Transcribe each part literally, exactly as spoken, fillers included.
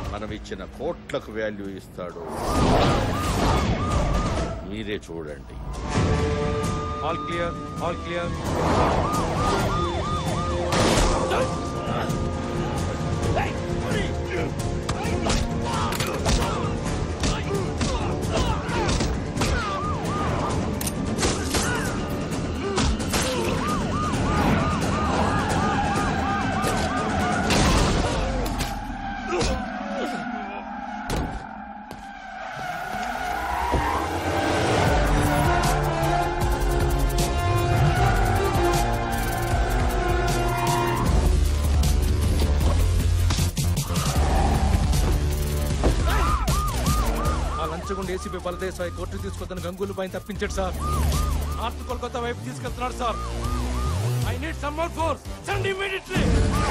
మనం ఇచ్చిన కోట్లకు వాల్యూ ఇస్తాడో మీరే చూడండి. All clear, all clear. ACP Baladesai court తీసుకొద్దని గంగూలు పైన తప్పించాడు సార్. నార్త్ కోల్కతా వైపు తీసుకెళ్తున్నాడు sir. I need some more force. Send immediately.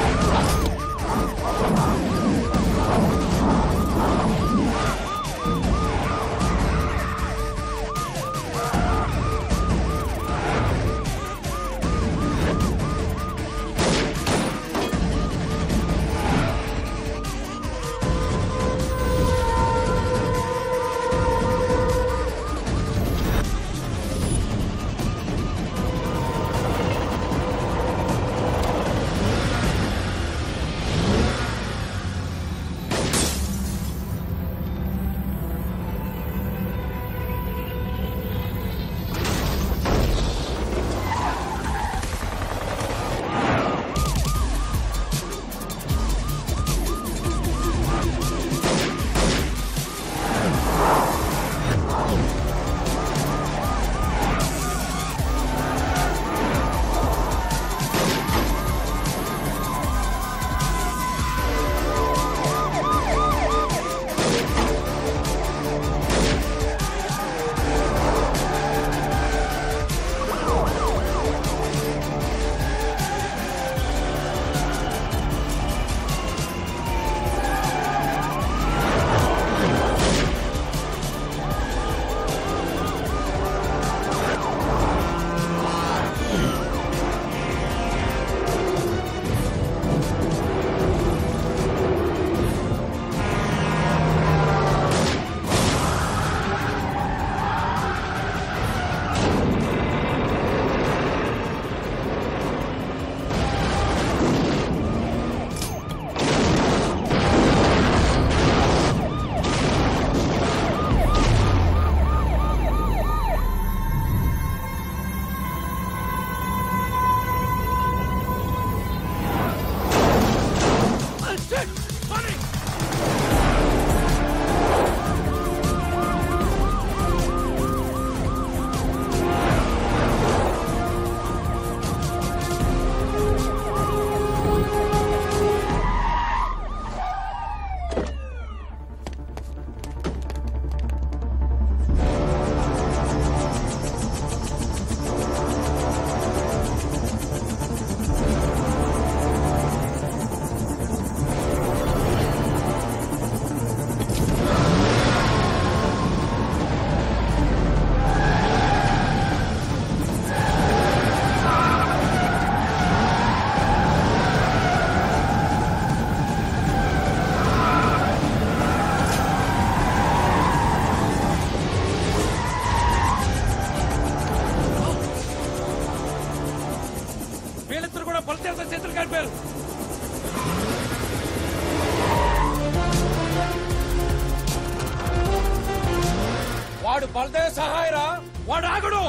వాడు బలదేవ్ సహాయరా. వాడు ఆగడు.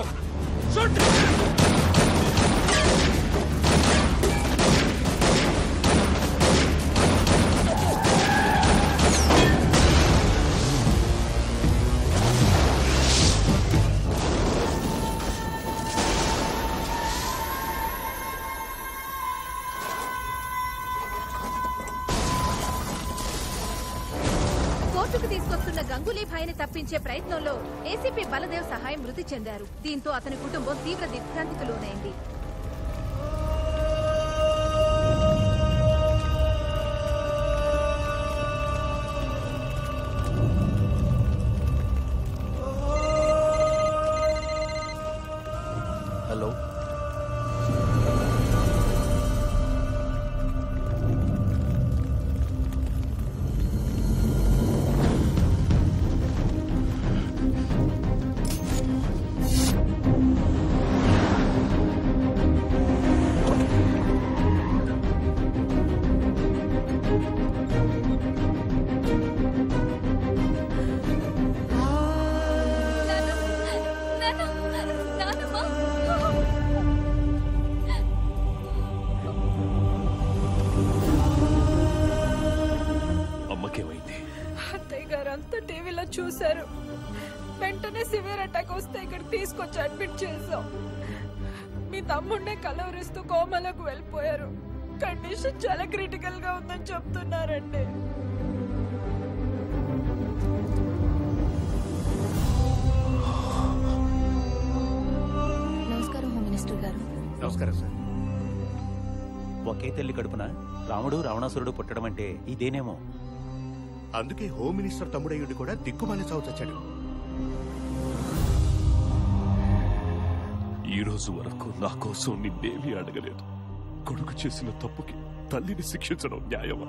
కోర్టుకు తీసుకొస్తున్న గంగూలీ భాయ్ని తప్పించే ప్రయత్నంలో ఏసీపీ బలదేవ్ సహాయ్ మృతి చెందారు. దీంతో అతని కుటుంబం తీవ్ర దిగ్భ్రాంతికి లోనైంది. హలో, వారంతా టీవీలో చూశారు. వెంటనే సివియర్ అటాక్ వస్తే ఇక్కడ తీసుకొచ్చి అడ్మిట్ చేశాం. మీ తమ్ముడినే కలవరిస్తూ కోమలకు వెళ్ళిపోయారు. కండిషన్ చాలా క్రిటికల్ గా ఉందని చెప్తున్నారండి. నమస్కారం హోమ్ మినిస్టర్ గారు. నమస్కారం సార్. ఒకే తల్లి కడుపున రాముడు రావణాసురుడు పుట్టడం అంటే ఇదేనేమో. అందుకే హోమ్ మినిస్టర్ తమ్ముడయ్యుడు కూడా దిక్కుమాలి చావు చచ్చాడు. ఈ రోజు వరకు నా కోసం నిన్నేమీ అడగలేదు. కొడుకు చేసిన తప్పుకి తల్లిని శిక్షించడం న్యాయమా?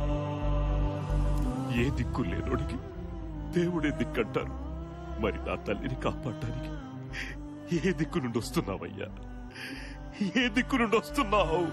ఏ దిక్కు లేనోడికి దేవుడే దిక్కంటారు. మరి నా తల్లిని కాపాడటానికి ఏ దిక్కు నుండి వస్తున్నావయ్యా? ఏ దిక్కు నుండి వస్తున్నావు?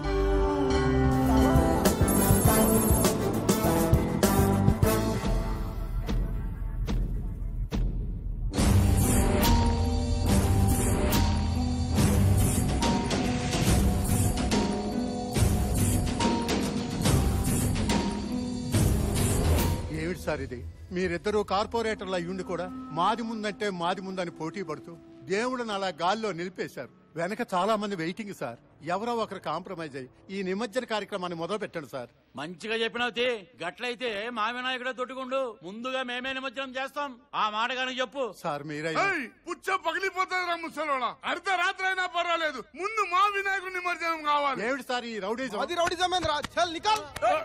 ఏమిటి సార్ ఇది? మీరిద్దరూ కార్పొరేటర్లు అయ్యుండి కూడా మాది ముందంటే మాది ముందని పోటీ పడుతూ దేవుడిని అలా గాల్లో నిలిపేశారు. వెనక చాలా మంది వెయిటింగ్ సార్. ఎవరో ఒకరు కాంప్రమైజ్ అయ్యి ఈ నిమజ్జన కార్యక్రమాన్ని మొదలు పెట్టండి సార్. మంచిగా చెప్పినావు. గట్లయితే మా వినాయకుడే తొట్టుకుండు. ముందుగా మేమే నిమజ్జనం చేస్తాం. ఆ మాట కానీ చెప్పు సార్. మీరే పుచ్చ పగిలిపోతుంది రా ముసలోడా. అర్ధ రాత్రి అయినా పర్వాలేదు, ముందు మా వినాయకుడి నిమజ్జనం కావాలి. ఏమిటి సార్ ఈ రౌడీజం? అది రౌడీజం ఏంద్రా? చల్ నికల్.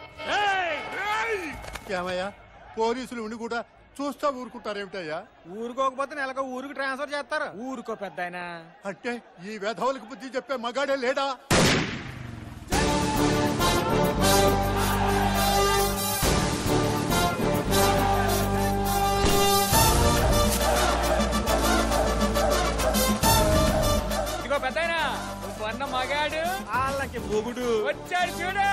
ఏమయ్యా, పోలీసులు ఉండి కూడా చూస్తా ఊరుకుంటారేమిటయ్యా? ఊరుకోకపోతే నెలకు ఊరికి ట్రాన్స్ఫర్ చేస్తారు. ఊరుకో పెద్ద అంటే ఈ వేధవులకు బుద్ధి చెప్పే మగాడే లేడా? ఇదిగో పెద్ద వన్న మగాడు వాళ్ళకి మొగుడు వచ్చాడు చూడు.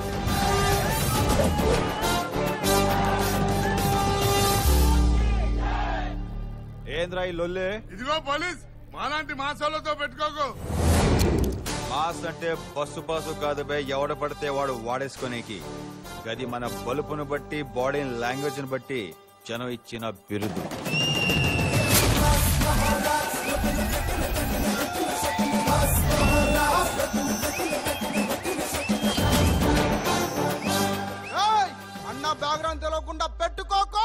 ఏంద్రా ఈ లొల్లే? ఇదిగో పోలీస్, మాలాంటి మాసాలతో పెట్టుకోకు. మాస్ అంటే బస్సు పాసు కాదు బే, ఎవడ పడితే వాడు వాడేసుకునేకి. గది మన బలుపును బట్టి, బాడీ లాంగ్వేజ్ ని బట్టి జనం ఇచ్చిన బిరుదు. అన్న బ్యాక్గ్రౌండ్ తెలియకుండా పెట్టుకోకు.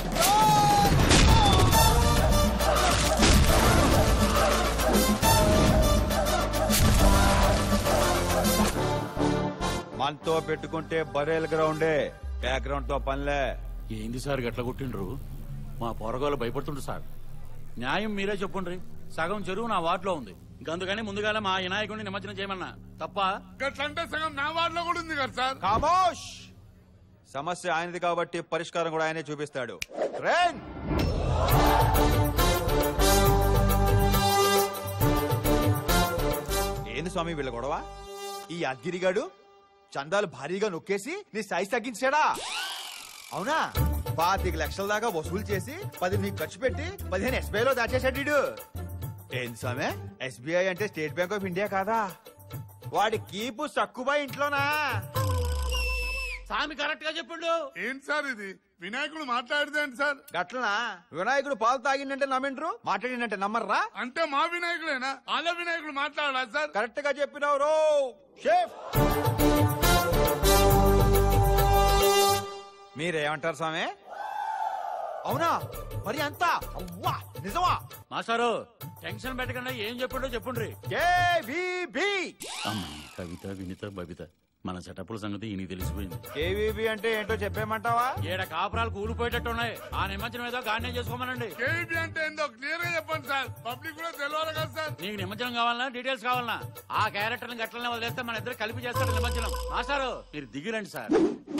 మనతో పెట్టుకుంటే బరేల్ గ్రౌండే, బ్యాక్గ్రౌండ్ తో పనిలే. ఏంది సార్ గట్ల కొట్టిండ్రు? మా పొరగాలు భయపడుతుండ్రు సార్. న్యాయం మీరే చెప్పుండ్రి. సగం చెరువు నా వార్డులో ఉంది. అందుకని ముందుగానే మా వినాయకుడిని నిమజ్జనం చేయమన్నా తప్ప. గట్లంటే సగం నా వార్డులో కూడా ఉంది కదా సార్. ఖమోష్! సమస్య ఆయనది కాబట్టి పరిష్కారం కూడా ఆయనే చూపిస్తాడు. ట్రైన్ ఏంది స్వామి వీళ్ళ గొడవ? ఈ అద్గిరిగాడు చందాలు భారీగా నొక్కేసి నీ సైజ్ తగ్గించాడా? అవునా? పాతిక లక్షల దాకా వసూలు చేసి పది నీకు ఖర్చు పెట్టి పదిహేను ఎస్బీఐ లో దాచేశాడు. ఏం స్వామి, ఎస్బీఐ అంటే స్టేట్ బ్యాంక్ ఆఫ్ ఇండియా కాదా? వాడి కీపు సక్కుబా ఇంట్లోనా? స్వామి కరెక్ట్ గా చెప్పిండు. ఏంటి సార్ ఇది? వినాయకుడు మాట్లాడిదేంటి సార్? గట్లనా? వినాయకుడు పాలు తాగిందంటే నమ్మిండ్రు, మాట్లాడిందంటే నమ్మర్రా? అంటే మా వినాయకుడేనా? వాళ్ళ వినాయకుడు మాట్లాడాలా సార్? కరెక్ట్ గా చెప్పినావు రో షేఫ్. మీరేమంటారు స్వామి? అవునా? మరి అంత అవ్వా నిజమా? మాస్టారు టెన్షన్ పెట్టకుండా ఏం చెప్పిండో చెప్పుండ్రి. అమ్మాయి కవిత, వినిత, బబిత మన సెటప్ల సంగతి ఈయనకి తెలిసిపోయింది. కేవీబీ అంటే ఏంటో చెప్పేమంటావా? ఏడ కాపురాలు కూలిపోయేటట్టున్నాయి. ఆ నిమజ్జనం ఏదో గానే చేసుకోమనండి. కేవీబీ అంటే ఏందో క్లియర్ గా చెప్పండి సార్. పబ్లిక్ కూడా తెలియాలి కదా సార్. నీకు నిమజ్జనం కావాలన్నా డీటెయిల్స్ కావాలన్నా ఆ క్యారెక్టర్ ని గట్లనే వదిలేస్తే మన ఇద్దరు కలిపి చేస్తారు నిమజ్జనం. మాస్టారు మీరు దిగిరండి సార్.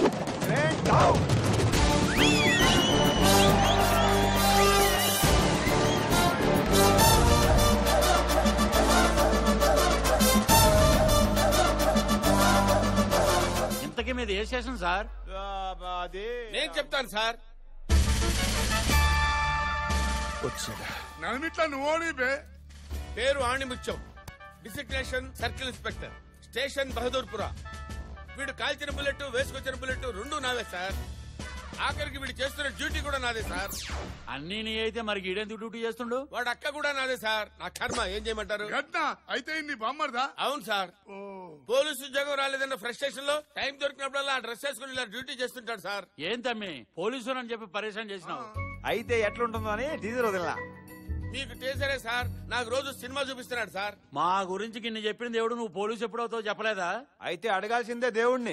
ఇంతకీ మీద ఏ స్టేషన్ సార్? నేను చెప్తాను సార్. నలుమిట్ల నువ్వు పేరు Animutyam, designation circle inspector, station Bahadurpura. వీడు కాల్చిన బుల్లెట్ వేసుకొచ్చిన బుల్లెట్ రెండు నావే సార్. ఆఖరికి వీడు చేస్తున్న డ్యూటీ కూడా నాదే సార్. అన్ని నీ అయితే మరి ఈడెందుకు డ్యూటీ చేస్తుండు? వాడు అక్క కూడా నాదే సార్. నా కర్మ, ఏం చేయమంటారు? అయితే నీ బామ్మర్దా? అవును సార్. పోలీసు ఉద్యోగం రాలేదన్న ఫ్రస్ట్రేషన్ లో టైం దొరికినప్పుడల్లా డ్రెస్ వేసుకుని ఇలా డ్యూటీ చేస్తుంటాడు సార్. ఏం తమ్మి పోలీసు అని చెప్పి పరేషాన్ చేసినావు? అయితే ఎట్లుంటుందో అని టీజర్ వదిలినా. మీకు టీచరే సార్, నాకు రోజు సినిమా చూపిస్తున్నాడు సార్. మా గురించి కిన్ని చెప్పింది దేవుడు, నువ్వు పోలీసు ఎప్పుడవుతావు చెప్పలేదా? అయితే అడగాల్సిందే దేవుణ్ణి.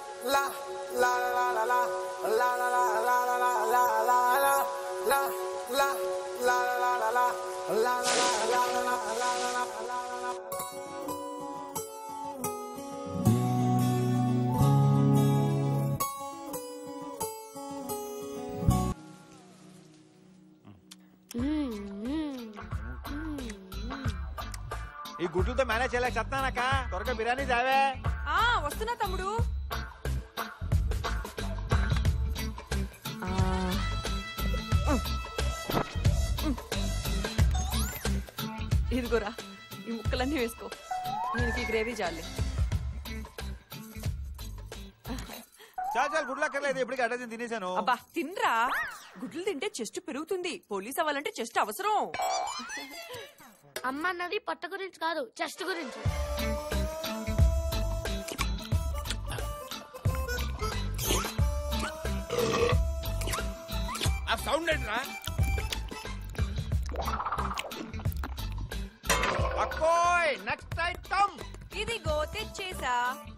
ఈ గుడ్లతో మేనేజ్ చేయలేక చెప్తానక్క. త్వరగా బిర్యానీ చావే. ఆ వస్తున్నా తమ్ముడు. ఇదిగోరా, ఈ ముక్కలన్నీ వేసుకో. నేను ఈ గ్రేవీ చాలే. చాలా చాలా గుడ్లు అక్కర్లేదు, ఎప్పటికీ అడ్డ తినేసాను. అబ్బా తినరా, గుడ్లు తింటే చెస్ట్ పెరుగుతుంది. పోలీస్ అవ్వాలంటే చెస్ట్ అవసరం. అమ్మ అన్నది పొట్ట గురించి కాదు, చెస్ట్ గురించి. ఆ సౌండ్ ఏంట్రా? అక్కోయ్ నెక్స్ట్ ఐటమ్. ఇది గోతే చేసా.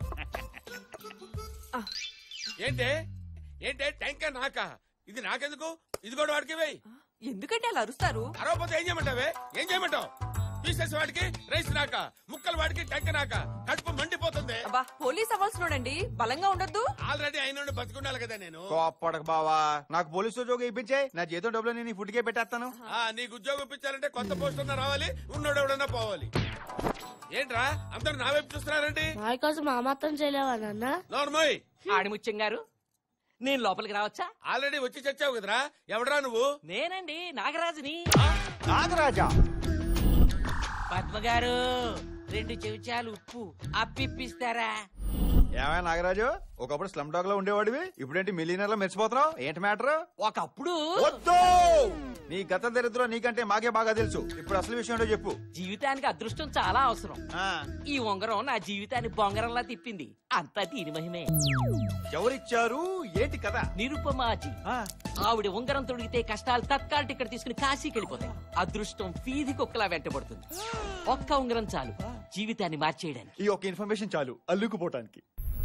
ఏంటే ఏంటే ట్యాంకర్ నాకా? ఇది నాకెందుకు? ఇది కూడా వాడికి వేయి. ఎందుకంటే అలా అరుస్తారు? అరవపోతే ఏం చేయమంటావే? ఏం చేయమంటావు? పీసెస్ వాడికి, రైస్ నాక, ముక్కలు వాడికి, ట్యాంకర్ నాక. కడుపు మండిపోతుంది. అబ్బా పోలీస్ అవ్వాల్సినోడండి, బలంగా ఉండొద్దు. ఆల్రెడీ అయిన బతుకుండాలి కదా నేను. కోప్పడక బావా, నాకు పోలీసు ఉద్యోగం ఇప్పించే. నా జీతం డబ్బులు నేను ఫుడ్ కే పెట్టేస్తాను. ఆ నీకు ఉద్యోగం ఇప్పించాలంటే కొత్త పోస్ట్ అన్నా రావాలి, ఉన్నోడు ఎవడన్నా పోవాలి. ఏంట్రా అందరు నా వైపు చూస్తున్నారండి? మా కోసం మా మాత్రం చేయలేవా నాన్న? నోర్మోయ్. ఆడిముత్యం గారు, నేను లోపలికి రావచ్చా? ఆల్రెడీ వచ్చి చచ్చావు కదరా. ఎవడరా నువ్వు? నేనండి, నాగరాజుని. నాగరాజా? పద్మ గారు, రెండు చెంచాలు ఉప్పు అప్పిప్పిస్తారా? ఏమైనా నాగరాజు, ఒకప్పుడు స్లమ్ డాగ్ లో ఉండేవాడివి, ఇప్పుడేంటి మిలియనర్ లో మెరిచిపోతున్నావు? ఏంటి మ్యాటర్? ఒకప్పుడు వద్దు, నీ గత దరిద్రం నీకంటే మాకే బాగా తెలుసు. ఇప్పుడు అసలు విషయం ఏంటో చెప్పు. జీవితానికి అదృష్టం చాలా అవసరం. ఈ ఉంగరం నా జీవితాన్ని బొంగరంలా తిప్పింది. అంతా దీని మహిమే. ఎవరిచ్చారు? ఏంటి కదా? నిరుపమాజీ. ఆవిడ ఉంగరం తొడిగితే కష్టాలు తత్కాల టికెట్ తీసుకుని కాశీకి వెళ్ళిపోతాయి. అదృష్టం వీధి కుక్కలా వెంటబడుతుంది. ఒక్క ఉంగరం చాలు జీవితాన్ని మార్చేయడానికి. ఈ ఒక్క ఇన్ఫర్మేషన్ చాలు అల్లుకుపోవటానికి.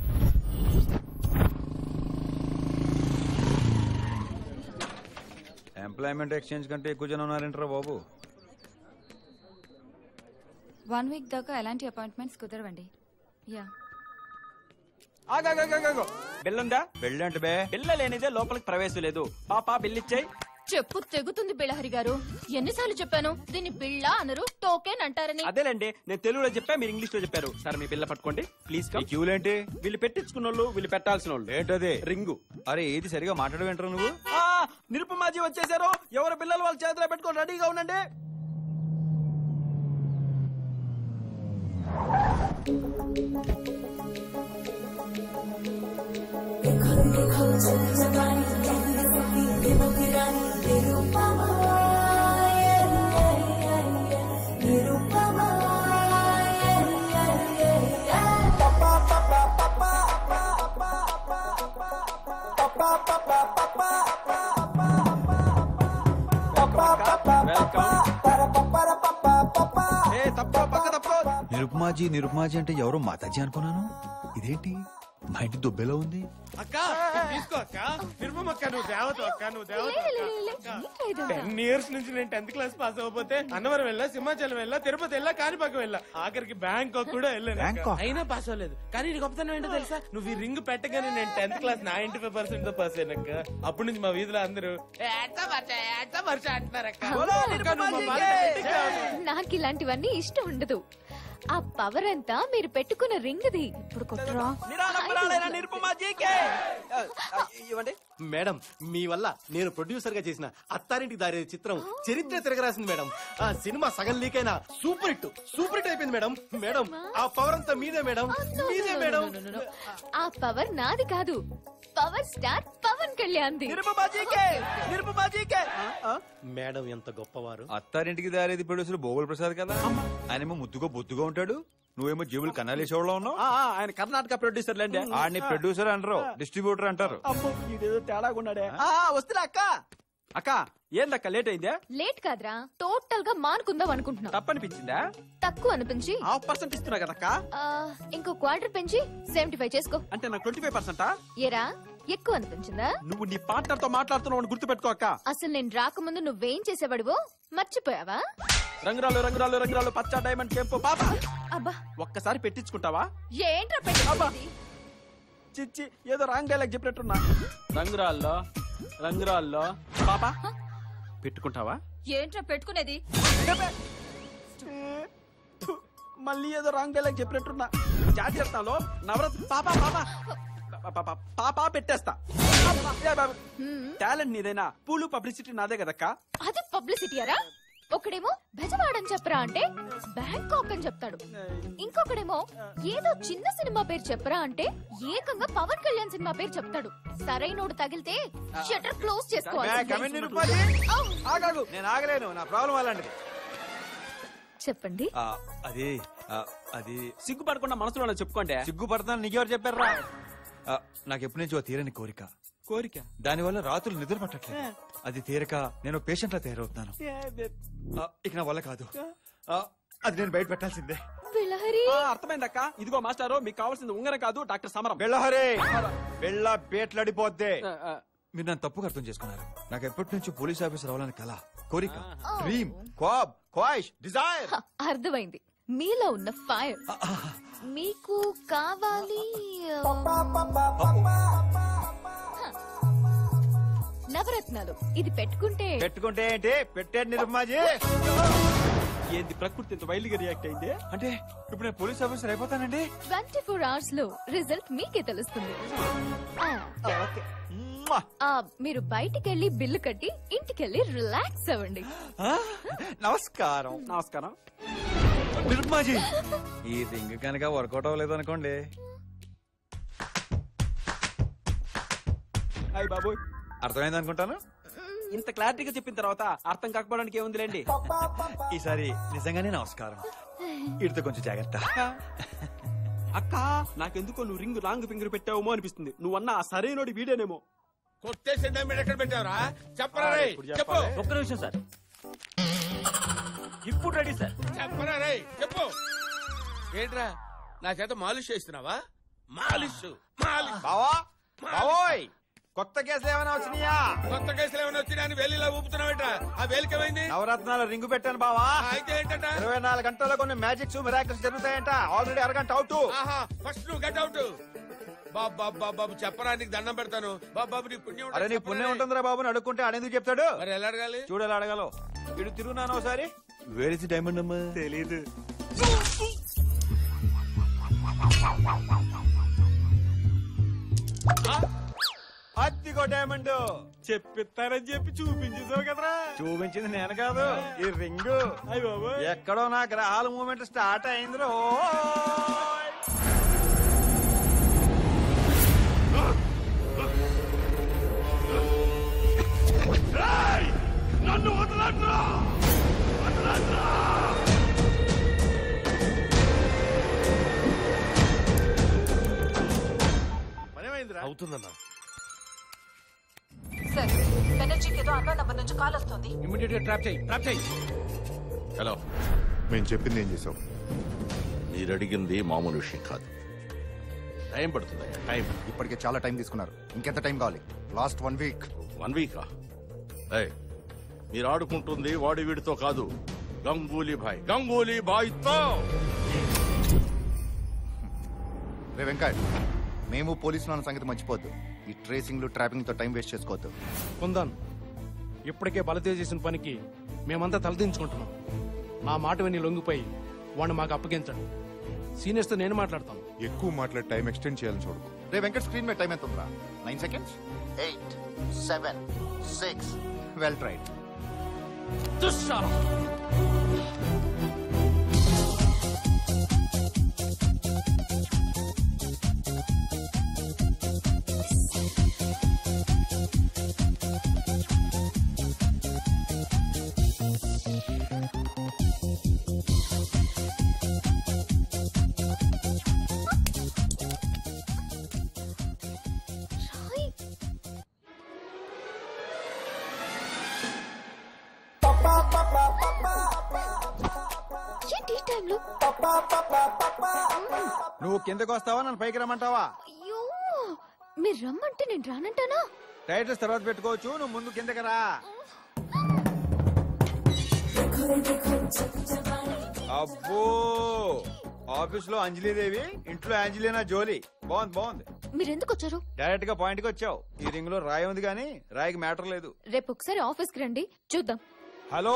ఎంప్లాయ్మెంట్ ఎక్స్చేంజ్ కంటే ఎక్కువ జనం ఉన్నారంటారా బాబు? వన్ వీక్ దాకా ఎలాంటి అపాయింట్మెంట్స్ కుదరవండి. యా బిల్లుందా? బిల్ అంటే బే? బిల్ల లేనిదే లోపలికి ప్రవేశం లేదు. పాపా బిల్లిచ్చాయి. చెప్పు తెగుతుంది బిళ్ళహరి గారు. ఎన్నిసార్లు చెప్పాను దీన్ని బిళ్ళ అనరు, టోకెన్ అంటారని. అదేలేండి, నేను తెలుగులో చెప్పా, మీరు ఇంగ్లీష్ లో చెప్పారు. సార్ మీ బిల్ల పట్టుకోండి ప్లీజ్. క్యూలేంటి? వీళ్ళు పెట్టించుకున్న వాళ్ళు, వీళ్ళు పెట్టాల్సిన వాళ్ళు. ఏంటది? రింగు. అరే ఏది సరిగా మాట్లాడవేంటారు నువ్వు? నిరుపమాజీ వచ్చేసారు. ఎవరు బిల్లలు వాళ్ళ చేతిలో పెట్టుకొని రెడీగా ఉండండి. నిరుపమాజీ నిరుపమాజీ అంటే ఎవరో మాతాజీ అనుకున్నాను. ఇదేంటి మా ఇంటి దుబ్బెలో ఉంది? అక్క తీసుకో అక్క. నిర్మమక్క నువ్వు దేవత అక్క, నువ్వు దేవత. టెన్ ఇయర్స్ నుంచి నేను టెన్త్ క్లాస్ పాస్ అవ్వకపోతే అన్నవరం వెళ్ళా, సింహాచలం వెళ్ళా, తిరుపతి వెళ్ళా, కాణిపాకం వెళ్ళా, ఆఖరికి బ్యాంకాక్ కూడా వెళ్ళాను. అయినా పాస్ అవ్వలేదు. కానీ నీ గొప్పతనం ఏంటో తెలుసా? నువ్వు ఈ రింగ్ పెట్టగానే నేను tenth class ninety five percent తో పాస్ అయినాక అప్పటి నుంచి మా వీధిలో అందరూ నాకు ఇలాంటివన్నీ ఇష్టం ఉండదు. ఆ పవర్ అంతా మీరు పెట్టుకున్న రింగ్ది. ఇప్పుడు కొట్టరా? ఇవ్వండి. మేడం మీ వల్ల నేను ప్రొడ్యూసర్ గా చేసిన అత్తారింటికి దారి చిత్రం చరిత్ర తిరగరాసింది మేడం. ఆ సినిమా సగం లీక్ అయినా సూపర్ హిట్ సూపర్ హిట్ అయిపోయింది మేడం. మేడం ఆ పవర్ అంతా మీదే మేడం, మీదే మేడం. ఆ పవర్ నాది కాదు, పవర్ స్టార్ పవన్ కళ్యాణ్ ది. మేడం ఎంత గొప్పవారు. అత్తారింటికి దారేది ప్రొడ్యూసర్ భోగుల ప్రసాద్ కదా, ఆయనేమో ముద్దుగా బొద్దుగా ఉంటాడు, నువ్వేమో జేబులు కన్నాలేసేవాళ్ళ ఉన్నావు. ఆయన కర్ణాటక ప్రొడ్యూసర్ లేండి. ఆడిని ప్రొడ్యూసర్ అంటారు, డిస్ట్రిబ్యూటర్ అంటారు. ఇదేదో తేడా ఉన్నాడే. వస్తున్నా అక్క. అక్క ఏందక్క లేట్ అయిందే? లేట్ కాదురా, టోటల్ గా మానుకుందాం అనుకుంటున్నా. తప్పనిపించిందా? తక్కువ అనిపించి హాఫ్ పర్సెంట్ ఇస్తున్నా కదక్క. ఇంకో క్వార్టర్ పెంచి సెవెంటీ ఫైవ్ చేసుకో. అంటే నాకు ట్వంటీ ఫైవ్ పర్సెంటా? ఏరా ఎక్కువ అనిపించిందా? నువ్వు నీ పార్ట్నర్ తో మాట్లాడుతున్నావు గుర్తు పెట్టుకో అక్క. అసలు నేను రాకముందు నువ్వేం చేసేవాడువో మర్చిపోయావా? రంగురాలు రంగురాలు రంగురాలు పచ్చ డైమండ్ కెంపు పాప. అబ్బా ఒక్కసారి పెట్టించుకుంటావా? ఏంట్రా పెట్టి? చిచ్చి ఏదో రాంగ్ డైలాగ్ చెప్పినట్టున్నా. రంగురాల్లో రంగురాల్లో పాప పెట్టుకుంటావా? ఏంట్రా పెట్టుకునేది? మళ్ళీ ఏదో రాంగ్ డైలాగ్ చెప్పినట్టున్నా. జాతీయలో నవరత్న పాప పాప పాప పెట్టేస్తా. టాలెంట్ నీదైనా పూలు పబ్లిసిటీ నాదే కదక్క. అది పబ్లిసిటీ అరా? ఒకడేమో బెజవాడని చెప్పరా అంటే బ్యాంకాక్ అని చెప్తాడు, ఇంకొకడేమో ఏదో చిన్న సినిమా పేరు చెప్పరా అంటే ఏకంగా పవన్ కళ్యాణ్ సినిమా పేరు చెప్తాడు. సరైనోడు తగిలితే షట్టర్ క్లోజ్ చేసుకోవాలి. నేను ఆగలేను, నా ప్రాబ్లం అలాంటిది. చెప్పండి. అది అది సిగ్గుపడకుండా మనసులో చెప్పుకోండి. సిగ్గుపడతాను నీకెవరు చెప్పారా? నాకు ఎప్పటి నుంచో తీరని కోరిక కోరిక దానివల్ల రాత్రులు నిద్ర పట్టట్లేదు. అది తీరక నేను పేషెంట్ లా తయారవుతున్నాను. ఇక నా వల్ల కాదు, అది నేను బయట పెట్టాల్సిందే. అర్థమైందక్క. ఇదిగో మాస్టారు, మీకు కావాల్సింది ఉంగరం కాదు డాక్టర్ సమరం. బెల్లహరే బెల్ల బేట్లాడిపోద్దే. మీరు నన్ను తప్పుగా అర్థం చేసుకున్నారు. నాకు ఎప్పటి నుంచో పోలీస్ ఆఫీసర్ అవ్వాలని కల, కోరిక, డ్రీమ్, క్వాబ్, క్వాయిష్, డిజైర్. అర్థమైంది, మీలో ఉన్న ఫైర్. మీకు కావాలి నవరత్నాలు. ఇది పెట్టుకుంటే పెట్టుకుంటే ఏంటి? పెట్టాడు నిరుమాజీ. ఏంది ప్రకృతి ఇంత వైల్డ్ గా రియాక్ట్ అయింది? అంటే ఇప్పుడు నేను పోలీస్ ఆఫీసర్ అయిపోతానండి. ట్వంటీ ఫోర్ అవర్స్ లో రిజల్ట్ మీకే తెలుస్తుంది. మీరు బయటికి వెళ్ళి బిల్లు కట్టి ఇంటికెళ్ళి రిలాక్స్ అవ్వండి. నమస్కారం. నమస్కారం నిరుమాజీ. ఈ రింగ్ కనుక వర్కౌట్ అవ్వలేదు అనుకోండి. అయ్య బాబోయ్, అర్థమైంది అనుకుంటాను. ఇంత క్లారిటీగా చెప్పిన తర్వాత అర్థం కాకపోవడానికి ఏముందిలేండి. ఈసారి నిజంగానే నమస్కారం. ఇడితో కొంచెం జాగ్రత్త. అక్క నాకెందుకో నువ్వు రింగ్ రాంగ్ ఫింగర్ పెట్టావేమో అనిపిస్తుంది. నువ్వన్నా సరైనోడి వీడేనేమో. కొట్టేసి డైమండ్ ఎక్కడ పెట్టావురా? చెప్పరా రే, చెప్పు. ఒక్క నిమిషం సార్, ఇప్పుడు రెడీ సార్. చెప్పరా రే, చెప్పు. ఏంట్రా నా చేత మాలిష్ చేస్తున్నావా? మాలిష్ మాలిష్ బావా బావోయ్, కొత్త కేసులు ఏమైనా వచ్చినాయా? కొత్త కేసులు ఏమైనా వచ్చినాయని వేలిలా ఊపుతున్నావేట్రా? ఆ వేలికేమైంది? నవరత్నాల రింగు పెట్టాను బావా. అయితే ఏంటంట? ఇరవై నాలుగు గంటల్లో కొన్ని మ్యాజిక్స్ మిరాకిల్స్ జరుగుతాయంట. ఆల్రెడీ అరగంట అవుట్. ఫస్ట్ నువ్వు గట్ అవుట్. బాబు బాబు బాబు చెప్పరా, నీకు దండం పెడతాను. బాబు బాబు నీ పుణ్యం. అరే నీ పుణ్యం ఉంటుందిరా బాబు అని అడుక్కుంటే ఆడెందుకు చెప్తాడు? మరి ఎలా అడగాలి? చూడు ఎలా అడగాలో. ఇటు తిరుగున్నాను ఒకసారి. వేర్ ఇస్ డైమండ్ అమ్మా? తెలీదు. అత్తిగో డైమండ్. చెప్పిస్తారని చెప్పి చూపించేసావు కదరా. చూపించింది నేను కాదు, ఈ రింగు. ఎక్కడో నా గ్రహాల మూమెంట్ స్టార్ట్ అయింది రో. నన్ను వదలట్రా, వదలట్రా. పనేమైందిరా? అవుతుందన్నా. సార్, బెనర్జీకి ఏదో అన్నోన్ నంబర్ నుంచి కాల్ వస్తుంది. ఇమిడియట్ గా ట్రాప్ చేయి, ట్రాప్ చేయి. హలో, మేము చెప్పింది ఏం చేసాం? మీరు అడిగింది మామూలు విషయం కాదు. టైం పడుతుంది. టైం ఇప్పటికే చాలా టైం తీసుకున్నారు. ఇంకెంత టైం కావాలి? Last one week. వన్ వీకా? మీరు ఆడుకుంటుంది వాడి వీడితో కాదు, గంగూలీ భాయ్, గంగూలీ భాయ్ తో. రే వెంకట్, మేము పోలీసులు అన్న సంగతి మర్చిపోద్దు. ఈ ట్రేసింగ్ ట్రాపింగ్ తో టైం వేస్ట్ చేసుకోవద్దు. కుందన్, ఇప్పటికే బలతేజ చేసిన పనికి మేమంతా తలదించుకుంటున్నాం. మా మాట విని లొంగిపోయి వాడిని మాకు అప్పగించండి. సీనియర్స్ తో నేను మాట్లాడతాను. ఎక్కువ మాట్లాడి టైం ఎక్స్టెండ్ చేయాలని చూడకు. రే వెంకట్, స్క్రీన్ మీద టైం ఎంత ఉందా? Nine seconds. Eight seven six well tried. దుశ్శాలా నువ్వు కిందకు వస్తావా నన్ను పైకి రమ్మంటావా? అయ్యో మీరు రమ్మంటే నేను రానంటానా? టైటిల్స్ తర్వాత పెట్టుకోవచ్చు, నువ్వు ముందు కిందకి రా. అబ్బో ఆఫీస్ లో అంజలీదేవి, ఇంట్లో అంజలీనా జోలీ. బాగుంది బాగుంది. మీరు ఎందుకు వచ్చారు? డైరెక్ట్ గా పాయింట్ కి వచ్చావు. ఈ రింగ్ లో రాయి ఉంది కానీ రాయికి మ్యాటర్ లేదు. రేపు ఒకసారి ఆఫీస్ కి రండి చూద్దాం. హలో,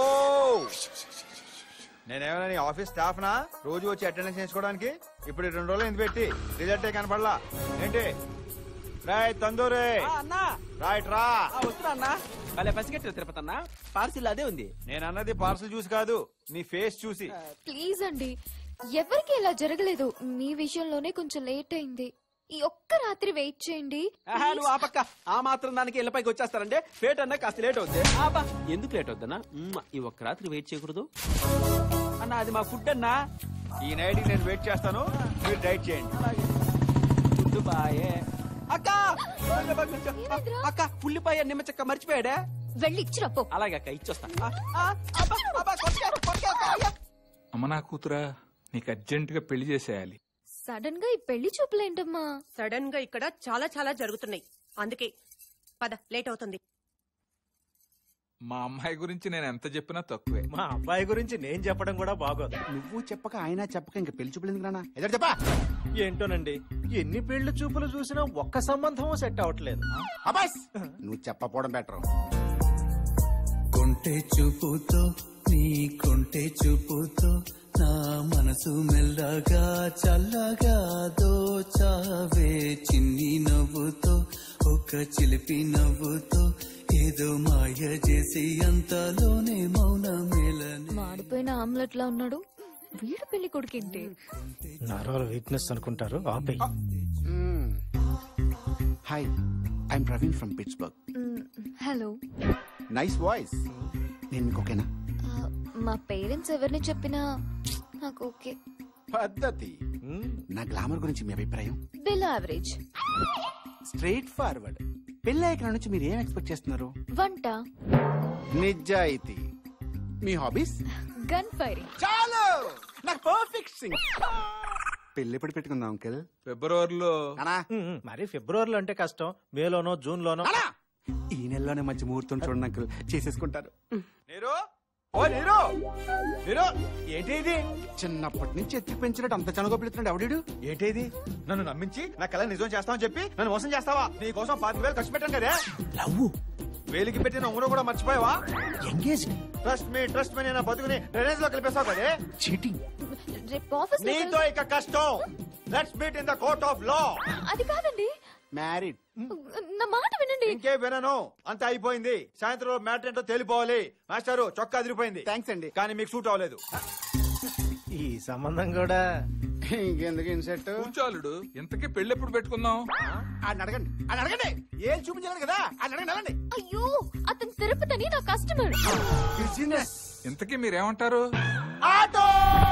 నేనేమైనా నీ ఆఫీస్ స్టాఫ్ నా రోజు వచ్చి అటెండెన్స్ చేసుకోవడానికి? ఇప్పుడు రెండు రోజులు ఎందుకు పెట్టి రిజల్ట్ కనపడలా ఏంటి? రాయ్ తందూరే రైట్ రా. వస్తున్నా అన్నా. భలే పసిగట్టారు తిరుపతి అన్న. పార్సిల్ అదే ఉంది. నేను అన్నది పార్సల్ చూసి కాదు, నీ ఫేస్ చూసి. ప్లీజ్ అండి, ఎవరికి ఇలా జరగలేదు. మీ విషయంలోనే కొంచెం లేట్ అయింది. ఈ ఒక్క రాత్రి వెయిట్ చేయండి. ఆహా, నువ్వు ఆ పక్క ఆ మాత్రం దానికి ఇళ్ళపైకి వచ్చేస్తారంటే ఫేట్ అన్నా కాస్త లేట్ అవుద్ది. ఆబా ఎందుకు లేట్ అవుద్దన్నా? ఈ ఒక్క రాత్రి వెయిట్ చేయకూడదు అన్న. అది మా ఫుడ్ అన్నా. ఈ నైట్ నేను వెయిట్ చేస్తాను, మీరు డైట్ చేయండి. ఫుడ్ బాయే. అక్క అక్క పుల్లిపాయ నిమ్మ చెక్క మర్చిపోయాడే. వెళ్ళి ఇచ్చిరప్పో. అలాగే అక్క ఇచ్చొస్తా. అమ్మ నా కూతురా, నీకు అర్జెంట్ గా పెళ్లి చేసేయాలి. సడన్ గా ఈ పెళ్లి చూపులేంటమ్మా? సడన్ గా ఇక్కడ చాలా చాలా జరుగుతున్నాయి, అందుకే పద లేట్ అవుతుంది. మా అమ్మాయి గురించి నేను ఎంత చెప్పినా తక్కువే. మా అబ్బాయి గురించి నేను చెప్పడం కూడా బాగోదు. నువ్వు చెప్పక ఆయన చెప్పక ఇంకా పెళ్లి చూపులు ఎందుకు రానా? ఎదురు చెప్పా. ఏంటోనండి, ఎన్ని పెళ్లి చూపులు చూసినా ఒక్క సంబంధం సెట్ అవట్లేదు. అబ్బాస్ నువ్వు చెప్పపోవడం బెటర్. కొంటే చూపుతో నీ కొంటే చూపుతో నా మనసు మెల్లగా చల్లగా దోచావే. చిన్ని నవ్వుతో ఒక చిలిపి నవ్వుతో ఏదో మాయ చేసి అంతలోనే మౌన మేలని. మాడిపోయిన ఆమ్లెట్ లా ఉన్నాడు వీడు. పెళ్లి కొడుకేంటి? నరాల వీక్నెస్ అనుకుంటారు. ఆపే. Hi, I'm Praveen from Pittsburgh. Hello. Nice voice. నేను మీకు ఓకేనా? మా పేరెంట్స్ ఎవరిని చెప్పినా నాకు ఓకే. పద్ధతి. నా గ్లామర్ గురించి మీ అభిప్రాయం? Below average. Straight forward. పెళ్ళయ్యాక నుంచి మీరు ఏం ఎక్స్పెక్ట్ చేస్తున్నారు? వంట, నిజాయితీ. మీ హాబీస్? Gun firing. చాలు, నాకు పర్ఫెక్ట్ సింగ్. పెళ్లి ఎప్పుడు పెట్టుకుందాం అంకిల్? ఫిబ్రవరిలో. మరి ఫిబ్రవరిలో అంటే కష్టం. మేలోనో జూన్ లోనో. ఈ నెలలోనే మంచి ముహూర్తం చూడండి అంకిల్, చేసేసుకుంటారు. నీరు ఓ నీరు నీరు ఏంటి ఇది? చిన్నప్పటి నుంచి ఎత్తి పెంచినట్టు అంత చనగోపిస్తున్నాడు ఎవడు? ఏంటి ఇది? నన్ను నమ్మించి నా కళ నిజం చేస్తావని చెప్పి నన్ను మోసం చేస్తావా? నీ కోసం పాతిక వేలు ఖర్చు పెట్టాను కదా. లవ్ వేలికి పెట్టిన ఉంగరం కూడా మర్చిపోయావా? Engage. Trust me trust me నా బతుకుని డ్రైనేజ్ లో కలిపేస్తావు కదే. చీటింగ్. రేపు ఆఫీస్ నీతో ఇక కష్టం. Let's meet in the court of law. అది కాదండి. మ్యారీడ్. నా మాట వినండి. ఇంకే వినను, అంత అయిపోయింది. సాయంత్రం మ్యాటర్ ఏంటో తేలిపోవాలి. మాస్టారు చొక్కా అదిరిపోయింది. థ్యాంక్స్ అండి, కానీ మీకు సూట్ అవ్వలేదు. ఈ సంబంధం కూడా ఇంకెందుకు ఇన్సెట్? కూర్చోలుడు, ఇంతకీ పెళ్లి ఎప్పుడు పెట్టుకుందాం? అని అడగండి, అని అడగండి. ఏం చూపించాలి కదా, అని అడగండి. అడగండి. అయ్యో, అతను తిరుపతి నా కస్టమర్. బిజినెస్. ఇంతకీ మీరేమంటారు? ఆటో.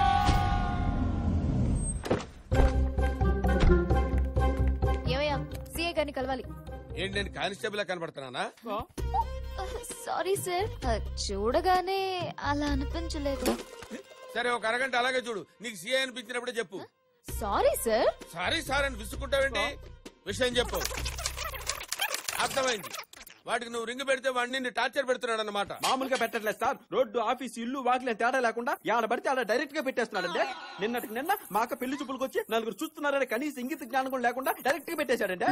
ఏమయ్యా, సీఏ గారిని కలవాలి. ఏంటి, నేను కానిస్టేబుల్ కనబడుతున్నానా? సారీ సార్, చూడగానే అలా అనిపించలేదు. సరే, ఒక అరగంట అలాగే చూడు. నీకు సీఏ అనిపించినప్పుడే చెప్పు. Sorry sir. సారీ సార్ అని విసుకుంటావేంటి? విషయం చెప్పు. అర్థమైంది. వాటికి నువ్వు రింగ్ పెడితే వాడిని నిన్ను టార్చర్ పెడుతున్నాడు అన్నమాట. మామూలుగా పెట్టట్లేదు సార్. రోడ్డు, ఆఫీస్, ఇల్లు, వాకిలి తేడా లేకుండా ఆడ పడితే ఆడ డైరెక్ట్ గా పెట్టేస్తున్నాడంటే. నిన్నటికి నిన్న మాక పెళ్లి చూపులకు వచ్చి నలుగురు చూస్తున్నారని కనీసం ఇంగిత జ్ఞానం కూడా లేకుండా డైరెక్ట్ గా పెట్టేశాడంటే.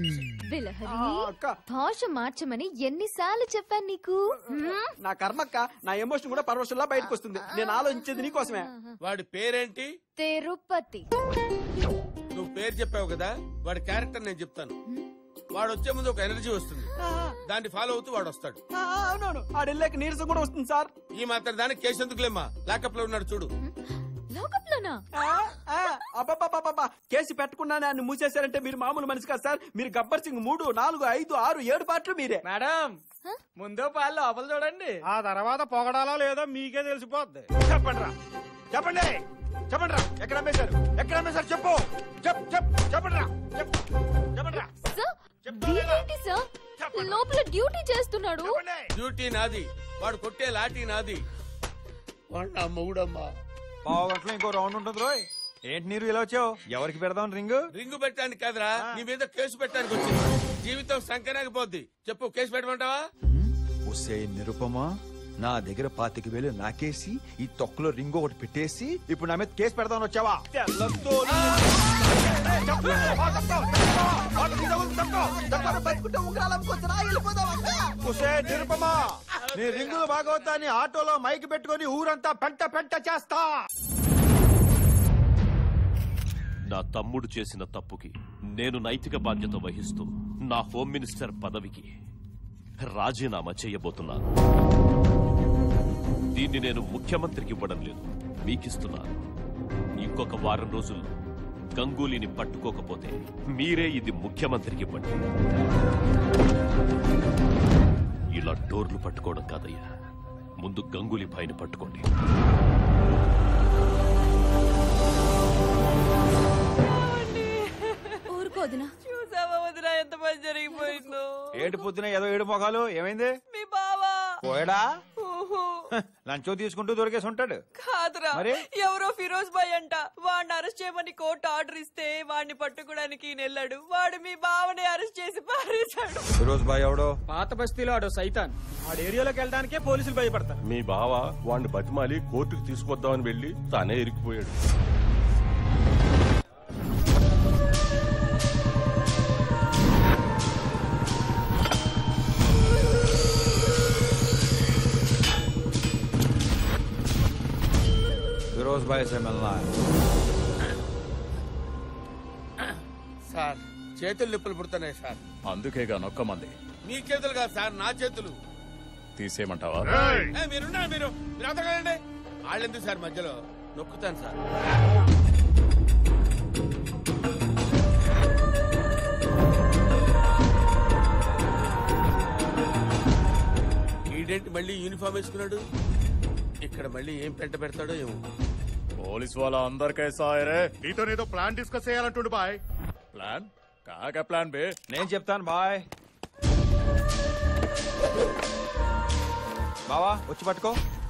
భాష మార్చమని ఎన్నిసార్లు చెప్పాను నీకు? నా కర్మక్క, నా ఎమోషన్ కూడా పరవశంలా బయటకు వస్తుంది. నేను ఆలోచించేది నీకోసమే. వాడి పేరేంటి? తిరుపతి. నువ్వు పేరు చెప్పావు కదా, వాడి క్యారెక్టర్ నేను చెప్తాను. వాడు వచ్చే ముందు ఒక ఎనర్జీ వస్తుంది, దాన్ని ఫాలో అవుతూ వాడు వస్తాడు. అవునవును ఆడెళ్ళాక నీరసం కూడా వస్తుంది సార్. ఈ మాత్రం దానికి కేసు ఎందుకులేమ్మా, లాకప్ లో ఉన్నాడు చూడు. లాకప్ లోనా? అబ్బబ్బబ్బబ్బబ్బా, కేసు పెట్టకుండానే ఆయన మూసేశారంటే మీరు మామూలు మనిషి కాదు సార్. మీరు గబ్బర్ సింగ్ మూడు నాలుగు ఐదు ఆరు ఏడు పాటలు మీరే. మేడం ముందో పాలు లోపల చూడండి, ఆ తర్వాత పొగడాలో లేదో మీకే తెలిసిపోద్ది. చెప్పండి రా చెప్పండి చెప్పండి రా ఎక్కడ అమ్మేశారు ఎక్కడ అమ్మేశారు చెప్పు చెప్ చెప్ చెప్పండి రా చెప్పండి రా. ఏంటి సార్ లోపల డ్యూటీ చేస్తున్నాడు? డ్యూటీ నాది, వాడు కొట్టే లాఠీ నాది. వాడు నా మొగుడమ్మా. పావు గంటలో ఇంకో రౌండ్ ఉంటుంది రోయ్. ఏంటి నీరు ఇలా వచ్చావు? ఎవరికి పెడదాం రింగు? రింగు పెట్టడానికి కాదురా, నీ మీద కేసు పెట్టడానికి వచ్చింది. జీవితం సంకరాకపోద్ది. చెప్పు, కేసు పెట్టమంటావా? ఒసే నిరుపమా, నా దగ్గర పాతిక వేలు నాకేసి ఈ తొక్కలో రింగు ఒకటి పెట్టేసి ఇప్పుడు నా మీద కేసు పెడదామని వచ్చావా? ఒసే నిరుపమా, నీ రింగులు బాగోతాన్ని ఆటోలో మైక్ పెట్టుకొని ఊరంతా పెంట పెంట చేస్తా. నా తమ్ముడు చేసిన తప్పుకి నేను నైతిక బాధ్యత వహిస్తూ నా హోమ్ మినిస్టర్ పదవికి రాజీనామా చేయబోతున్నాను. దీన్ని నేను ముఖ్యమంత్రికి ఇవ్వడం లేదు, మీకిస్తున్నాను. ఇంకొక వారం రోజుల్లో గంగూలీని పట్టుకోకపోతే మీరే ఇది ముఖ్యమంత్రికి ఇవ్వండి. ఇలా డోర్లు పట్టుకోవడం కాదయ్యా, ముందు గంగూలీ భాయ్ని పట్టుకోండి. ఊరుకోదునా? చూసావా వదినా ఎంత పని జరిగిపోయిందో? ఏడు పొద్దున ఏదో ఏడు మొఖాలు ఏమైంది? మీ బావా పోయడా లంచో తీసుకుంటూ దొరికేసి ఉంటాడు. కాదురా, మరి? ఎవరో ఫిరోజ్ భాయ్ అంట, వాడిని అరెస్ట్ చేయమని కోర్టు ఆర్డర్ ఇస్తే వాడిని పట్టుకోవడానికి వెళ్ళాడు. వాడు మీ బావని అరెస్ట్ చేసి పారేశాడు. ఫిరోజ్ భాయ్ ఎవడో పాత బస్తీలో ఆడో సైతాన్. ఆడ ఏరియాలోకి వెళ్ళడానికే పోలీసులు భయపడతారు. మీ బావ వాడిని బతిమాలి కోర్టుకు తీసుకొద్దామని వెళ్లి తానే ఇరికిపోయాడు. ఫిరోజ్ భాయ్ సే మిల్నా హై. సార్ చేతులు నిప్పులు పుడుతున్నాయి సార్. అందుకేగా నొక్కమంది. మీ చేతులు కాదు సార్, నా చేతులు. తీసేయమంటావా? ఏ, మీరున్నారు మీరు మీరు అంతకండి. వాళ్ళెందుకు సార్ మధ్యలో? నొక్కుతాను సార్. ఈడేంటి మళ్ళీ యూనిఫామ్ వేసుకున్నాడు? ఇక్కడ మళ్ళీ ఏం పెంట పెడతాడో ఏమో. పోలీస్ వాళ్ళ అందరికైసా రే. నీతోనేదో ప్లాన్ డిస్కస్ చేయాలంటుండు బాయ్. ప్లాన్ కాగా ప్లాన్ బే. నేను చెప్తాను బాయ్. బావా వచ్చి పట్టుకో.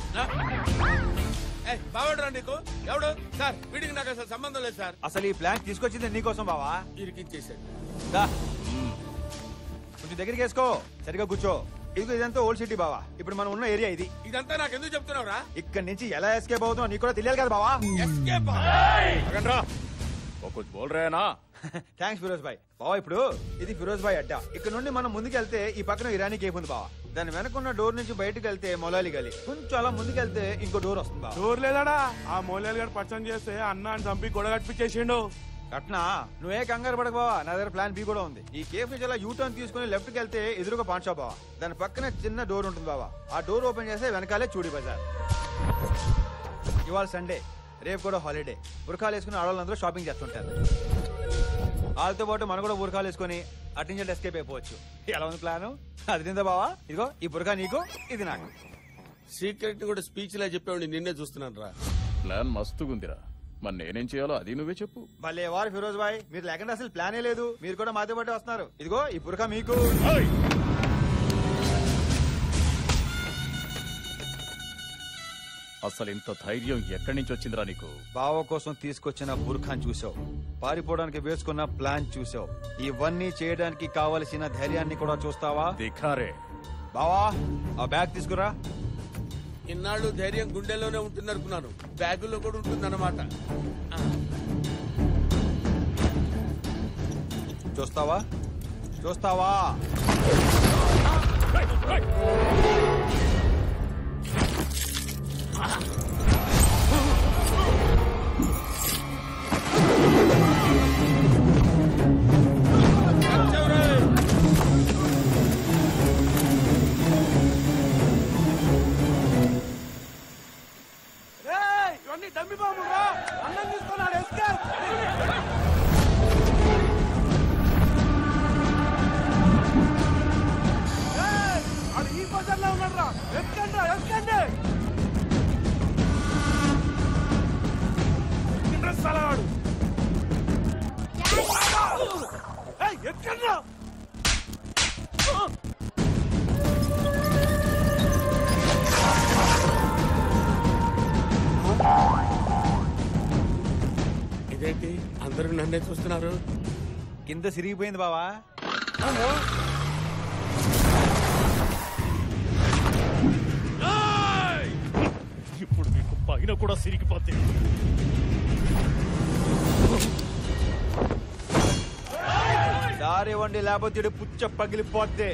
బావాడు నీకు ఎవడు? సార్ వీడికి నాకు అసలు సంబంధం లేదు సార్. అసలు ఈ ప్లాన్ తీసుకొచ్చింది నీకోసం బావా. ఇరికించేసాడు. కొంచెం దగ్గరికి వేసుకో, సరిగా కూర్చో. ఇదిగో ఇదంతా ఓల్డ్ సిటీ బావా, ఇప్పుడు మనం ఉన్న ఏరియా ఇది. ఇదంతా నాకు ఎందుకు చెప్తున్నావురా? ఇక్కడ నుంచి ఎలా ఎస్కేప్ అవుతున్నావు నీకు కూడా తెలియాలి కదా బావా. ఎస్కేప్ కుछ बोल रहे हैं ना? థ్యాంక్స్ ఫిరోజ్ భాయ్. బావా ఇప్పుడు ఇది ఫిరోజ్ భాయ్ అడ్డా. ఇక్కడ నుండి మనం ముందుకెళ్తే ఈ పక్కన ఇరానీ కేఫ్ ఉంది బావా. దాని వెనకున్న డోర్ నుంచి బయటకు వెళ్తే మొలాలి గలి. కొంచెం అలా ముందుకెళ్తే ఇంకో డోర్ వస్తుంది బావా. డోర్ లేదాడా? ఆ మొలాలి గారు పచ్చని చేస్తే అన్న అని చంపి గొడవ కట్టించేసిండు. కట్నా నువ్వే కంగారు పడక బావా, నా దగ్గర ప్లాన్ బి కూడా ఉంది. ఈ కేఫ్ నుంచి అలా యూ టర్న్ తీసుకుని లెఫ్ట్ కి వెళ్తే ఎదురుగా పాన్ షాప్ బావా. దాని పక్కన చిన్న డోర్ ఉంటుంది బావా. ఆ డోర్ ఓపెన్ చేస్తే వెనకాలే చూడి బజార్. ఇవాళ సండే, రేపు కూడా హాలిడే. బుర్ఖాలు వేసుకుని ఆడవాళ్ళందరూ షాపింగ్ చేస్తుంటారు. వాళ్ళతో పాటు మనం కూడా బుర్ఖాలు వేసుకుని అటు ఎస్కేప్ అయిపోవచ్చు. ఎలా ఉంది ప్లాన్? అది తిందా బావా. ఇదిగో ఈ బుర్ఖా నీకు, ఇది నాకు. సీక్రెట్ కూడా స్పీచ్ లా చెప్పేవాడిని నిన్నే చూస్తున్నాను రా. ప్లాన్ మస్తుగుందిరా, మరి నేనేం చేయాలో అది నువ్వే చెప్పు. భలే వారు ఫిరోజ్ భాయ్, మీరు లేకుండా అసలు ప్లానే లేదు. మీరు కూడా మాతో పాటు వస్తున్నారు. ఇదిగో ఈ బుర్ఖా మీకు. అసలు ఇంత ధైర్యం ఎక్కడి నుంచి వచ్చిందిరా నీకు? బావ కోసం తీసుకొచ్చిన బుర్ఖాన్ చూసావు, పారిపోవడానికి వేసుకున్న ప్లాన్ చూసావు. ఇవన్నీ చేయడానికి కావలసిన ధైర్యాన్ని కూడా చూస్తావా? దిఖారే. బావా ఆ బ్యాగ్ తీసుకురా. ఇన్నాళ్ళు ధైర్యం గుండెల్లోనే ఉంటుంది అనుకున్నాను, బ్యాగుల్లో కూడా ఉంటుంది అన్నమాట. చూస్తావా చూస్తావా? ఉన్నాడు రా. ఎక్కండి రా, ఎక్కండి. ఎక్కండి సలవాడు. ఏయ్, ఎక్కండి రా. ఇదేంటి అందరూ నన్నే చూస్తున్నారు? కింద సిరిగిపోయింది బావా. ఇప్పుడు మీకు పైన కూడా సిరిగిపోతే దారి వండి లేకపోతే పుచ్చ పగిలిపోద్ది.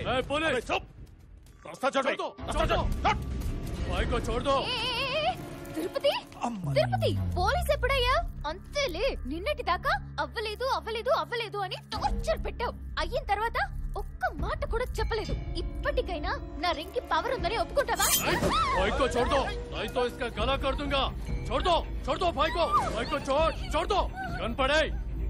తిరుపతి తిరుపతి పోలీస్ ఎప్పుడయ్యా? అంతేలే, నిన్నటి దాకా అవ్వలేదు అవ్వలేదు అవ్వలేదు అని టార్చర్ పెట్టావు. అయిన తర్వాత ఒక్క మాట కూడా చెప్పలేదు. ఇప్పటికైనా నా రింగ్ పవర్ ఉందని ఒప్పుకుంటావా? भाई को छोड़ दो, नहीं तो इसका गला कर दूंगा. छोड़ दो, छोड़ दो भाई को, भाई को छोड़, छोड़ दो. गन पड़े.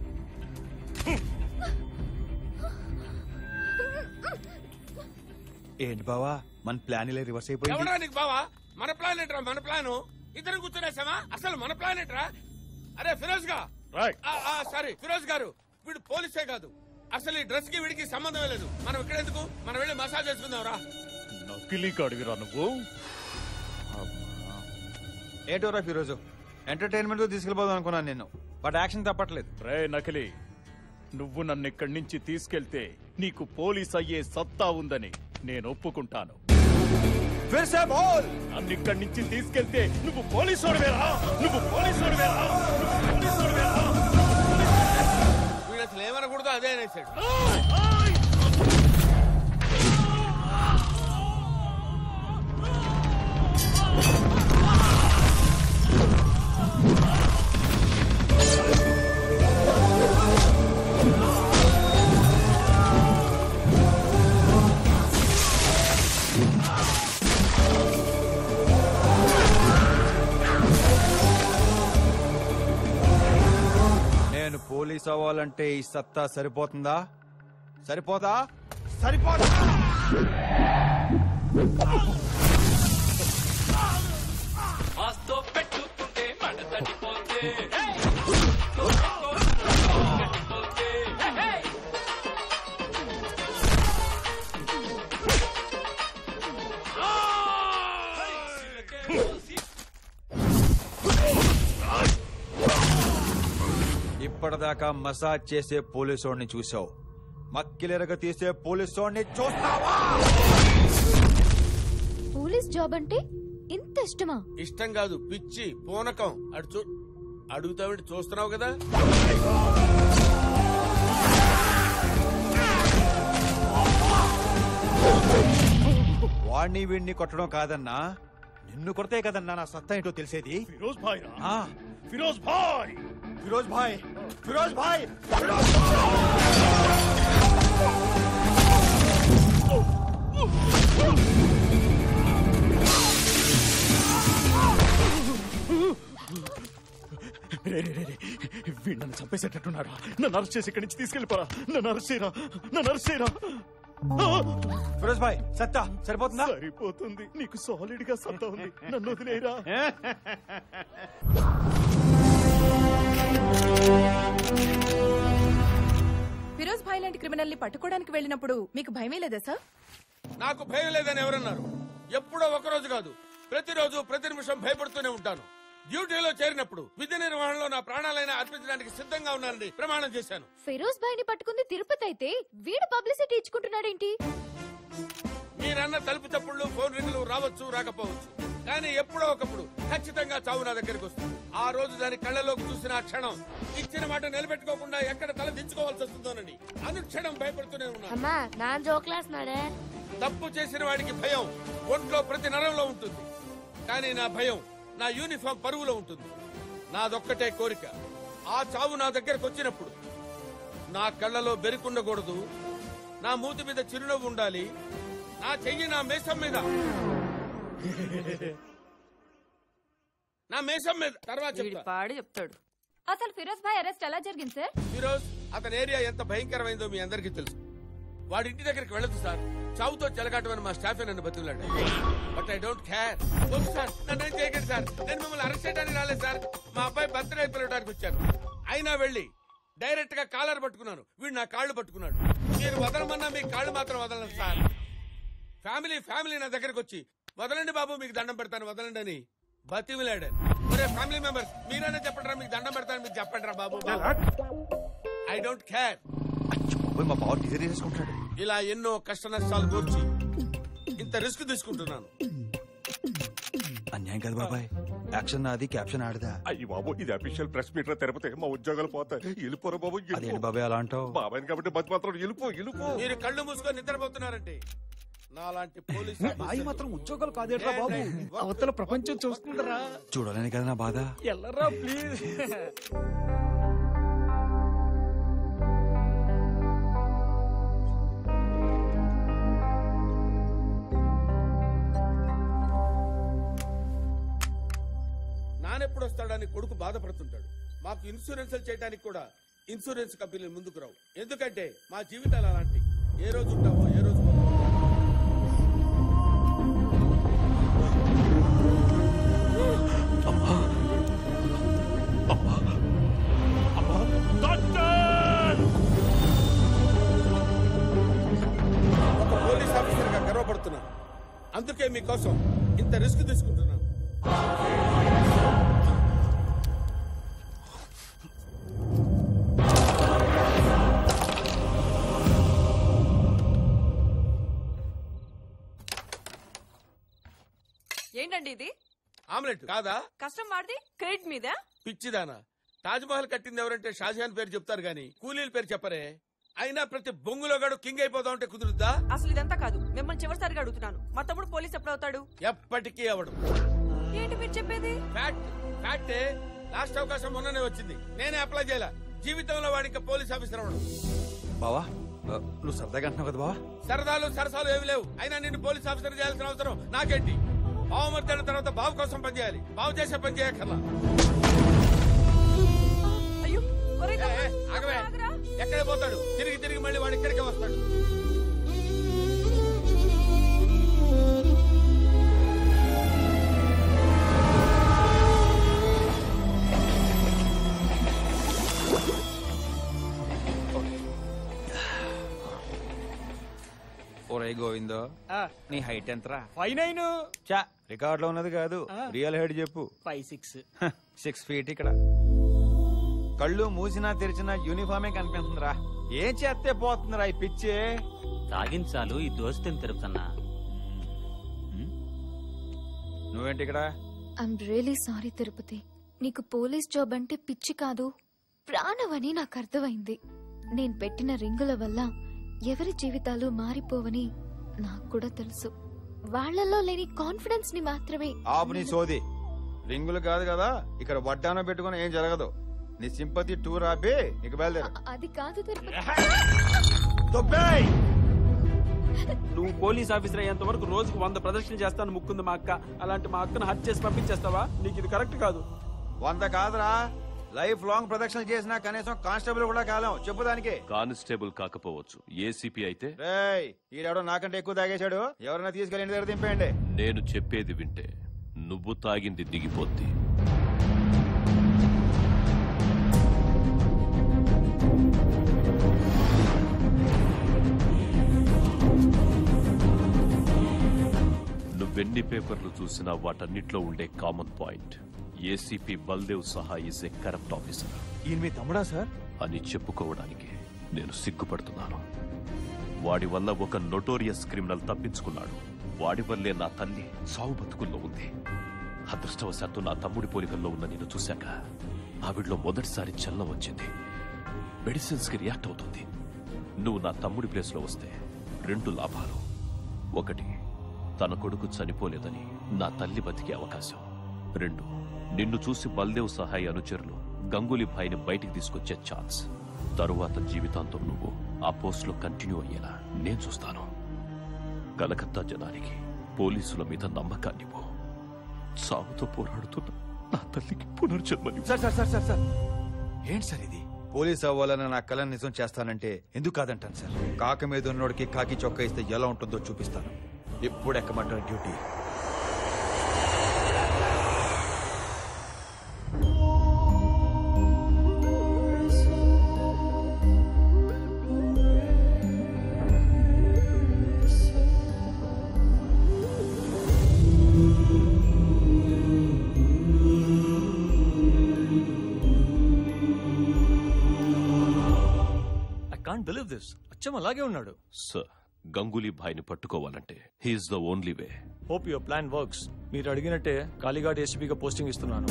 ఏంటి బావా మన ప్లాన్ ఇలా రివర్స్ అయిపోయింది? ఎవడా నీకు బావా? మన ప్లాన్ ఏంట్రా? మన ప్లాను ఇద్దరు కూర్చునేసామా? అసలు మన ప్లాన్ ఏంట్రా? అరే ఫిరోజ్ గా సారీ ఫిరోజ్ గారు, వీడు పోలీసే కాదు. అసలు ఈ డ్రెస్ కి వీడికి సంబంధమే లేదు. మనం ఇక్కడ ఎందుకు? మనం వెళ్ళి మసాజ్ చేసుకుందాం రా. నకిలీ కాడివిరా నువ్వు. ఏంటోరా ఫిరోజు, ఎంటర్టైన్మెంట్ తీసుకెళ్ళిపోదాం అనుకున్నాను నేను, బట్ యాక్షన్ తప్పట్లేదు. రే నకిలీ, నువ్వు నన్ను ఇక్కడి నుంచి తీసుకెళ్తే నీకు పోలీస్ అయ్యే సత్తా ఉందని నేను ఒప్పుకుంటాను. నన్ను ఇక్కడి నుంచి తీసుకెళ్తే నువ్వు పోలీసుడివేరా? నువ్వు పోలీసుడివేరా? వీడు అసలు ఏమనకూడదు అదే అనేసాడు. నేను పోలీస్ అవ్వాలంటే ఈ సత్తా సరిపోతుందా? సరిపోదా? సరిపోదా? పెట్టుకుంటే మడతడిపోతే ఇప్పటిదాకా మసాజ్ చేసే పోలీసోడిని చూసావు, మక్కిలెరగ తీసే పోలీసోడిని చూస్తావా? పోలీస్ జాబ్ అంటే ఇంత ఇష్టమా? ఇష్టం కాదు, పిచ్చి పూనకం. అడు చూ అడుగుతావిటి చూస్తున్నావు కదా. వాడిని వీడిని కొట్టడం కాదన్నా, నిన్ను కొడితే కదన్నా నా సత్తా ఏంటో తెలిసేది. ఫిరోజ్ భాయ్ ఆ, ఫిరోజ్ భాయ్ ఫిరోజ్ భాయ్ ఫిరోజ్ భాయ్ వీడు నన్ను చంపేసేటట్టున్నారా? నన్ను అరెస్ట్ చేసి ఇక్కడి నుంచి తీసుకెళ్ళిపోరా. నన్ను అరెస్ట్ చేయరా, నన్ను అరెస్ట్ చేయరా. ఫిరోజ్ భాయ్ సత్తా సరిపోతుందా? సరిపోతుంది, నీకు సాలిడ్ గా సత్తా ఉంది, నన్ను వదిలేరా. ఫిరోజ్ భాయ్ లాంటి క్రిమినల్ ని పట్టుకోవడానికి వెళ్ళినప్పుడు మీకు భయమే లేదా సార్? నాకు భయం లేదని ఎవరన్నారు? ఎప్పుడో ఒకరోజు కాదు, ప్రతిరోజు ప్రతి నిమిషం భయపడుతూనే ఉంటాను. డ్యూటీలో చేరినప్పుడు విధి నిర్వహణలో నా ప్రాణాలైనా అర్పించడానికి సిద్ధంగా ఉన్నానని ప్రమాణం చేశాను. ఫిరోజ్ భాయ్ ని పట్టుకుంది తిరుపతి అయితే వీడు పబ్లిసిటీ ఇచ్చుకుంటున్నాడేంటి? మీరన్న తలుపు తప్పుళ్ళు ఫోన్ రింగులు రావచ్చు రాకపోవచ్చు, కానీ ఎప్పుడో ఒకప్పుడు ఖచ్చితంగా చావు నా దగ్గరికి వస్తుంది. ఆ రోజు దాని కళ్ళలోకి చూసిన ఆ క్షణం ఇచ్చిన మాట నిలబెట్టుకోకుండా ఎక్కడ తల దించుకోవాల్సి వస్తుందోనని అనుక్షణం భయపడుతూనే ఉన్నాను. తప్పు చేసిన వాడికి భయం ఒంట్లో ప్రతి నరంలో ఉంటుంది, కానీ నా భయం నా యూనిఫామ్ పరువులో ఉంటుంది. నాదొక్కటే కోరిక, ఆ చావు నా దగ్గరకు వచ్చినప్పుడు నా కళ్ళలో బెరుకుండకూడదు, నా మూతి మీద చిరునవ్వు ఉండాలి, నా చెయ్యి నా మేసం మీద నా మేసం మీద తర్వాత చెప్తా. పాడి చెప్తాడు. అసలు ఫిరోజ్ భాయ్ అరెస్ట్ ఎలా జరిగింది సార్? ఫిరోజ్ అతని ఏరియా ఎంత భయంకరమైందో మీ అందరికీ తెలుసు. వాడి ఇంటి దగ్గరికి వెళ్ళదు సార్. చావుతో చెలగాటమని మా స్టాఫే నన్ను బతుకులాడు. But I don't care. వద్దు సార్, నన్ను ఏం చేయకండి సార్. నేను మిమ్మల్ని అరెస్ట్ చేయడానికి రాలేదు సార్. మా అబ్బాయి బర్త్డే పిలవడానికి వచ్చాను. అయినా వెళ్ళి డైరెక్ట్ గా కాలర్ పట్టుకున్నాను. వీడు నా కాళ్ళు పట్టుకున్నాడు. మీరు వదలమన్నా మీ కాళ్ళు మాత్రం వదలను సార్. ఫ్యామిలీ ఫ్యామిలీ నా దగ్గరకు వచ్చి వదలండి బాబు మీకు దండం పెడతాను వదలండి అని బతిమిలాడాను. ఒరే ఫ్యామిలీ మెంబర్స్ మీరైనా చెప్పండి మీకు దండం పెడతాను మీకు చెప్పండి రా బాబు. I don't care. మా బావ డిజైన్ చేసుకుంటాడు. ఇలా ఎన్నో కష్ట నష్టాలు కూర్చి ఇంత రిస్క్ తీసుకుంటున్నాను. అన్యాయం కదా బాబాయ్. యాక్షన్ నాది, క్యాప్షన్ ఆడదా? అయ్యి బాబు ఇది అఫీషియల్ ప్రెస్ మీట్ లో తిరుపతి మా ఉద్యోగాలు పోతాయి. వెళ్ళిపోరా బాబు. అదేంటి బాబాయ్ అలా అంటావు? బాబాయ్ కాబట్టి బతి మాత్రం వెళ్ళిపో వెళ్ళిపో. మీరు కళ్ళు మూసుకొని నిద్రపోతున్నారంటే నాలాంటి పోలీసు బాయి మాత్రం ఉద్యోగాలు కాదేట్రా బాబు. అవతల ప్రపంచం చూస్తుండరా. చూడాలని కదా నా బాధ. ఎల్లరా ప్లీజ్. నానెప్పుడు వస్తాడని కొడుకు బాధపడుతుంటాడు. మాకు ఇన్సూరెన్స్ చేయడానికి కూడా ఇన్సూరెన్స్ కంపెనీలు ముందుకు రావు. ఎందుకంటే మా జీవితాలు అలాంటి. ఏ రోజు ఉంటామో ఏ రోజు ఒక పోలీస్ ఆఫీసర్ గా గర్వపడుతున్నాను. అందుకే మీకోసం ఇంత రిస్క్ తీసుకుంటున్నాను. ఏంటండి ఇది? ఆమ్లెట్ కాదా? కష్టం వాడిది క్రెడిట్ మీద. పిచ్చిదానా, తాజ్ మహల్ కట్టింది ఎవరంటే షాజహాన్ పేరు చెప్తారు గాని కూలీల పేరు చెప్పరే. అయినా ప్రతి బొంగులో గడు కింగ్ అయిపోతా ఉంటే కుదురుద్దా? అసలు ఇదంతా కాదు. మిమ్మల్ని చివరిసారిగా అడుగుతున్నాను, మా తమ్ముడు పోలీస్ ఎప్పుడు అవుతాడు? ఎప్పటికీ అవడు. ఏంటి మీరు చెప్పేది? ఫ్యాక్ట్ ఫ్యాక్టే. లాస్ట్ అవకాశం మొన్ననే వచ్చింది. నేనే అప్లై చేయాల. జీవితంలో వాడి ఇంకా పోలీస్ ఆఫీసర్ అవడు. బావా నువ్వు సరదాగా అంటున్నావు కదా బావా. సరదాలు సరసాలు ఏమి లేవు. అయినా నిన్ను పోలీస్ ఆఫీసర్ చేయాల్సిన అవసరం నాకేంటి? బావు మర్దన తర్వాత బావు కోసం పనిచేయాలి. బావు చేసే పని చేయక్కర్లా. ఆగవే, ఎక్కడ పోతాడు? తిరిగి తిరిగి మళ్ళీ వాడు ఇక్కడికే వస్తాడు. ఒరే గోవిందో, నీ హైట్ ఎంతరా? Five nine. చా రికార్డ్ లో ఉన్నది కాదు, రియల్ హైట్ చెప్పు. Five six. Six feet. ఇక్కడ కళ్ళు మూసినా తెరిచినా యూనిఫామే కనిపిస్తుందిరా. ఏం చేస్తే పోతుందిరా ఈ పిచ్చే? తాగించాలు ఈ దోస్తుని తిరుపుతున్నా. నువ్వేంటి ఇక్కడ? I'm really sorry Tirupati. నీకు పోలీస్ జాబ్ అంటే పిచ్చి కాదు, ప్రాణం అని నాకు అర్థమైంది. నేను పెట్టిన రింగుల వల్ల ఎవరి జీవితాలు మారిపోవని నాకు కూడా తెలుసు. వాళ్లలో లేని కాన్ఫిడెన్స్ ని మాత్రమే. ఆపు నీ సోది. రింగులు కాదు కదా, ఇక్కడ వడ్డానం పెట్టుకుని ఏం జరగదు. నీ సింపతి టూర్ ఆపి నీకు బయలుదేరు. అది కాదు తిరుపతి. నువ్వు పోలీస్ ఆఫీసర్ అయ్యేంత వరకు రోజుకు వంద ప్రదర్శన చేస్తాను ముక్కుంది మా అక్క. అలాంటి మా అక్కను హత్య చేసి పంపించేస్తావా? నీకు ఇది కరెక్ట్ కాదు. వంద కాదురా, లైఫ్ లాంగ్ ప్రదక్షిణ చేసినా కనీసం కానిస్టేబుల్ కూడా కాలం. చెప్పు దానికి. కానిస్టేబుల్ కాకపోవచ్చు, ఏసీపీ అయితే. రేయ్, ఈడెవడో నాకంటే ఎక్కువ తాగేశాడు. ఎవరైనా తీసుకెళ్ళి ఇంటి దగ్గర దింపేయండి. నేను చెప్పేది వింటే నువ్వు తాగింది దిగిపోద్ది. నువ్వెన్ని పేపర్లు చూసినా వాటన్నిట్లో ఉండే కామన్ పాయింట్, ఏసీపీ బల్దేవ్ సహా ఈజ్ ఏ కరప్ట్ ఆఫీసర్. ఈయన మీ తమ్ముడా సార్ అని చెప్పుకోవడానికి నేను సిగ్గుపడుతున్నాను. వాడి వల్ల ఒక నొటోరియస్ క్రిమినల్ తప్పించుకున్నాడు. వాడి వల్లే నా తల్లి సావు బతుకుల్లో ఉంది. అదృష్టవశాత్తు నా తమ్ముడి పోలికల్లో ఉన్న నేను చూశాక ఆవిడలో మొదటిసారి చలనం వచ్చింది. మెడిసిన్స్ కి రియాక్ట్ అవుతుంది. నువ్వు నా తమ్ముడి ప్లేస్ లో వస్తే రెండు లాభాలు. ఒకటి, తన కొడుకు చనిపోలేదని నా తల్లి బతికే అవకాశం. రెండు, నిన్ను చూసి బల్దేవ్ సహాయ అనుచరులు గంగూలీ భాయ్ని బయటికి తీసుకొచ్చే ఛాన్స్. తరువాత జీవితాంతం నువ్వు ఆ పోస్ట్ లో కంటిన్యూ అయ్యేలా నేను చూస్తాను. కలకత్తా జనానికి పోలీసుల మీద నమ్మకాన్ని పో. సాగుతో పోరాడుతున్న నా తల్లికి పునర్జన్మని. Sir sir sir sir sir ఏంటి సార్ ఇది? పోలీస్ అవ్వాలని నా కళను నిజం చేస్తానంటే ఎందుకు కాదంటాను సార్. కాక మీద ఉన్నోడికి కాకి చొక్కా ఇస్తే ఎలా ఉంటుందో చూపిస్తాను. ఎప్పుడు ఎక్కమంటారు డ్యూటీ? అచ్చం అలాగే ఉన్నాడు. సార్, గంగూలీ భాయ్ని పట్టుకోవాలంటే he's the only way. Hope your plan works. మీరు అడిగినట్టే కాళీఘాట్ ఏసీపీగా పోస్టింగ్ ఇస్తున్నాను.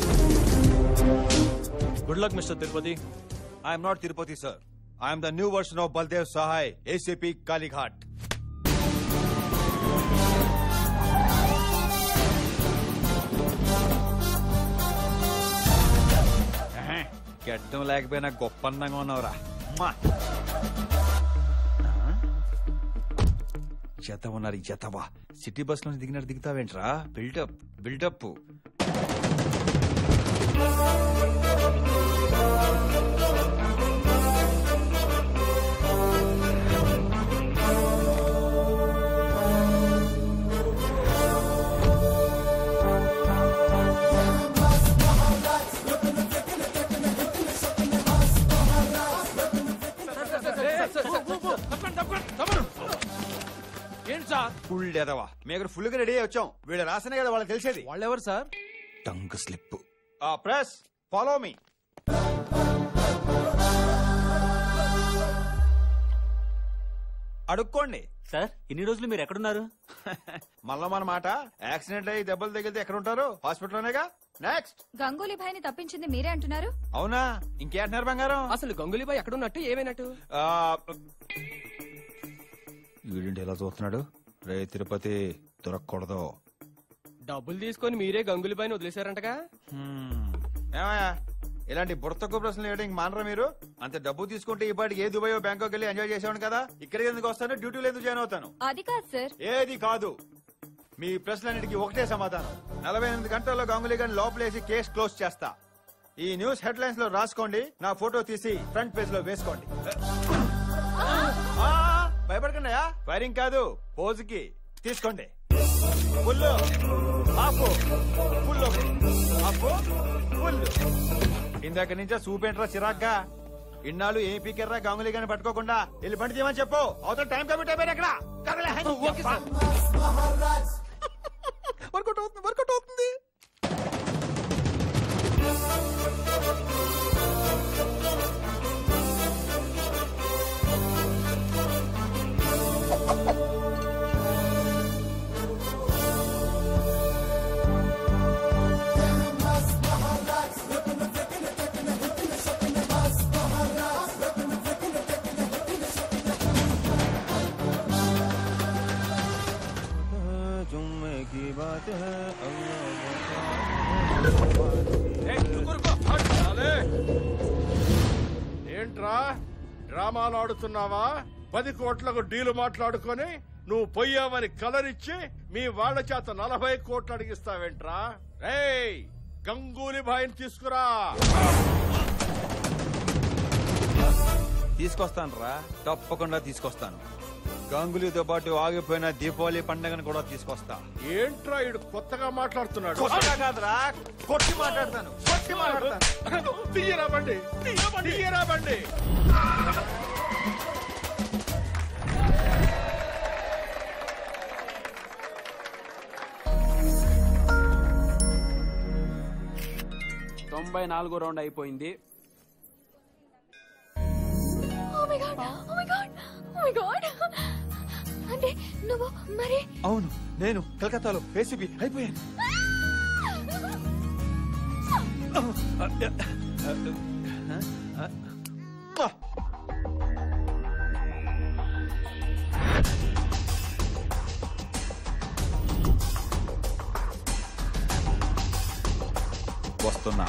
Good luck mister Tirupati. I'm not Tirupati sir. I'm the new version of Baldev Sahay, ACP Kalighat. గడ్డం లేకపోయినా గొప్ప అందంగా ఉన్నావురా. జత ఉన్నారు జతవా. సిటీ బస్ నుంచి దిగినట్టు దిగుతావేంట్రా? Buildup buildup. ఫుల్ ఎదవా. మేము ఫుల్ గా రెడీ అయ్యి వచ్చాం. వీళ్ళ రాసనే కదా వాళ్ళకి తెలిసేది. వాళ్ళెవరు సార్? Tongue slip. Press follow me. అడుక్కోండి సార్. ఇన్ని రోజులు మీరు ఎక్కడున్నారు? మళ్ళా మన మాట. యాక్సిడెంట్ అయ్యి దెబ్బలు తగిలితే ఎక్కడ ఉంటారు? హాస్పిటల్లోనేగా. నెక్స్ట్. గంగూలీ భాయ్ ని తప్పించింది మీరే అంటున్నారు? అవునా? ఇంకేంటున్నారు బంగారం? అసలు గంగూలీ భాయ్ ఎక్కడున్నట్టు ఏమైనట్టు? వీడింటి ఎలా చూస్తున్నాడు? రే తిరుపతి, దొరకకూడదు. డబ్బులు తీసుకొని మీరే గంగూలీ భాయ్ ని వదిలేశారంటగా? ఏమయ్యా, ఇలాంటి బుర్తకు ప్రశ్నలు వేయడానికి మానరా మీరు? అంత డబ్బు తీసుకుంటే ఈ పాటికి ఏ దుబాయ్ బ్యాంకాక్ వెళ్ళి ఎంజాయ్ చేసేవాడు కదా. ఇక్కడికి ఎందుకు వస్తాను? డ్యూటీలో ఎందుకు జాయిన్ అవుతాను? అది కాదు సార్. ఏది కాదు. మీ ప్రశ్నలన్నిటికీ ఒకటే సమాధానం. నలభై ఎనిమిది గంటల్లో గంగూలీ గారిని లోపలేసి కేసు క్లోజ్ చేస్తా. ఈ న్యూస్ హెడ్ లైన్స్ లో రాసుకోండి. నా ఫోటో తీసి ఫ్రంట్ పేజ్ లో వేసుకోండి. భయపడకండి. ఫైరింగ్ కాదు, పోజుకి తీసుకోండి. Full half full half full. ఇందాక నుంచే చూపేంట్రా చిరాగ్గా. ఇన్నాళ్ళు ఏం పీకెర్రా గంగూలీ గారిని పట్టుకోకుండా? వెళ్ళి బండి చేయమని చెప్పు. అవతల టైం కమిట్ అయిపోయిన ఎక్కడ వర్కౌట్ అవుతుంది వర్కౌట్ అవుతుంది. ఏంట్రా డ్రామాలు ఆడుతున్నావా? పది కోట్లకు డీలు మాట్లాడుకొని నువ్వు పొయ్యావని కలరిచ్చి మీ వాళ్ళ చేత నలభై కోట్లు అడిగిస్తావేంట్రా? రేయ్, గంగూలీ భాయ్ని తీసుకురా. తీసుకొస్తాను రా, తప్పకుండా తీసుకొస్తాను. గంగూలీతో పాటు ఆగిపోయిన దీపావళి పండుగను కూడా తీసుకొస్తా. ఏంట్రా ఇడు కొత్తగా మాట్లాడుతున్నాడు? కొత్తగా కాదురా, కొట్టి మాట్లాడతాను కొట్టి మాట్లాడతాను. తీయరా బండి, తీయరా బండి. తొంభై నాలుగో రౌండ్ అయిపోయింది. అంటే నువ్వు మరి? అవును, నేను కలకత్తాలో ఏసీపీ అయిపోయాను. వస్తున్నా.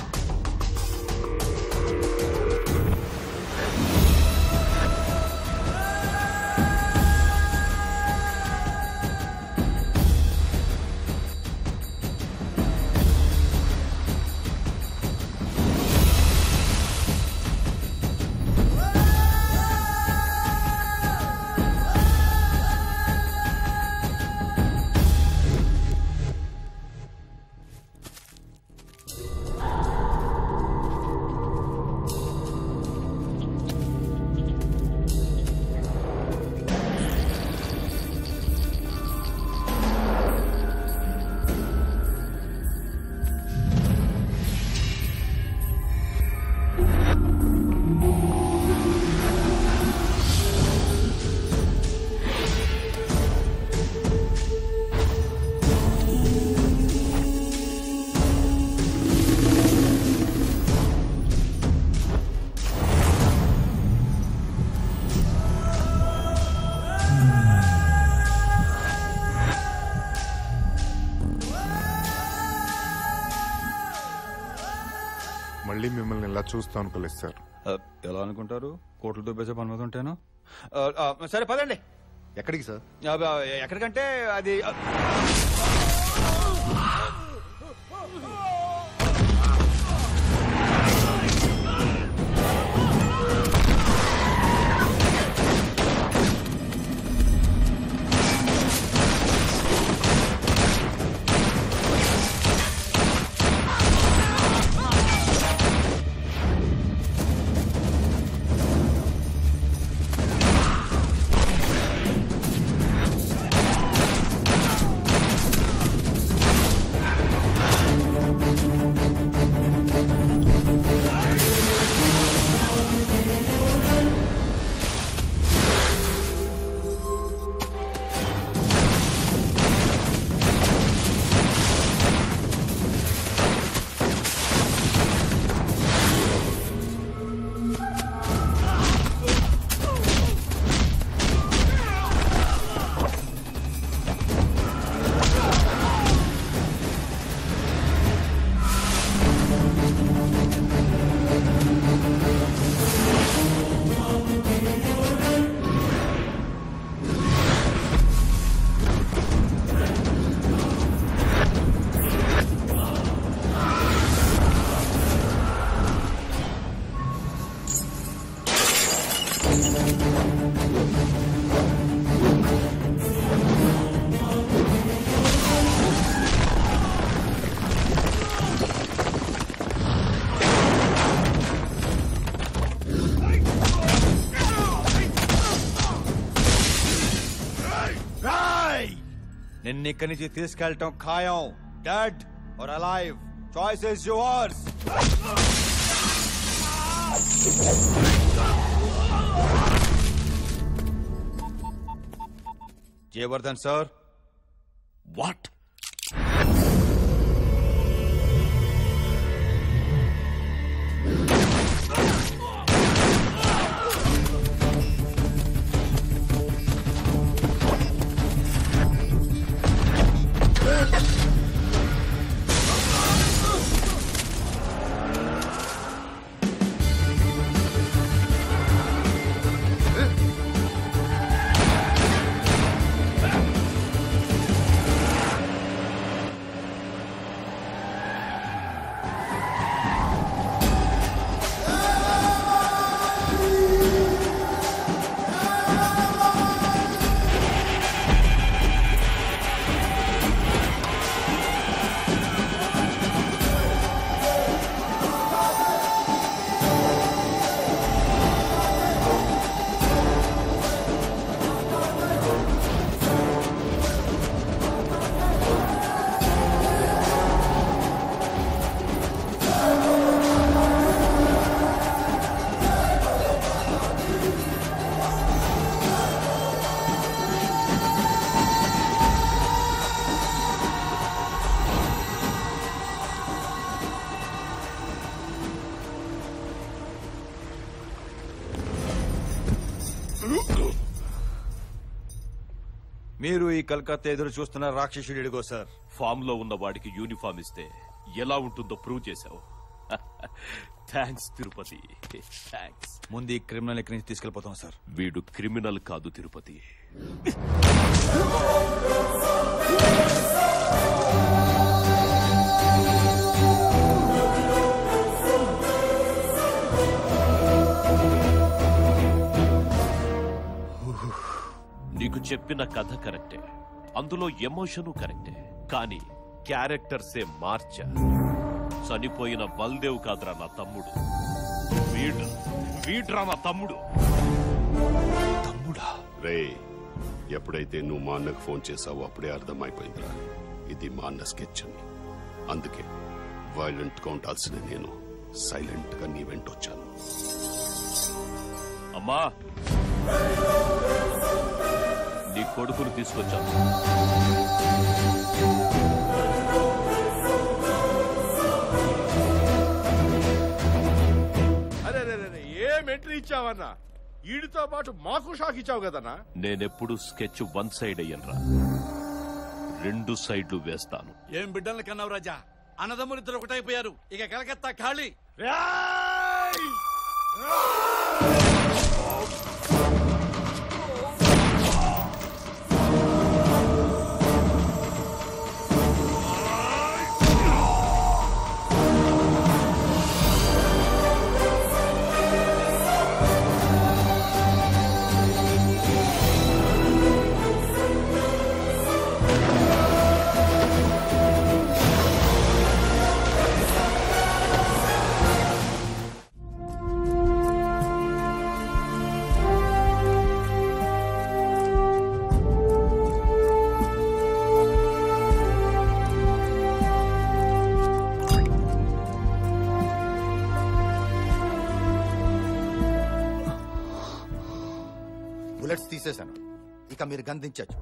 మళ్ళీ మిమ్మల్ని ఇలా చూస్తాం అనుకోలేదు సార్. ఎలా అనుకుంటారు? కోట్లు దుబ్బేసే పని మీద ఉంటాను. సరే పదండి. ఎక్కడికి సార్? ఎక్కడికంటే అది నిన్ను ఇక్కడి నుంచి తీసుకెళ్ళటం ఖాయం. Dead or alive, choice is yours. Jayavardhan sir. What? మీరు ఈ కలకత్తా ఎదురు చూస్తున్న రాక్షసుడిగో సార్. ఫామ్ లో ఉన్న వాడికి యూనిఫామ్ ఇస్తే ఎలా ఉంటుందో ప్రూవ్ చేశావు. Thanks Tirupati, thanks. ముందు ఈ క్రిమినల్ ఇక్కడి నుంచి తీసుకెళ్లిపోతాం సార్. వీడు క్రిమినల్ కాదు తిరుపతి. నీకు చెప్పిన కథ కరెక్టే, అందులో ఎమోషను కరెక్టే, కానీ క్యారెక్టర్సే మార్చా. చనిపోయిన బల్దేవ్ కాదురా నా తమ్ముడు. వీడు వీడ్రా నా తమ్ముడు. తమ్ముడా? రే, ఎప్పుడైతే నువ్వు మా అన్నకు ఫోన్ చేసావో అప్పుడే అర్థమైపోయిందిరా ఇది మా అన్న స్కెచ్ అని. అందుకే వైలెంట్ గా ఉండాల్సిన నేను సైలెంట్ గా నీ వెంట వచ్చాను. అమ్మా, నీ కొడుకును తీసుకొచ్చాను. అరే ఏం ఎంట్రీ ఇచ్చావన్నా? ఈడితో పాటు మాకు షాక్ ఇచ్చావు కదన్నా. నేనెప్పుడు స్కెచ్ వన్ సైడ్ అయ్యనరా, రెండు సైడ్లు వేస్తాను. ఏం బిడ్డలు కన్నావు రాజా? అన్నదమ్ములిద్దరు ఒకటైపోయారు. ఇక కలకత్తా ఖాళీ. బుల్లెట్స్ తీసేశాను. ఇక మీరు గంధించచ్చు.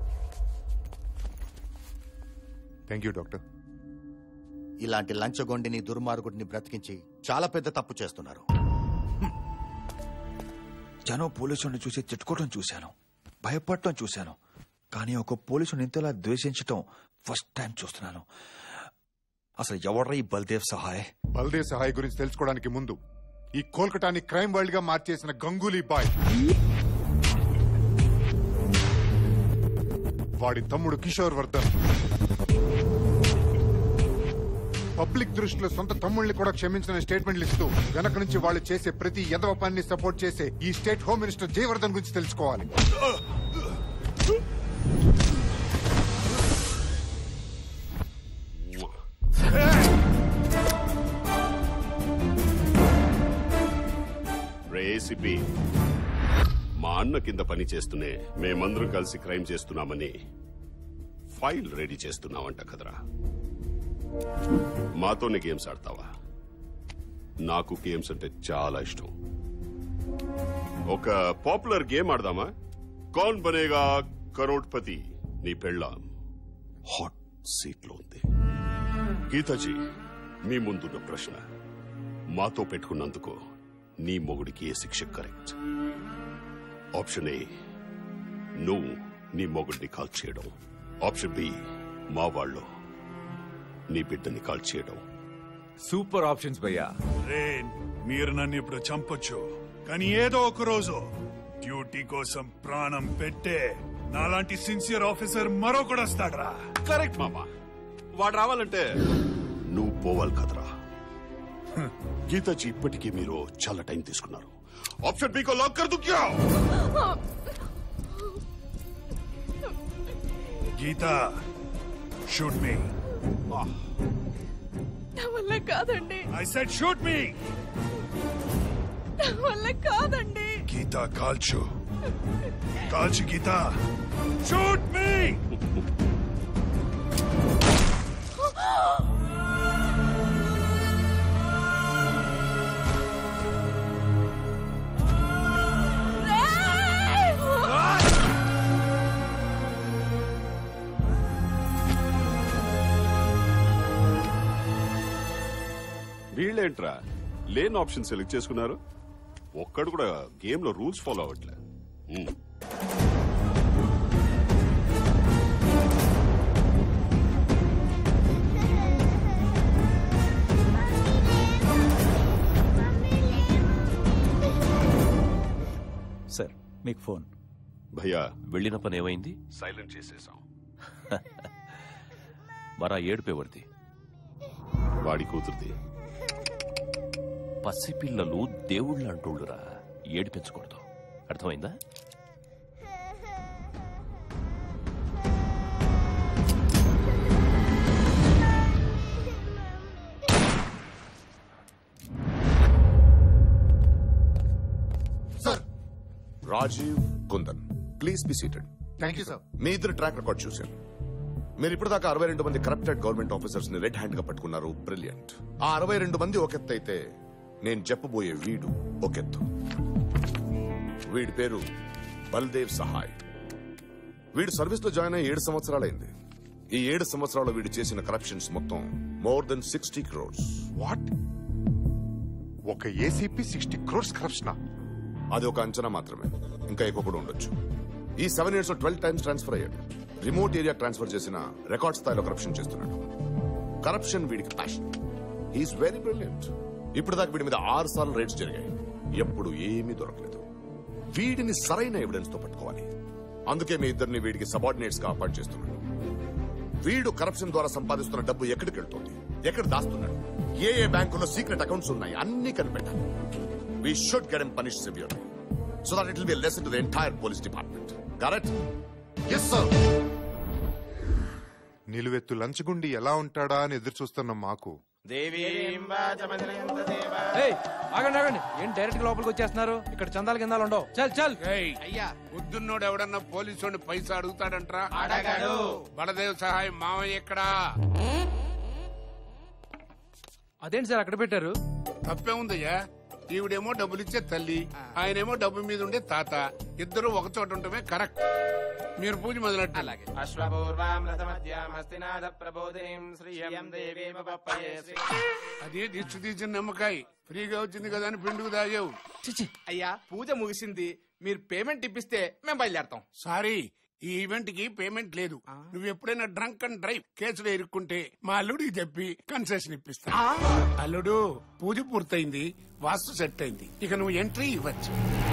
Thank you doctor. ఇలాంటి లంచగొండిని దుర్మార్గుడిని బ్రతికించి చాలా పెద్ద తప్పు చేస్తున్నారు. జనం పోలీసుని చూసి తిట్టుకోవడం చూశాను, భయపడటం చూశాను, కానీ ఒక పోలీసుని ఇంతలా ద్వేషించటం ఫస్ట్ టైం చూస్తున్నాను. అసలు ఎవడ్రా ఈ బల్దేవ్ సహాయ్? బల్దేవ్ సహాయ్ గురించి తెలుసుకోవడానికి ముందు ఈ కోల్కతాని క్రైమ్ వరల్డ్ గా మార్చేసిన గంగూలీ బాయ్, వాడి తమ్ముడు కిషోర్ వర్ధన్, పబ్లిక్ దృష్టిలో సొంత తమ్ముళ్ళని కూడా క్షమించిన స్టేట్మెంట్లు ఇస్తూ వెనక నుంచి వాళ్ళు చేసే ప్రతి యదవ పనిని సపోర్ట్ చేసే ఈ స్టేట్ హోమ్ మినిస్టర్ జయవర్ధన్ గురించి తెలుసుకోవాలి. ఏసీపీ మా అన్న కింద పని చేస్తూనే మేమందరం కలిసి క్రైమ్ చేస్తున్నామని ఫైల్ రెడీ చేస్తున్నావంట కదరా. మాతోనే గేమ్స్ ఆడతావా? నాకు గేమ్స్ అంటే చాలా ఇష్టం. ఒక పాపులర్ గేమ్ ఆడదామా? కౌన్ బనేగా కరోడ్పతి. నీ పెళ్ళాం హాట్ సీట్ లో ఉంది. గీతాజీ, మీ ముందున్న ప్రశ్న, మాతో పెట్టుకున్నందుకు నీ మొగుడికి ఏ శిక్ష కరెక్ట్? ఆప్షన్ ఏ, నువ్వు నీ మొగుడిని కాల్ చేయడం. ఆప్షన్ బి, మా వాళ్ళు నీ బిడ్డని కాల్ చేయడం. సూపర్ ఆప్షన్స్ భయ్యా. రేన్, మీరు నన్ను ఇప్పుడు చంపొచ్చు, కానీ ఏదో ఒక రోజు డ్యూటీ కోసం ప్రాణం పెట్టే నాలాంటి సిన్సియర్ ఆఫీసర్ మరొకడు వస్తాడరా. కరెక్ట్ మామా. వాడు రావాలంటే నువ్వు పోవాలి కదరా. గీతాజీ, ఇప్పటికీ మీరు చాలా టైం తీసుకున్నారు. ఆప్షన్ బి కో లాక్ కర్ దు క్యా? Geeta, shoot me. నా వల్ల కాదండి. I said shoot me. నా వల్ల కాదండి. గీతా, కాల్చు కాల్చు గీతా. షూట్ మీ. వీళ్ళేంట్రా లేని ఆప్షన్ సెలెక్ట్ చేసుకున్నారు? ఒక్కడు కూడా గేమ్ లో రూల్స్ ఫాలో అవ్వట్లే. సార్, మీకు ఫోన్. భయ్యా, వెళ్ళిన పని ఏమైంది? సైలెంట్ చేసేసాం. మరా ఏడుపేవరిది? వాడి కూతురుది. పసిపిల్లలు దేవుళ్ళు అంటోళ్ళురా, ఏడిపించకూడదు. అర్థమైందా? Sir, Rajiv Kundan, please be seated. Thank you sir. మీ ఇద్దరు ట్రాక్ రికార్డ్ చూశాను. మీరు ఇప్పుడు దాకా అరవై రెండు మంది కరప్టెడ్ గవర్నమెంట్ ఆఫీసర్స్ ని రెడ్ హ్యాండ్ గా పట్టుకున్నారు. బ్రిలియంట్. ఆ అరవై రెండు మంది ఒకెత్తు అయితే నేను చెప్పబోయే వీడు ఒకెత్తు. వీడి పేరు బల్దేవ్ సహాయ్. వీడు సర్వీస్ లో జాయిన్ అయ్యి ఏడు సంవత్సరాలైంది. ఈ ఏడు సంవత్సరాలు వీడు చేసిన కరప్షన్స్ మొత్తం more than sixty crores. What? ఒక ఏసీపీ సిక్స్టీ క్రోర్స్ కరప్షన్? అది ఒక అంచనా మాత్రమే, ఇంకా ఎక్కువ కూడా ఉండొచ్చు. ఈ సెవెన్ ఇయర్స్ లో ట్వెల్వ్ టైమ్స్ ట్రాన్స్ఫర్ అయ్యాడు. రిమోట్ ఏరియా ట్రాన్స్ఫర్ చేసిన రికార్డ్ స్థాయిలో కరప్షన్ చేస్తున్నాడు. కరప్షన్ వీడికి ప్యాషన్. He's very brilliant. ఇప్పుడు దాకా వీడి మీద ఆరు సార్లు రైడ్స్ జరిగాయి, ఎప్పుడు ఏమీ దొరకలేదు. వీడిని సరైన ఎవిడెన్స్ తో పట్టుకోవాలి. అందుకే మీ ఇద్దరిని వీడికి సబార్డినేట్స్ గా అపాయింట్ చేస్తున్నాడు. వీడు కరప్షన్ ద్వారా సంపాదిస్తున్న డబ్బు ఎక్కడికి వెళ్తుంది, ఎక్కడ దాస్తున్నాడు, ఏ ఏ బ్యాంకులో సీక్రెట్ అకౌంట్స్ ఉన్నాయి, అన్ని కనిపెట్టాలి. We should get him punished severely so that it will be a lesson to the entire police department. Got it? Yes, sir. నిలువెత్తు లంచగుండి ఎలా ఉంటాడా అని ఎదురు చూస్తున్న మాకు ఆగండి ఆగండి ఏం డైరెక్ట్ గా లోపలికి వచ్చేస్తున్నారు? ఇక్కడ చందాల కిందాలు ఉండవు. చల్ చల్. అయ్యా పొద్దున్నోడు ఎవడన్నా పోలీసు పైసా అడుగుతాడంట్రా? అడగడు. బలదేవ్ సహాయం మామయ్య ఎక్కడా? అదేంటి సార్ అక్కడ పెట్టారు? తప్పే ఉందయ్యా. ఈవిడేమో డబ్బులిచ్చే తల్లి, ఆయనేమో డబ్బు మీద ఉండే తాత, ఇద్దరు ఒక చోట ఉండటమే కరెక్ట్. మీరు పూజ మొదలెట్టు. అలాగే. అదే దిష్టి తీసిన నిమ్మకాయ ఫ్రీగా వచ్చింది కదా అని పిండుకు తాగావు. అయ్యా పూజ ముగిసింది, మీరు పేమెంట్ ఇప్పిస్తే మేము బయలుదేరతాం. సారీ, ఈ ఈవెంట్ కి పేమెంట్ లేదు. నువ్వు ఎప్పుడైనా డ్రంక్ అండ్ డ్రైవ్ కేసులో ఇరుక్కుంటే మా అల్లుడికి చెప్పి కన్సెషన్ ఇప్పిస్తా. అల్లుడు, పూజ పూర్తయింది, వాస్తు సెట్ అయింది, ఇక నువ్వు ఎంట్రీ ఇవ్వచ్చు.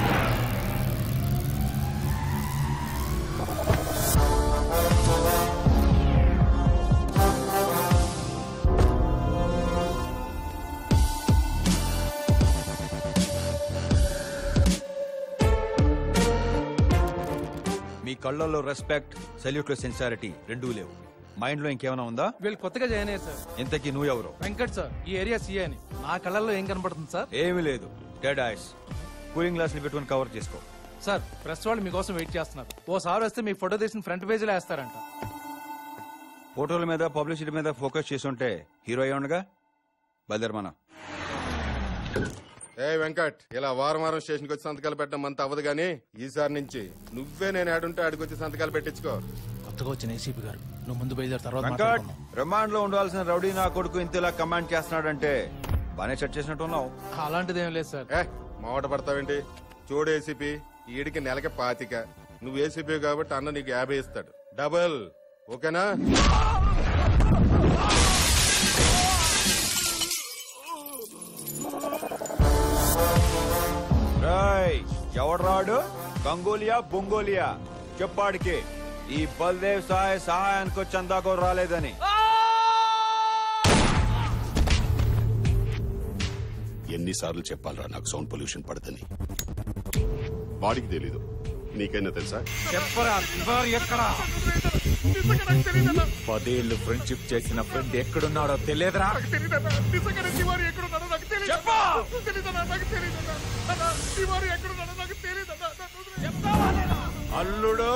మీ కళ్ళల్లో రెస్పెక్ట్, సెల్యూట్ లో సెన్సారిటీ రెండూ లేవు. మైండ్ లో ఇంకేమైనా ఉందా? వీళ్ళు కొత్తగా జాయిన్ అయ్యారు సార్. ఇంతకీ నువ్వు ఎవరు? వెంకట్ సార్, ఈ ఏరియా సీఏ అని. నా కళ్ళల్లో ఏం కనపడుతుంది సార్? ఏమీ లేదు. Dead eyes. కూలింగ్ గ్లాస్ పెట్టుకుని కవర్ చేసుకో. సార్, ప్రెస్ వాళ్ళు మీకోసం వెయిట్ చేస్తున్నారు. ఓసారి వస్తే మీ ఫోటో తీసిన ఫ్రంట్ పేజీలో వేస్తారంట. ఫోటోల మీద పబ్లిసిటీ మీద ఫోకస్ చేసుంటే హీరో అయ్యి ఉండగా. బయలుదేరమన్నా. ఏ వెంకట్, ఇలా వారం వారం స్టేషన్కి వచ్చి సంతకాలు పెట్టడం అంత అవ్వదు గానీ ఈసారి నుంచి నువ్వే నేను ఆడుంటే ఆడికొచ్చి సంతకాలు పెట్టించుకో. కొత్తగా వచ్చిన ఏసీపీ గారు, నువ్వు ముందు బయలుదేరి తర్వాత వెంకట్, రిమాండ్ లో ఉండాల్సిన రౌడీ నా కొడుకు ఇంతలా కమాండ్ చేస్తున్నాడంటే బానే సెట్ చేసినట్టు ఉన్నావు. అలాంటిది ఏం లేదు సార్. ఏ మావట పడతావేంటి? చూడు ఏసీపీ, ఈడికి నెలకి పాతిక, నువ్వు ఏసీపీ కాబట్టి అన్న నీకు యాభై ఇస్తాడు, డబుల్. ఓకేనా? ఎవడ్రాడు? గంగోలియా బొంగోలియా? చెప్పాడికి ఈ బల్దేవ్ సహాయ సహాయానికి చందాకో రాలేదని. ఎన్నిసార్లు చెప్పాలరా నాకు సౌండ్ పొల్యూషన్ పడదని? వాడికి తెలీదు, నీకైనా తెలుసా? చెప్పరా ఎక్కడా? పదేళ్లు ఫ్రెండ్షిప్ చేసిన ఫ్రెండ్ ఎక్కడున్నాడో తెలియదురా? అల్లుడు,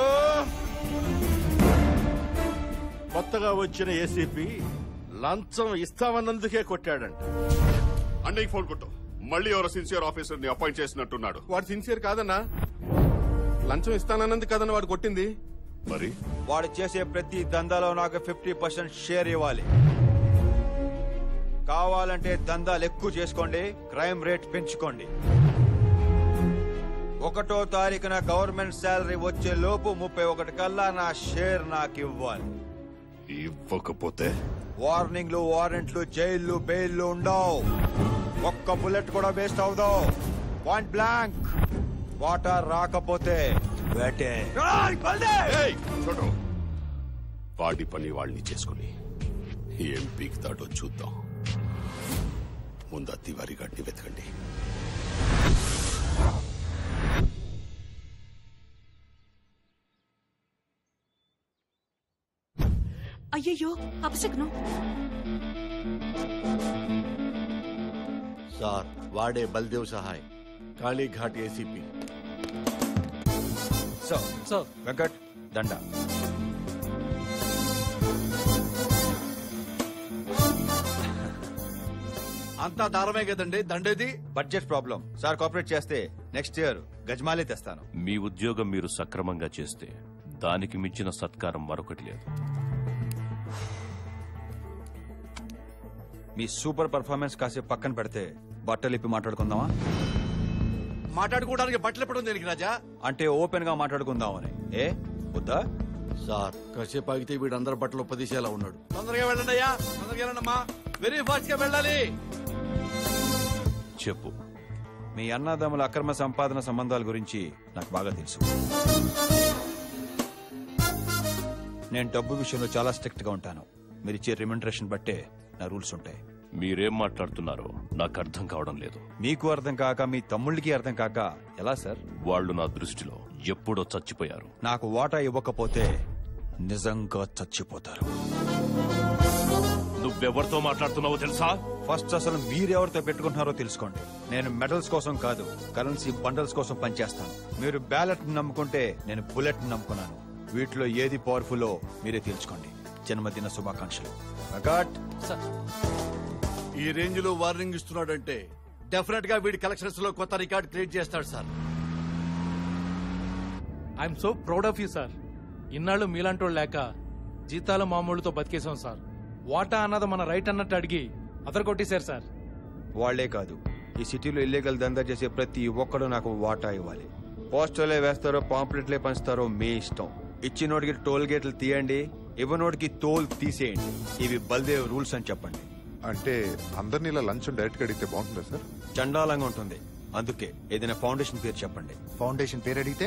కొత్తగా వచ్చిన ఏసీపీ లంచం ఇస్తామన్నందుకే కొట్టాడంట. అన్నయ్య ఫోన్ కొట్టు. మళ్ళీ ఎవరో సిన్సియర్ ఆఫీసర్ ని అపాయింట్ చేసినట్టున్నాడు. వాడు సిన్సియర్ కాదన్నా, లంచం ఇస్తానన్నది కదన్న వాడు కొట్టింది. మరి వాడు చేసే ప్రతి దందాలో నాకు ఫిఫ్టీ పర్సెంట్ షేర్ ఇవ్వాలి. కావాలంటే దందాలు ఎక్కువ చేసుకోండి, క్రైమ్ రేట్ పెంచుకోండి. ఒకటో తారీఖున గవర్నమెంట్ శాలరీ వచ్చే లోపు ముప్పై ఒకటి కల్లా నా షేర్ నాకు ఇవ్వాలి. ఇవ్వకపోతే వార్నింగ్లు, వారెంట్లు, జైళ్లు, బెయిల్లు ఉండవు. ఒక్క బుల్లెట్ కూడా వేస్ట్ అవుదావు. Point blank. వాటర్ రాకపోతే వేటే. చూడు, వాడి పని వాళ్ళని చేసుకుని ఏం పీకుతాడో చూద్దాం. ముందు తివారీ గాడిని వెతకండి. అయ్యయ్యో, అపశకునం. సార్, వాడే Baldev Sahay, Kalighat ACP. So so Venkat, దండ. అంతా దారమే కదండి, దండేది. Budget problem sir. కోఆపరేట్ చేస్తే నెక్స్ట్ ఇయర్ గజమాలే తెస్తాను. మీ ఉద్యోగం మీరు సక్రమంగా చేస్తే దానికి మించిన సత్కారం మరొకటి లేదు. మీ సూపర్ పర్ఫార్మెన్స్ కాసేపు పక్కన పెడితే బట్టలు ఇప్పి మాట్లాడుకుందామా? మాట్లాడుకోవడానికి బట్టలు ఎప్పుడు దేనికి రాజా? అంటే ఓపెన్ గా మాట్లాడుకుందామని. ఏ వద్దా? సార్ కాసేపు ఆగితే వీడు అందరి బట్టలు పదిసేలా ఉన్నాడు. తొందరగా వెళ్ళండి అయ్యా, తొందరగా వెళ్ళండి అమ్మా, వెరీ ఫాస్ట్ గా వెళ్ళాలి. చెప్పు. మీ అన్నదమ్ముల అక్రమ సంపాదన సంబంధాల గురించి నాకు బాగా తెలుసు. నేను డబ్బు విషయంలో చాలా స్ట్రిక్ట్ గా ఉంటాను. మీరు ఇచ్చే రిమండరేషన్ బట్టే నా రూల్స్ ఉంటాయి. మీరేం మాట్లాడుతున్నారో నాకు అర్థం కావడం లేదు. మీకు అర్థం కాక మీ తమ్ముళ్ళకి అర్థం కాక ఎలా సార్? వాళ్ళు నా దృష్టిలో ఎప్పుడో చచ్చిపోయారు. నాకు వాటా ఇవ్వకపోతే నిజంగా చచ్చిపోతారు. నువ్వెవరితో మాట్లాడుతున్నావో తెలుసా? ఫస్ట్ అసలు మీరెవరితో పెట్టుకుంటున్నారో తెలుసుకోండి. నేను మెడల్స్ కోసం కాదు, కరెన్సీ బండల్స్ కోసం పనిచేస్తాను. మీరు బ్యాలెట్ నమ్ముకుంటే నేను బుల్లెట్ నమ్ముకున్నాను. వీటిలో ఏది పవర్ఫుల్లో మీరే తెలుసుకోండి. జన్మదిన శుభాకాంక్షలు. ఈ రేంజ్ లో వార్నింగ్ ఇస్తున్నాడంటే డెఫినెట్ గా వీడి కలెక్షన్స్ లో కొత్త రికార్డ్ క్రియేట్ చేస్తాడు sir. I'm so proud of you sir. ఇన్నాళ్ళు మీలాంటోళ్ళు లేక జీతాలు మామూలుతో బతికేశాం సార్. వాటా అన్నది మన రైట్ అన్నట్టు అడిగి అదర్ కొట్టేశారు సార్. వాళ్లే కాదు, ఈ సిటీలో ఇల్లీగల్ దందా చేసే ప్రతి ఒక్కడు నాకు వాటా ఇవ్వాలి. పోస్టర్లే వేస్తారో పాంప్లెట్లే పంచుతారో మీ ఇష్టం. ఇచ్చినోడికి టోల్ గేట్లు తీయండి, ఇవ్వనోడికి తోల్ తీసేయండి. ఇవి బల్దేవ్ రూల్స్ అని చెప్పండి. అంటే అందరినీ ఇలా లంచ్ డైరెక్ట్ గా అడిగితే బాగుంటుందా సార్? చండాలంగా ఉంటుంది. అందుకే ఏదైనా ఫౌండేషన్ పేరు చెప్పండి. ఫౌండేషన్ పేరు అడిగితే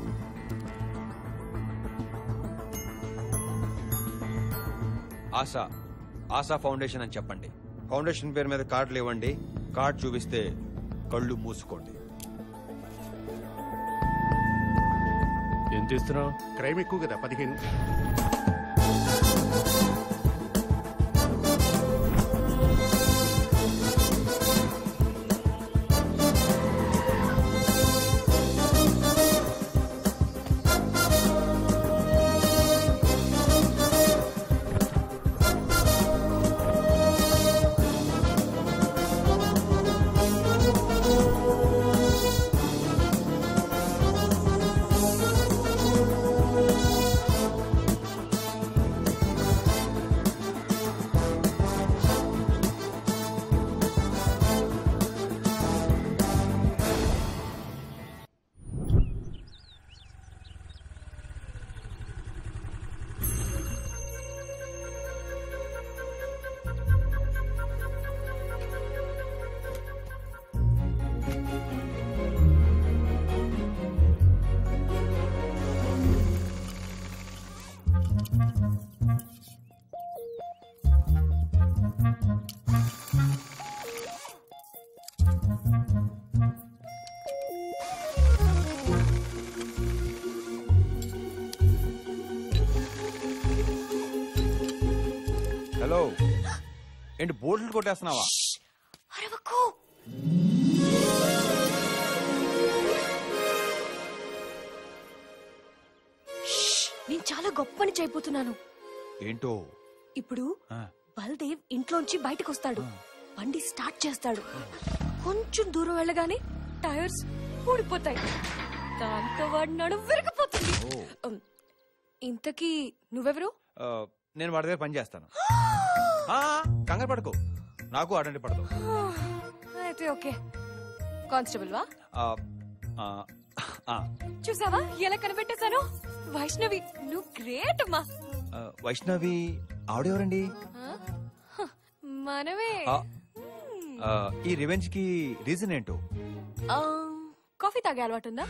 ఆశా ఆశా ఫౌండేషన్ అని చెప్పండి. ఫౌండేషన్ పేరు మీద కార్డులు ఇవ్వండి. కార్డు చూపిస్తే కళ్ళు మూసుకోండి. ఎంత ఇస్తున్నావు? క్రైమ్ ఎక్కువ కదా, పదిహేను. హలో, ఏంటి బోర్డులు కొట్టేస్తున్నావా? అరవకు. నేను చాలా గొప్ప పని చేయబోతున్నాను. ఏంటో? ఇప్పుడు బల్దేవ్ ఇంట్లోంచి బయటకు వస్తాడు, బండి స్టార్ట్ చేస్తాడు. కొంచెం దూరం వెళ్ళగానే టైర్స్ ఊడిపోతాయి. దాంతో వాడి నడుము విరిగిపోతుంది. ఇంతకీ నువ్వెవరు? నేను వాడి దగ్గర పని చేస్తాను. కంగారు పడుకో, నాకు అడండి పడదు. అయితే ఓకే. కానిస్టేబుల్ వా? ఆ, చూసావా ఎలా కనిపెట్టేశాను? వైష్ణవి, నువ్వు గ్రేట్ అమ్మా. వైష్ణవి ఆవిడెవరండి? మనమే. ఈ రివెంజ్ కి రీజన్ ఏంటో? కాఫీ తాగే అలవాటుందా?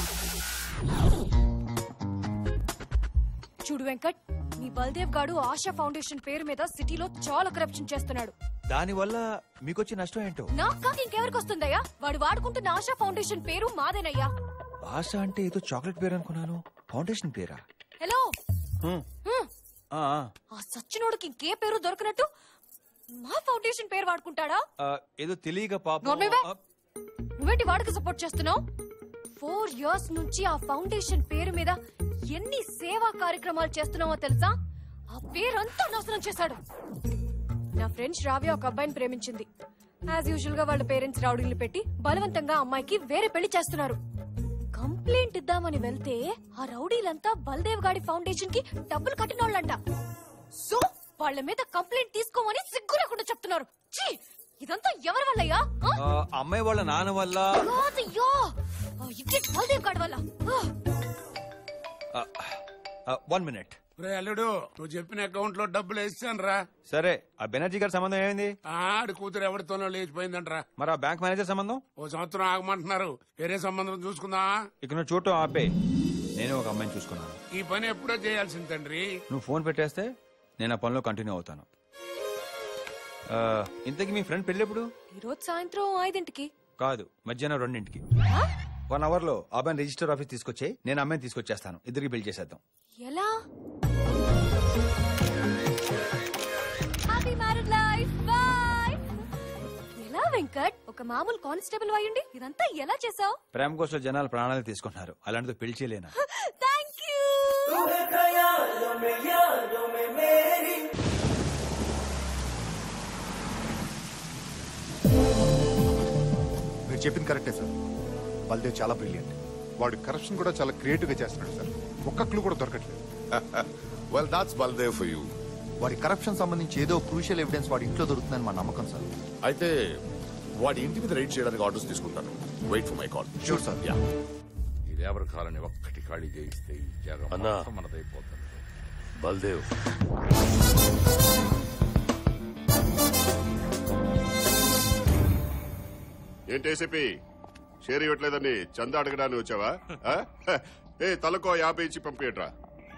చూడు వెంకట్, నీ బల్దేవ్ గాడు ఆశా ఫౌండేషన్ పేరు మీద సిటీలో చాలా కరప్షన్ చేస్తున్నాడు. దాని వల్ల మీకొచ్చే నష్టం ఏంటో? నాకు కాక ఇంకెవరికి వస్తుందయ్యా? వాడు వాడుకుంటున్న ఆశా ఫౌండేషన్ పేరు మాదేనయ్యా. ఆశ అంటే ఏదో చాక్లెట్ పేరు అనుకున్నాను. ఫౌండేషన్ పేరా? హలో, ఆ సచ్చినోడికి ఇంకే పేరు దొరకనట్టు మా ఫౌండేషన్ పేరు వాడుకుంటాడా? ఏదో తెలియక పాపం. నువ్వేంటి వాడికి సపోర్ట్ చేస్తున్నావు? ఫోర్ ఇయర్స్ నుంచి ఆ ఫౌండేషన్ పేరు మీద ఎన్ని సేవా కార్యక్రమాలు చేస్తున్నావో తెలుసా? ఆ పేరంతా నాశనం చేశాడు. నా ఫ్రెండ్ శ్రావ్య ఒక అబ్బాయిని ప్రేమించింది. యాజ్ యూజువల్ గా వాళ్ళ పేరెంట్స్ రౌడీలు పెట్టి బలవంతంగా అమ్మాయికి వేరే పెళ్లి చేస్తున్నారు. కంప్లైంట్ ఇద్దామని వెళ్తే ఆ రౌడీలంతా బల్దేవ్ గాడి ఫౌండేషన్ కి డబ్బులు కట్టినోళ్ళంట. సో వాళ్ళ మీద కంప్లైంట్ తీసుకోమని సిగ్గు లేకుండా చెప్తున్నారు. ఛీ, ఇదంతా ఎవరి వల్లయ్యా? అమ్మాయి వాళ్ళ నాన్న వల్ల. బల్దేవ్ గాడి వల్ల. One minute. రే అల్లుడు, నువ్వు చెప్పిన అకౌంట్ లో డబ్బులు వేసాను రా. సరే, ఆ బెనర్జీ గారి సంబంధం ఏమైంది? ఆడి కూతురు ఎవరితోనో లేచిపోయిందంట్రా. మరి ఆ బ్యాంక్ మేనేజర్ సంబంధం? ఓ సంవత్సరం ఆగమంటున్నారు. వేరే సంబంధం చూసుకుందా? ఇక నువ్వు చూడటం ఆపే. నేను ఒక అమ్మాయిని చూసుకున్నాను. ఈ పని ఎప్పుడో చేయాల్సింది తండ్రి. నువ్వు ఫోన్ పెట్టేస్తే నేను ఆ పనిలో కంటిన్యూ అవుతాను. ఆ, ఇంతకీ మీ ఫ్రెండ్ పెళ్ళి ఎప్పుడు? ఈ రోజు సాయంత్రం ఐదింటికి. కాదు, మధ్యాహ్నం రెండింటికి. వన్ అవర్ లో అబ్బాయిని రిజిస్టర్ ఆఫీస్ తీసుకొచ్చి నేను అమ్మాయిని తీసుకొచ్చేస్తాను. ఇద్దరికి బిల్ చేసేద్దాం. ఎలా? Happy married life. బై. ఎలా వెంకట్, ఒక మామూలు కానిస్టేబుల్ అయ్యుండి ఇదంతా ఎలా చేసావు? ప్రేమ కోసం జనాలు ప్రాణాలు తీసుకుంటున్నారు, అలాంటిది పెళ్లి చేయలేనా? Thank you. మీరు చెప్పింది కరెక్టే సార్. బల్దేవ్ చాలా బ్రిలియంట్. వాడు కరప్షన్ కూడా చాలా క్రియేటివ్ గా చేస్తున్నాడు సార్. ఒక్క క్లూ కూడా దొరకట్లేదు. Well that's Baldev for you. వాడి కరప్షన్ సంబంధించి ఏదో క్రూషియల్ ఎవిడెన్స్ వాడి ఇంట్లో దొరుకుతుందని మా నమ్మకం సార్. అయితే వాడి ఇంటి మీద రైడ్ చేయడానికి ఆర్డర్స్ తీసుకుంటాను. Wait for my call. Sure sir. Yeah. ఈ రేవర్ కాలని ఒక్కటి ఖాళీ చేయిస్తే ఈ జాగం అన్నా. మొత్తం మనదైపోతుంది. బల్దేవ్ ఏంటి ఏసీపీ షేర్ ఇవ్వట్లేదని చందా అడగడానికి వచ్చావా? ఆ? ఏ తలకో యాభై ఇచ్చి పంపియట్రా.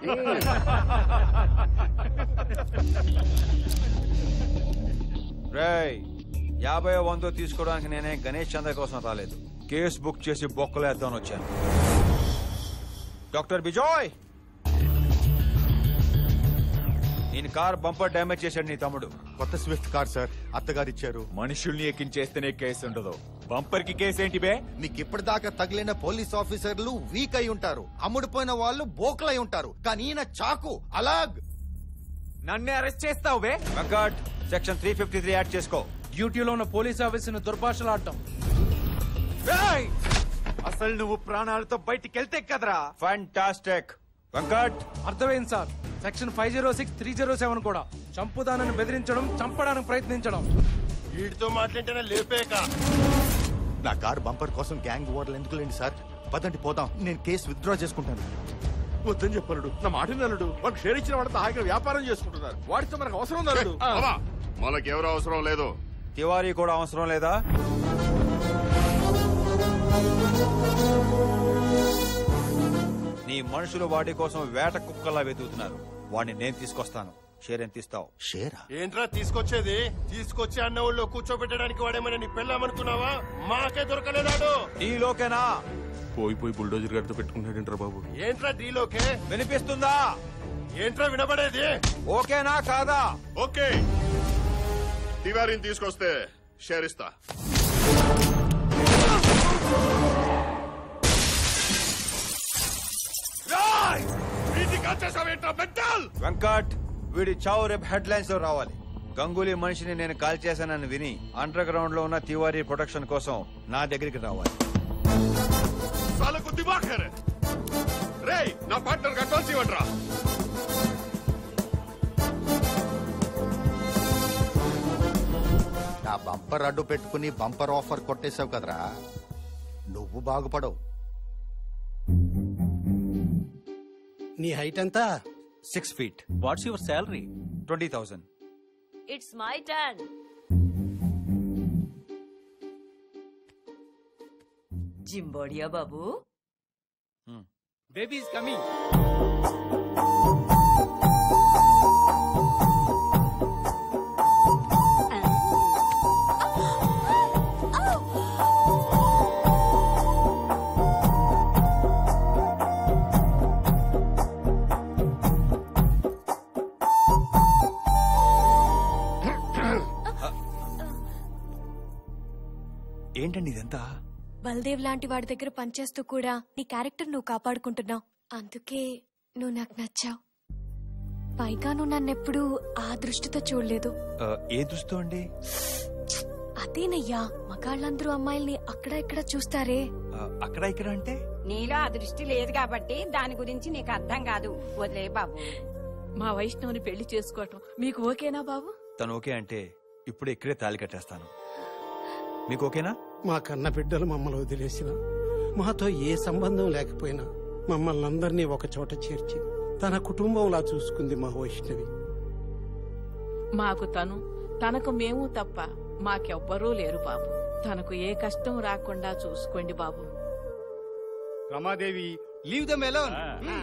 రేయ్, యాభై వందో తీసుకోవడానికి నేనే గణేష్ చంద్ర కోసం రాలేదు. కేసు బుక్ చేసి బొక్కలేద్దామని వచ్చాను. డాక్టర్ బిజోయ్, నేను కార్ బంపర్ డ్యామేజ్ చేశాడు నీ తమ్ముడు. కొత్త స్విఫ్ట్ కార్ సార్, అత్తగారు ఇచ్చారు. మనుషుల్ని ఎక్కించేస్తేనే కేసు ఉండదు, బంపర్ కి కేసు ఏంటి బే? మీకు ఇప్పటిదాకా తగిలిన పోలీస్ ఆఫీసర్లు వీక్ అయి ఉంటారు, అమ్ముడుపోయిన వాళ్ళు బోకలై ఉంటారు, కానీ ఈయన చాకు అలాగ్. నన్నే అరెస్ట్ చేస్తావు బే? Venkat, section three fifty three add చేసుకో. డ్యూటీలో ఉన్న పోలీస్ ఆఫీసర్ని దుర్భాషలాడటం. అసలు నువ్వు ప్రాణాలతో బయటికి వెళ్తే కదరా. ఫ్యాంటాస్టిక్. వెంకట్, అర్థమైంది sir. Section five zero six three zero seven కూడా చంపుదానని బెదిరించడం, చంపడానికి ప్రయత్నించడం. వీడితో మాట్లాడితేనే లేపేక. నా కార్ బంపర్ కోసం గ్యాంగ్ ఓవర్లు ఎందుకు లేండి సార్? పదండి పోదాం, నేను కేసు విత్డ్రా చేసుకుంటాను. వద్దని చెప్పలుడు, నా మాట నలుడు. వాడికి షేర్ ఇచ్చిన వాడితో హాయిగా వ్యాపారం చేసుకుంటున్నారు. వాడితో మనకు అవసరం నలుడు. మనకెవరు అవసరం లేదు. తివారీ కూడా అవసరం లేదా? నీ మనుషులు వాడి కోసం వేట కుక్కలా వెతుకుతున్నారు. వాడిని నేను తీసుకొస్తాను. షేర్ ఎంత ఇస్తావు? షేరా? ఏంట్రా తీసుకొచ్చేది? తీసుకొచ్చి అన్న ఊళ్ళో కూర్చోబెట్టడానికి వాడేమైనా నీ పెళ్ళామనుకున్నావా? మాకే దొరకలేదాడు. నీలోకేనా? పోయి పోయి బుల్డోజర్ గారితో పెట్టుకుంటాడేంట్రా బాబు? ఏంట్రా డీలోకే? వినిపిస్తుందా? ఏంట్రా వినబడేది? ఓకేనా కాదా? ఓకే. తివారీని తీసుకొస్తే షేర్ ఇస్తా. వెంకట్, వీడి చావు రేపు హెడ్ లైన్స్ లో రావాలి. గంగూలీ మనిషిని నేను కాల్ చేశానని విని అండర్ గ్రౌండ్ లో ఉన్న తివారీ ప్రొటెక్షన్ కోసం నా దగ్గరికి రావాలి. సాలకు దిమాఖర్. రేయ్, నా పార్ట్నర్ కట్టాల్సి ఇవ్వండిరా. నా బంపర్ అడ్డు పెట్టుకుని బంపర్ ఆఫర్ కొట్టేశావు కదరా, నువ్వు బాగుపడవు. నీ హైట్ ఎంత? Six feet. What's your salary? Twenty thousand. It's my turn. జింబోడియా బాబు. Baby is coming. ఏంటండి ఇదంతా? బల్దేవ్ లాంటి వాడి దగ్గర పనిచేస్తూ కూడా నీ క్యారెక్టర్ నువ్వు కాపాడుకుంటున్నావు. అందుకే నువ్వు నాకు నచ్చావు. పైగా నువ్వు నన్నెప్పుడు ఆ దృష్టితో చూడలేదు. ఆ, ఏ దృష్టి అండి? అదేనయ్యా, మగాళ్ళందరూ అమ్మాయిల్ని అక్కడ ఇక్కడ చూస్తారే. ఆ, అక్కడ ఇక్కడ అంటే? నీలో ఆ దృష్టి లేదు కాబట్టి దాని గురించి నీకు అర్థం కాదు. వదిలే బాబు. మా వైష్ణవుని పెళ్లి చేసుకోవటం మీకు ఓకేనా బాబు? తను ఓకే అంటే ఇప్పుడు ఇక్కడే తాళి కట్టేస్తాను. మీకు ఓకేనా? మా కన్న బిడ్డలు మమ్మల్ని వదిలేసిన, మాతో ఏ సంబంధం లేకపోయినా మమ్మల్ని అందరినీ ఒక చోట చేర్చి తన కుటుంబంలా చూసుకుంది మా వైష్ణవి. మాకు తను, తనకు మేము తప్ప మాకెవ్వరూ లేరు బాబు. తనకు ఏ కష్టం రాకుండా చూసుకోండి బాబు. Ramadevi, leave them alone.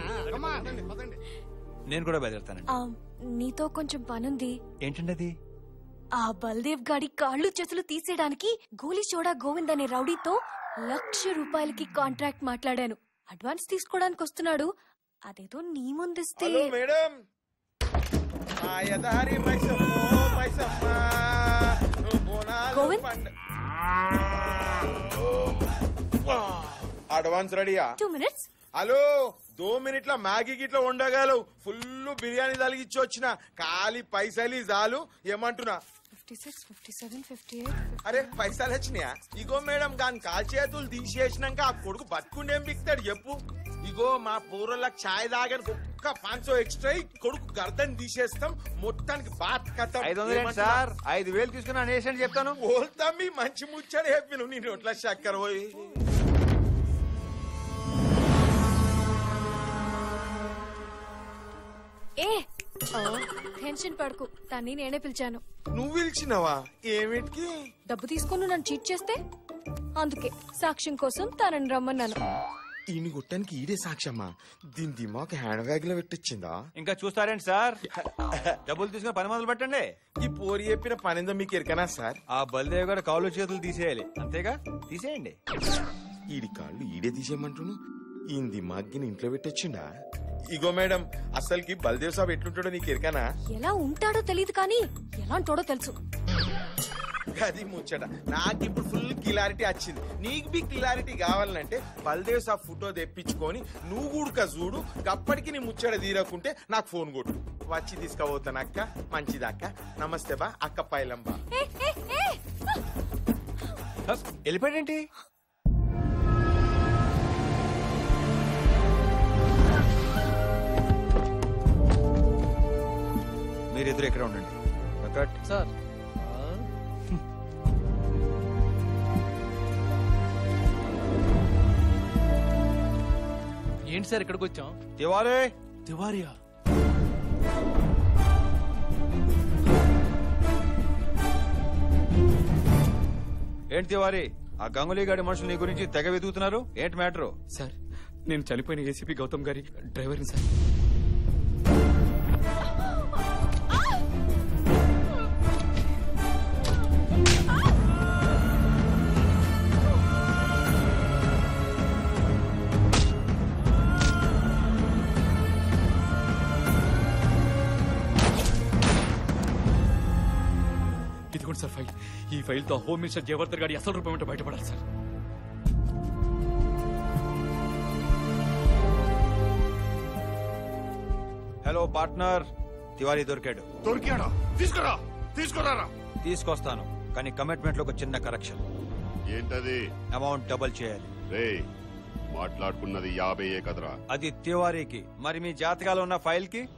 నేను కూడా బయలుదేరుతానండి. ఆ, నీతో కొంచెం పనుంది. ఏంటండి అది? ఆ బల్దేవ్ గాడి కాళ్ళు చేతులు తీసేయడానికి గోలీ చోడా గోవింద్ అనే రౌడీతో లక్ష రూపాయలకి కాంట్రాక్ట్ మాట్లాడాను. అడ్వాన్స్ తీసుకోవడానికి వస్తున్నాడు. అదేదో నీ ముందిస్తే. మేడం, గోవింద్, అడ్వాన్స్ రెడీయా? Two minutes. హలో, దో మినిట్ల మ్యాగీ గిట్ల ఉండగలవు. ఫుల్ బిర్యానీ తలిగిచ్చి వచ్చిన ఖాళీ పైసలు చాలు. ఏమంటున్నా? Fifty six, fifty seven, fifty eight. అరే పైసలు వచ్చినాయా? ఇగో మేడం, దాని కాల్ చేతులు తీసేసినాక ఆ కొడుకు బతుకుండేం బిక్తాడు చెప్పు. ఇగో మా పూర్వలకు ఛాయ్ తాగని ఒక్క పాంచో ఎక్స్ట్రా కొడుకు గర్దని తీసేస్తాం. మొత్తానికి బాత్ కథ. ఐదు వందలు సార్, ఐదు వేలు తీసుకుని అనేసి చెప్తాను. ఓల్తమ్మి మంచి ముచ్చని చెప్పి నువ్వు నీ నోట్ల చక్కర పోయి. ఏ టెన్షన్ పడకు, తన్ని నేనే పిలిచాను. నువ్వు పిలిచినవా? ఏమిటికి? డబ్బు తీసుకుని నన్ను చీట్ చేస్తే అందుకే సాక్ష్యం కోసం తనని రమ్మన్నాను. ఈయన గుట్టానికి ఈడే సాక్ష్యమ్మా? దీని దిమాక్ హ్యాండ్ బ్యాగ్ లో పెట్టించిందా? ఇంకా చూస్తారేంటి సార్? డబ్బులు తీసుకుని పని మొదలు పెట్టండి. ఈ పోరి చెప్పిన పనిందో మీకు ఎరకనా సార్? ఆ బల్దేవ్ గారు కాళ్ళు చేతులు తీసేయాలి, అంతేగా? తీసేయండి. ఈడి కాళ్ళు ఈడే తీసేయమంటును. ఈయన దిమాగ్గిని ఇంట్లో పెట్టొచ్చిండా? ఇగో మేడం, అసలుకి బల్దేవ్ సాబ్ ఎట్లుంటాడో నీకు ఎరకనా? ఎలా ఉంటాడో తెలియదు కానీ ఎలాంటోడో తెలుసు. అది ముచ్చట. నాకు ఇప్పుడు ఫుల్ క్లారిటీ వచ్చింది. నీకు బి క్లారిటీ కావాలంటే బల్దేవ్ సాబ్ ఫోటో తెప్పించుకొని నువ్వు కూడక చూడు. అప్పటికి నీ ముచ్చట తీరకుంటే నాకు ఫోన్ కొట్టు, వచ్చి తీసుకుపోతాను. అక్క మంచిదక్క. నమస్తే బా అక్క పైలంబా. వెళ్ళిపోయాడేంటి? మీరిద్దరు ఎక్కడ ఉండండి. సార్, ఏంటి సార్ ఇక్కడికి వచ్చాం? తివారీ. తివారియా? ఏంటి తివారీ, ఆ గంగులీ గారి మనుషులు నీ గురించి తెగ వెతుకుతున్నారు. ఏంటి మ్యాటరు? సార్, నేను చనిపోయిన ఏసీపీ గౌతమ్ గారి డ్రైవర్ని సార్. ఇదిగోండి సార్ ఫైల్. ఈ ఫైల్ తో హోమ్ మినిస్టర్ జయవర్ధన్ గారి అసలు రూపం ఏంటో బయటపడాలి సార్. హలో పార్ట్నర్, తివారీ దొరికాడు. దొరికాడా? తీసుకురా, తీసుకురారా. తీసుకొస్తాను, కానీ కమిట్మెంట్ లో ఒక చిన్న కరెక్షన్. ఏంటది? అమౌంట్ డబుల్ చేయాలి. రే, మాట్లాడుకున్నది యాభై కదరా. అది తివారీకి, మరి మీ జాతకాలు ఉన్న ఫైల్ కి?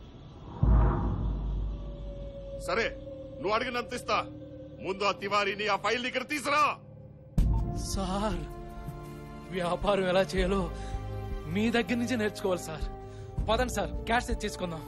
సరే, నువ్వు అడిగినంత ఇస్తా. ముందు ఆ తివారీని ఆ ఫైల్ ఇక్కడ తీసురా. సార్, వ్యాపారం ఎలా చేయాలో మీ దగ్గర నుంచి నేర్చుకోవాలి సార్. పదండి సార్, క్యాష్ సెట్ చేసుకుందాం.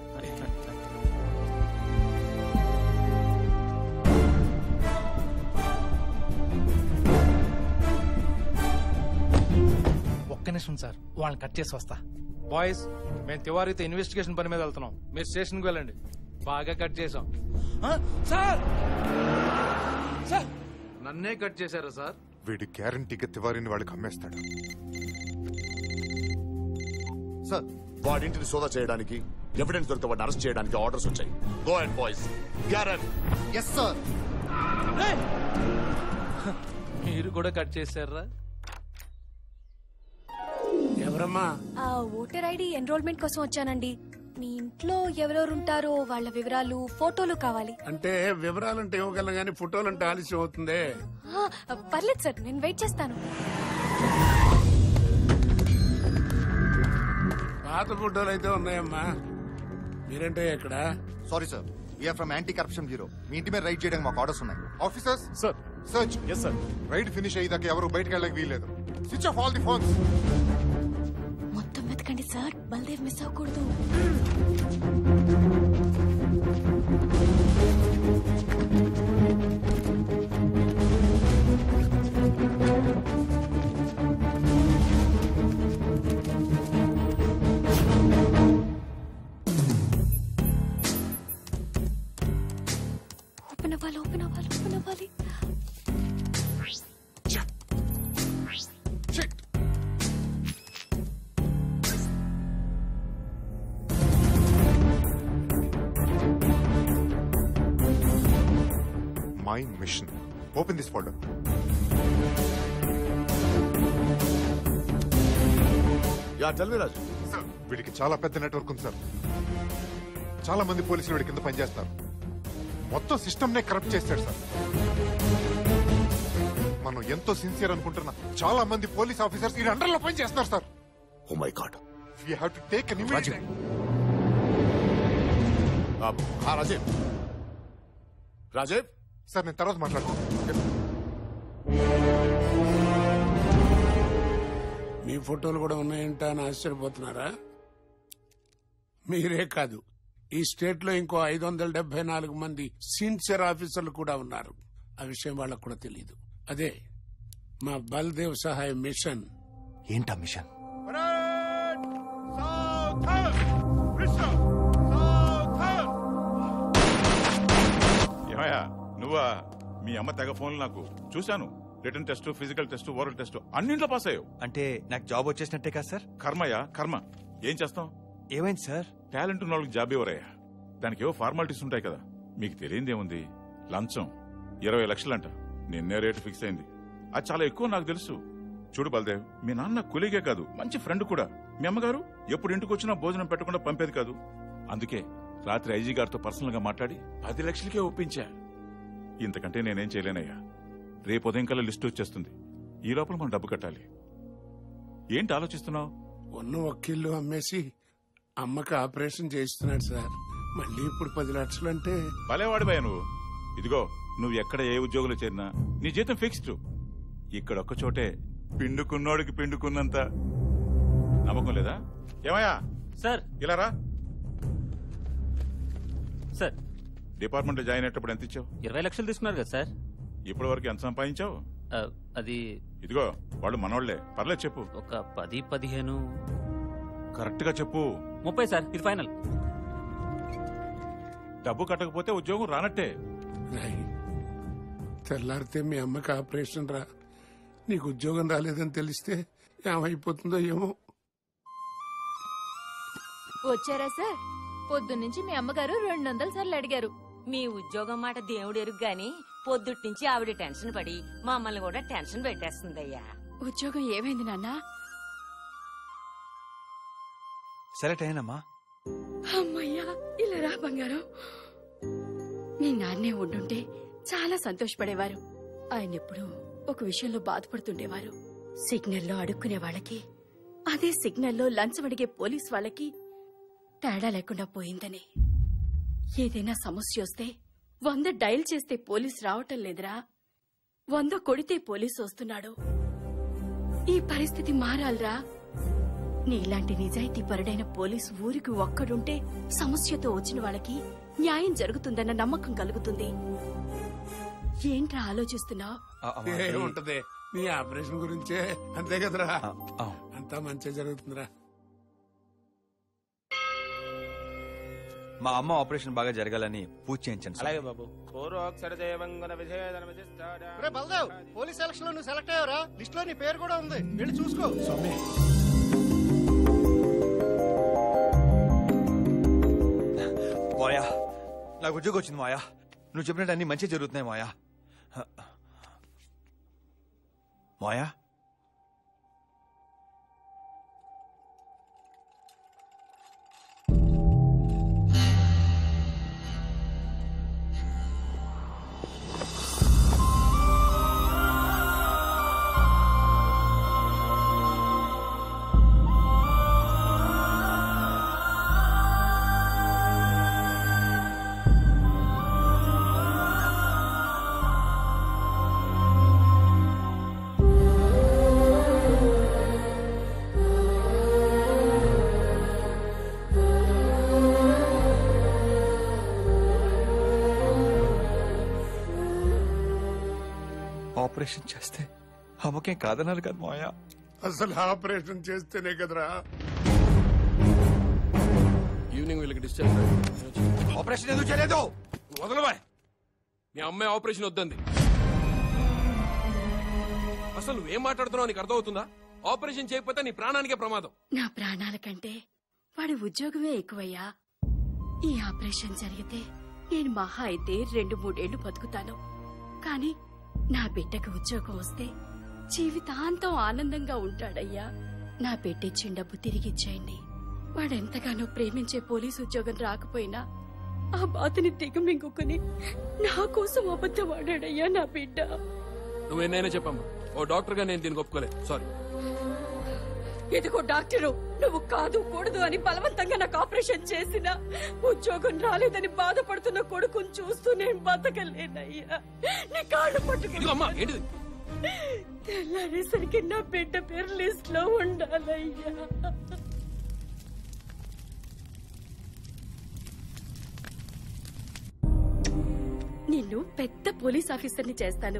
ఒక్క నిమిషం సార్, వాళ్ళని కట్ చేసి వస్తా. బాయ్స్, మేము తివారీతో ఇన్వెస్టిగేషన్ పని మీద వెళ్తున్నాం. మీరు స్టేషన్కి వెళ్ళండి. బాగా కట్ చేసాం. సార్, సార్, నన్నే కట్ చేశారా సార్? వీడి గ్యారంటీగా తివారీని వాడికి అమ్మేస్తాడు. సార్, వాడింటిని సోదా చేయడానికి, ఎవిడెన్స్ దొరికితే వాడిని అరెస్ట్ చేయడానికి ఆర్డర్స్ వచ్చాయి. Go and boys. గ్యారెంట్. Yes sir. మీరు కూడా కట్ చేశారా? ఎవరమ్మా? ఆ ఓటర్ ఐడి ఎన్రోల్మెంట్ కోసం వచ్చానండి. మీ ఇంట్లో ఎవరెవరు ఉంటారో వాళ్ళ వివరాలు, ఫోటోలు కావాలి. అంటే వివరాలంటే ఇవ్వగలను కానీ ఫోటోలు అంటే ఆలస్యం అవుతుంది. ఆ, పర్లేదు సార్, నేను వెయిట్ చేస్తాను. పాత ఫోటోలు అయితే ఉన్నాయమ్మా. మీరంటే ఎక్కడ? Sorry sir, we're from anti corruption bureau. మీ ఇంటి మీద రైడ్ చేయడానికి మాకు ఆర్డర్స్ ఉన్నాయి. Officers sir, search. Yes sir. Raid finish అయ్యేదాకా ఎవరు బయటకు వెళ్ళక వీల్లేదు. Switch off all the phones. మొత్తం వెళ్ళకండి సార్, బల్దేవ్ మిస్ అవ్వకూడదు. ఓపెన్ అవ్వాలి, ఓపెన్ అవ్వాలి, ఓపెన్ అవ్వాలి. My mission. Open this folder. Yeah tell me Raju. Sir, వీడికి చాలా పెద్ద నెట్వర్క్ ఉంది సార్. చాలా మంది పోలీసులు వీడి కింద పనిచేస్తారు. మొత్తం సిస్టమ్ నే కరప్ట్ చేస్తాడు సార్. మనం ఎంతో సిన్సియర్ అనుకుంటున్నా చాలా మంది పోలీస్ ఆఫీసర్స్ ఈ అండర్ లో పని చేస్తున్నారు sir. Oh my god. We have to take an immediate. ఆ రాజీవ్. రాజీవ్ సార్, నేను తర్వాత మాట్లాడతాను. మీ ఫోటోలు కూడా ఉన్నాయంట అని ఆశ్చర్యపోతున్నారా? మీరే కాదు, ఈ స్టేట్ లో ఇంకో ఐదు వందల డెబ్బై నాలుగు మంది సిన్సియర్ ఆఫీసర్లు కూడా ఉన్నారు. ఆ విషయం వాళ్ళకు కూడా తెలియదు. అదే మా బల్దేవ్ సహాయ మిషన్. ఏంటా మిషన్? ఏమయ్యా నువ్వా? మీ అమ్మ తెగ ఫోన్లు నాకు చూశాను. Written test, physical test, oral test అన్నింట్లో పాస్ అయ్యావు. అంటే నాకు జాబ్ వచ్చేసినట్టే కదా సార్? కర్మయ్యా కర్మ. ఏం చేస్తాం? ఏమైంది సార్? టాలెంట్ ఉన్న వాళ్ళకి జాబ్ ఎవరయ్యా? దానికి ఏవో ఫార్మాలిటీస్ ఉంటాయి కదా. మీకు తెలియదేముంది? లంచం ఇరవై లక్షలంట. నిన్నే రేటు ఫిక్స్ అయింది. అది చాలా ఎక్కువ నాకు తెలుసు. చూడు బల్దేవ్, మీ నాన్న కొలీగే కాదు, మంచి ఫ్రెండ్ కూడా. మీ అమ్మగారు ఎప్పుడు ఇంటికి వచ్చినా భోజనం పెట్టకుండా పంపేది కాదు. అందుకే రాత్రి ఐజీ గారితో పర్సనల్ గా మాట్లాడి పది లక్షలకే ఒప్పించా. ఇంతకంటే నేనేం చేయలేనయ్యా. రేపు ఉదయం కల్లా లిస్టు వచ్చేస్తుంది. ఈ లోపల మనం డబ్బు కట్టాలి. ఏంటి ఆలోచిస్తున్నావు? ఉన్న వకీళ్ళు అమ్మేసి అమ్మకి ఆపరేషన్ చేయిస్తున్నాడు సార్. మళ్ళీ ఇప్పుడు పది లక్షలు అంటే భలేవాడిపోయా నువ్వు. ఇదిగో, నువ్వు ఎక్కడ ఏ ఉద్యోగులు చేరినా నీ జీతం ఫిక్స్డ్. ఇక్కడ ఒక్క చోటే పిండుకున్నోడికి పిండుకున్నంత. నమ్మకం లేదా? ఏమయ్యా సార్, ఇలా రా. సార్, డిపార్ట్మెంట్ జాయిన్ అయ్యేటప్పుడు ఎంత ఇచ్చావు? ఇరవై లక్షలు తీసుకున్నారు కదా సార్. ఇప్పటి వరకు ఎంత సంపాదించావు? అది ఇదిగో, వాళ్ళు మనోళ్లే. పర్లేదు చెప్పు. ఒక పది పదిహేను. కరెక్ట్ గా చెప్పు. ముప్పై సార్, ఇది ఫైనల్. డబ్బు కట్టకపోతే ఉద్యోగం రానట్టే. తెల్లారితే మీ అమ్మకి ఆపరేషన్ రా. నీకు ఉద్యోగం రాలేదని తెలిస్తే ఏమైపోతుందో ఏమో. వచ్చారా సార్? పొద్దున్నుంచి మీ అమ్మగారు రెండు వందల సార్లు అడిగారు. మీ ఉద్యోగం మాట దేవుడు ఎరుగు గాని పొద్దుటి నుంచి ఆవిడ టెన్షన్ పడి మమ్మల్ని కూడా టెన్షన్ పెట్టేస్తుందయ్యా. ఉద్యోగం ఏమైంది నాన్న? సెలెక్ట్ అయ్యానమ్మా. అమ్మయ్యా, ఇలా రా బంగారం. మీ నాన్నే ఉండుంటే చాలా సంతోషపడేవారు. ఆయన ఎప్పుడు ఒక విషయంలో బాధపడుతుండేవారు. సిగ్నల్లో అడుక్కునే వాళ్ళకి, అదే సిగ్నల్లో లంచం అడిగే పోలీస్ వాళ్ళకి తేడా లేకుండా పోయిందని. ఏదైనా సమస్య వస్తే వంద డైల్ చేస్తే పోలీస్ రావటం లేదురా, వంద కొడితే పోలీసు వస్తున్నాడు. ఈ పరిస్థితి మారాలరా. నీలాంటి నిజాయితీ పరుడైన పోలీసు ఊరికి ఒక్కడుంటే సమస్యతో వచ్చిన వాళ్ళకి న్యాయం జరుగుతుందన్న నమ్మకం కలుగుతుంది. ఏంట్రా ఆలోచిస్తున్నావు? ఏముంటది, నీ ఆపరేషన్ గురించే. అంతే కదరా? అంతా మంచిగా జరుగుతుందిరా. మా అమ్మ ఆపరేషన్ బాగా జరగాలని పూజ చేయించండి. అలాగే బాబు. బల్దేవ్, పోలీస్ ఎలక్షన్ లో నువ్వు సెలెక్ట్ అయ్యావరా? లిస్ట్ లో నీ పేరు కూడా ఉంది, వెళ్ళి చూసుకో. మాయా, నాకు ఉద్యోగం వచ్చింది మాయా. నువ్వు చెప్పినట్టు అన్ని మంచి జరుగుతున్నాయి మాయా. మాయా, ఆపరేషన్ చేస్తే అమ్మకేం కాదన్నారు కదా మాయా. అసలు ఆపరేషన్ చేస్తేనే కదరా ఈవినింగ్ వీళ్ళకి డిశ్చార్జ్. ఆపరేషన్ ఎందుకు చేయలేదు? వదలబాయ్, మీ అమ్మాయి ఆపరేషన్ వద్దంది. అసలు నువ్వేం మాట్లాడుతున్నావు నీకు అర్థమవుతుందా? ఆపరేషన్ చేయకపోతే నీ ప్రాణానికే ప్రమాదం. నా ప్రాణాల కంటే వాడి ఉద్యోగమే ఎక్కువయ్యా. ఈ ఆపరేషన్ జరిగితే నేను మహా అయితే రెండు మూడేళ్లు బతుకుతాను. కానీ నా బిడ్డకు ఉద్యోగం వస్తే జీవితాంతం ఆనందంగా ఉంటాడయ్యా. నా బిడ్డిచ్చిన డబ్బు తిరిగిచ్చేయండి. వాడెంతగానో ప్రేమించే పోలీసు ఉద్యోగం రాకపోయినా ఆ బాధని దిగమింగుకుని నా కోసం అబద్ధం ఆడాడయ్యా నా బిడ్డ. నువ్వేనైనా చెప్పమ్మా, ఓ డాక్టర్ గా నేను దీనికి ఒప్పుకోలేదు. సారీ. ఇదిగో డాక్టరు, నువ్వు కాదు కూడదు అని బలవంతంగా నాకు ఆపరేషన్ చేసిన ఉద్యోగం రాలేదని బాధపడుతున్న కొడుకుని చూస్తూ నేను బతకలేనయ్యా. నీ కాళ్ళు పట్టుకుని తెల్లారేసరికి నా బిడ్డ పేరు లిస్ట్ లో ఉండాలయ్యా. నిన్ను పెద్ద పోలీస్ ఆఫీసర్ని చేస్తాను.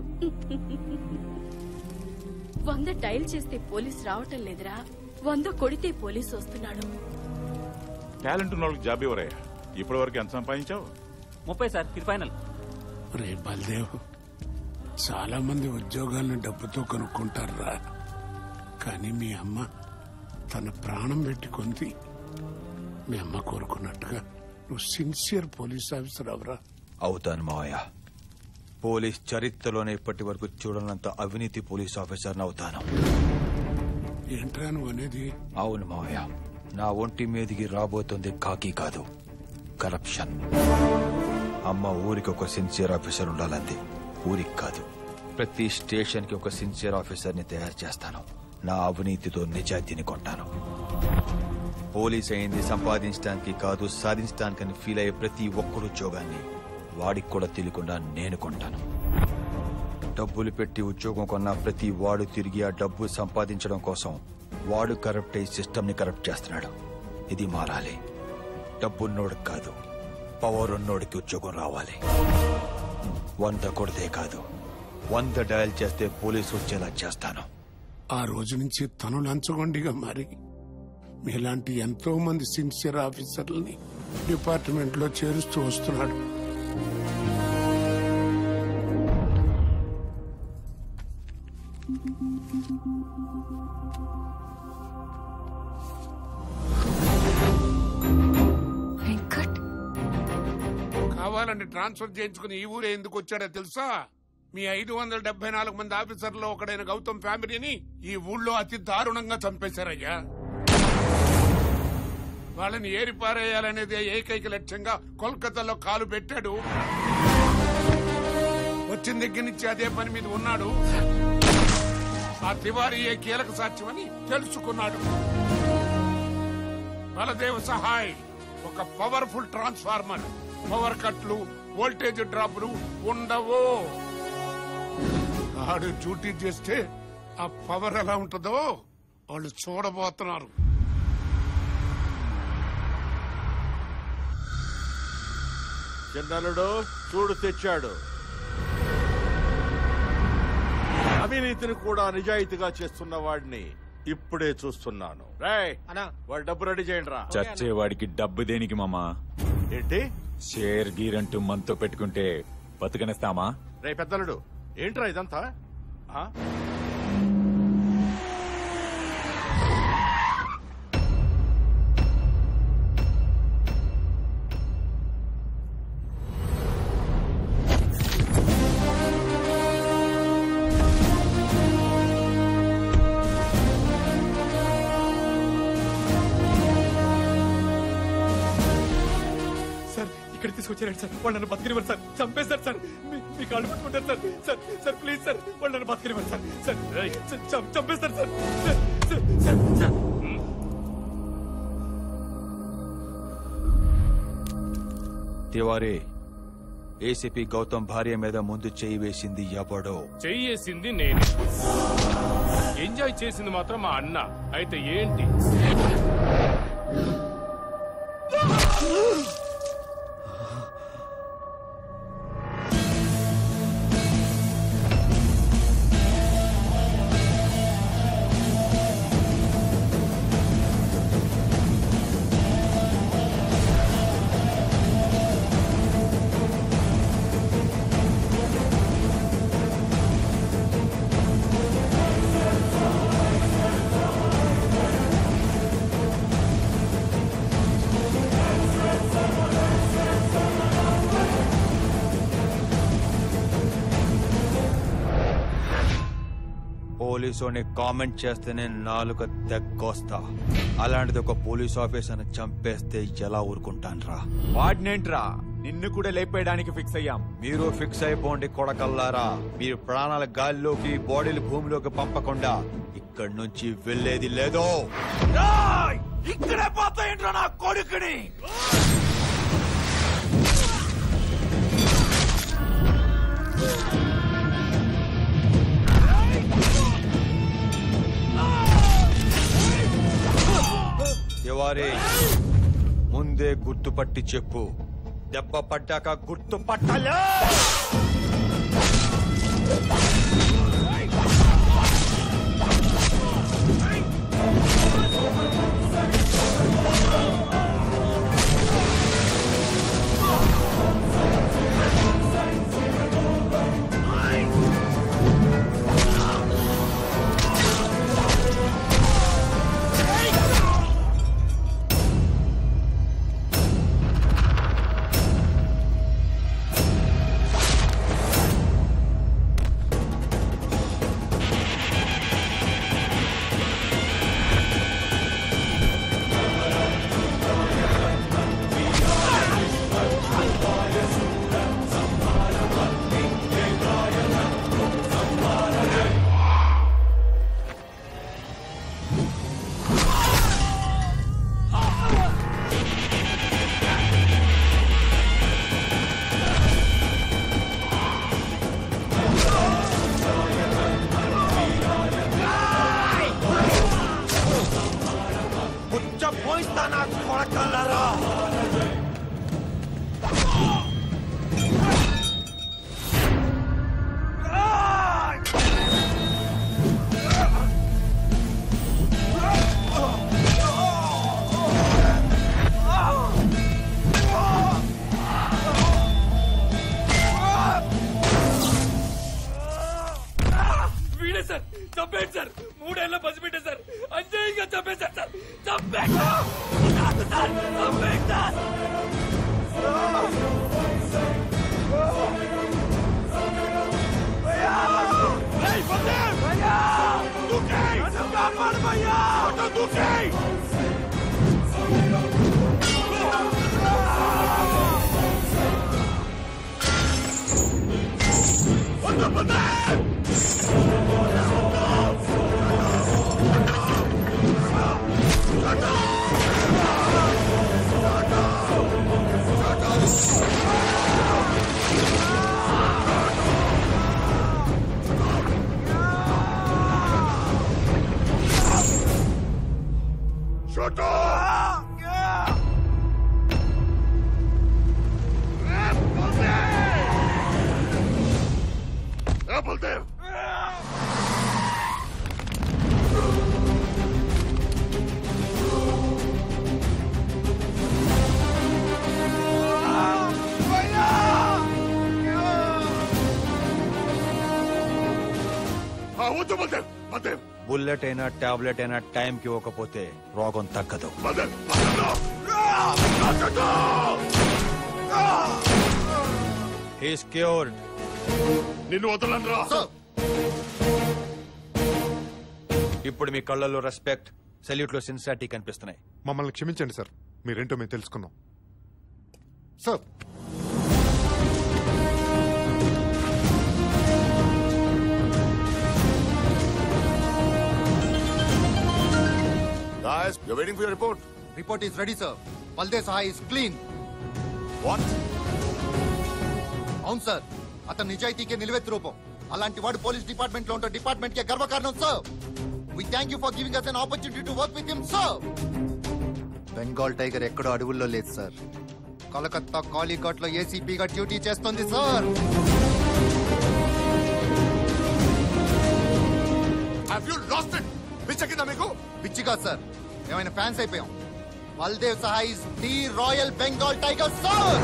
వంద డైల్ చేస్తే పోలీస్ రావటం లేదురా, వంద కొడితే పోలీస్ వస్తున్నాడు. టాలెంట్ ఉన్న వాళ్ళకి జాబ్ ఇవ్వరయ్యా. ఇప్పటి వరకు ఎంత సంపాదించావు? ముప్పై సార్, ఇది ఫైనల్. రే బల్దేవ్, చాలా మంది ఉద్యోగాలను డబ్బుతో కొనుక్కుంటారా, కానీ మీ అమ్మ తన ప్రాణం పెట్టి కొంది. మీ అమ్మ కోరుకున్నట్టుగా నువ్వు సిన్సియర్ పోలీస్ ఆఫీసర్ అవరా? అవుతాను మావయ్య. పోలీస్ చరిత్రలోనే ఇప్పటి వరకు చూడనంత అవినీతి పోలీస్ ఆఫీసర్ అవుతాను. ఏంట్రా నువ్వు అనేది? అవును మావయ్య, నా ఒంటి మీదికి రాబోతుంది కాకి కాదు, కరప్షన్. అమ్మ ఊరికి ఒక సిన్సియర్ ఆఫీసర్ ఉండాలంది, ఊరికి కాదు. ప్రతి స్టేషన్ కి ఒక సిన్సియర్ ఆఫీసర్ ని తయారు చేస్తాను. నా అవినీతితో నిజాయితీని కొంటాను. పోలీస్ అయింది సంపాదించడానికి కాదు, సాధించడానికని ఫీల్ అయ్యే ప్రతి ఒక్కరు ఉద్యోగాన్ని వాడికి కూడా తెలియకుండా నేను కొంటాను. డబ్బులు పెట్టి ఉద్యోగం కొన్న ప్రతి వాడు తిరిగి ఆ డబ్బు సంపాదించడం కోసం వాడు కరప్ట్ అయ్యి సిస్టమ్ ని కరప్ట్ చేస్తున్నాడు. ఇది మారాలి. డబ్బున్నోడికి కాదు, పవర్ ఉన్నోడికి ఉద్యోగం రావాలి. వంద కొడితే కాదు, వంద డయల్ చేస్తే పోలీసు వచ్చేలా చేస్తాను. ఆ రోజు నుంచి తను లంచగొండిగా మారి మీలాంటి ఎంతో మంది సిన్సియర్ ఆఫీసర్లని డిపార్ట్మెంట్ లో చేరుస్తూ వస్తున్నాడు. కావాలని ట్రాన్స్ఫర్ చేయించుకుని ఈ ఊరే ఎందుకు వచ్చాడో తెలుసా? మీ ఐదు వందల డెబ్బై నాలుగు మంది ఆఫీసర్లో ఒకడైన గౌతమ్ ఫ్యామిలీని ఈ ఊళ్ళో అతి దారుణంగా చంపేశారయ్యా. వాళ్ళని ఏరిపారేయాలనేది ఏకైక లక్ష్యంగా కోల్కతాలో కాలు పెట్టాడు. వచ్చిన దగ్గర నుంచి అదే పని మీద ఉన్నాడు. ఆ తివారీ ఏ కీలక సాక్ష్యమని తెలుసుకున్నాడు. బలదేవ్ సహాయ్ ఒక పవర్ఫుల్ ట్రాన్స్ఫార్మర్. పవర్ కట్లు, వోల్టేజ్ డ్రాపులు ఉండవు. ఆడు డ్యూటీ చేస్తే ఆ పవర్ ఎలా ఉంటుందో వాళ్ళు చూడబోతున్నారు. చిన్నలుడు చూడు తెచ్చాడు. అవినీతిని కూడా నిజాయితీగా చేస్తున్న వాడిని ఇప్పుడే చూస్తున్నాను. రేయ్ వాడి డబ్బు రెడీ చేయండి రా. చచ్చేవాడికి డబ్బు దేనికి మామా? ఏంటి షేర్ గీరంటూ మనతో పెట్టుకుంటే బతుకనిస్తామా? రే పెద్దలుడు, ఏంట్రా ఇదంతా? ఆ? ఇక్కడ తీసుకొచ్చారండి సార్. వాళ్ళు నన్ను బతికినివ్వరు సార్, చంపేశారు సార్. మీ- మీ కాళ్ళు పట్టుకుంటారు sir. Sir sir please sir, వాళ్ళు నన్ను బతికినివ్వరు సార్. సార్ సార్, చం- చంపేస్తారు sir. Sir sir sir sir Tiwari, ACP Gautam భార్య మీద ముందు చేయి వేసింది ఎవడో? చెయ్యేసింది నేను, ఎంజాయ్ చేసింది మాత్రం మా అన్న. అయితే ఏంటి? పోలీసు కామెంట్ చేస్తేనే నాలుక తెగ్గొస్తా. అలాంటిది ఒక పోలీస్ ఆఫీసర్ చంపేస్తే ఎలా ఊరుకుంటాన్రా? వాడినేంట్రా నిన్ను కూడా లేపేయడానికి ఫిక్స్ అయ్యాం. మీరు ఫిక్స్ అయిపోండి కొడకల్లారా. మీరు ప్రాణాల గాల్లోకి బాడీలు భూమిలోకి పంపకుండా ఇక్కడి నుంచి వెళ్లేది లేదో. ఇక్కడే పోతాయంట్రా నా కొడుకుని. తివారీ, ముందే గుర్తుపట్టి చెప్పు. దెబ్బ పడ్డాక గుర్తుపట్టాలా? చంపేయండి సార్. మూడేళ్ల పసిబిడ్డ సార్. అంజయ్యగా చంపేశారు సార్. Shut up! Appleton! వద్దు బల్దేవ్, బల్దేవ్. బుల్లెట్ అయినా టాబ్లెట్ అయినా టైం కి ఇవ్వకపోతే రోగం తగ్గదు. He's cured. నిన్ను వదలనురా. ఇప్పుడు మీ కళ్ళల్లో రెస్పెక్ట్, సెల్యూట్ లో సిన్సియారిటీ కనిపిస్తున్నాయి. మమ్మల్ని క్షమించండి సార్, మీరేంటో మేము తెలుసుకున్నాం sir. Guys, you're waiting for your report. Report is ready, sir. Baldev Saha is clean. What? అవును సార్, అతను నిజాయితీకే నిలువెత్తు రూపం. అలాంటి వాడు పోలీస్ డిపార్ట్మెంట్ లో ఉంటే డిపార్ట్మెంట్ కే గర్వకారణం sir. We thank you for giving us an opportunity to work with him, sir. Bengal tiger ఎక్కడో అడవుల్లో లేదు సార్. కలకత్తా కాలీఘాట్ లో ఏసీపీగా డ్యూటీ చేస్తుంది sir. Have you lost it? పిచ్చకిందా మీకు? పిచ్చిగా సార్, ఏమైనా ఫ్యాన్స్ అయిపోయాం. Baldev Saha is the royal Bengal tiger sir.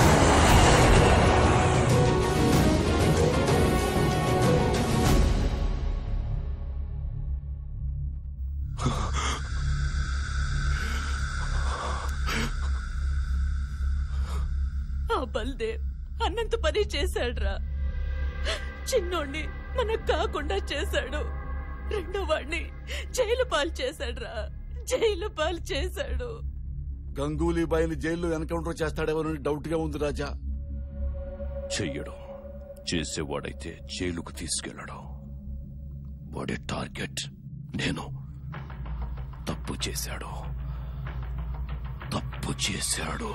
ఆ బల్దేవ్ అన్నంత పని చేశాడ్రా. చిన్నోడిని మనకు కాకుండా చేశాడు. రెండో వాడిని జైలు పాలు చేశాడ్రా, జైలు పాలు చేశాడు. గంగూలీ బాయిని జైల్లో ఎన్కౌంటర్ చేస్తాడేమోనని డౌట్ గా ఉంది రాజా. చెయ్యడం, చేసేవాడైతే జైలుకు తీసుకెళ్లడం. వాడే టార్గెట్. నేను తప్పు చేశాడు, తప్పు చేశాడు.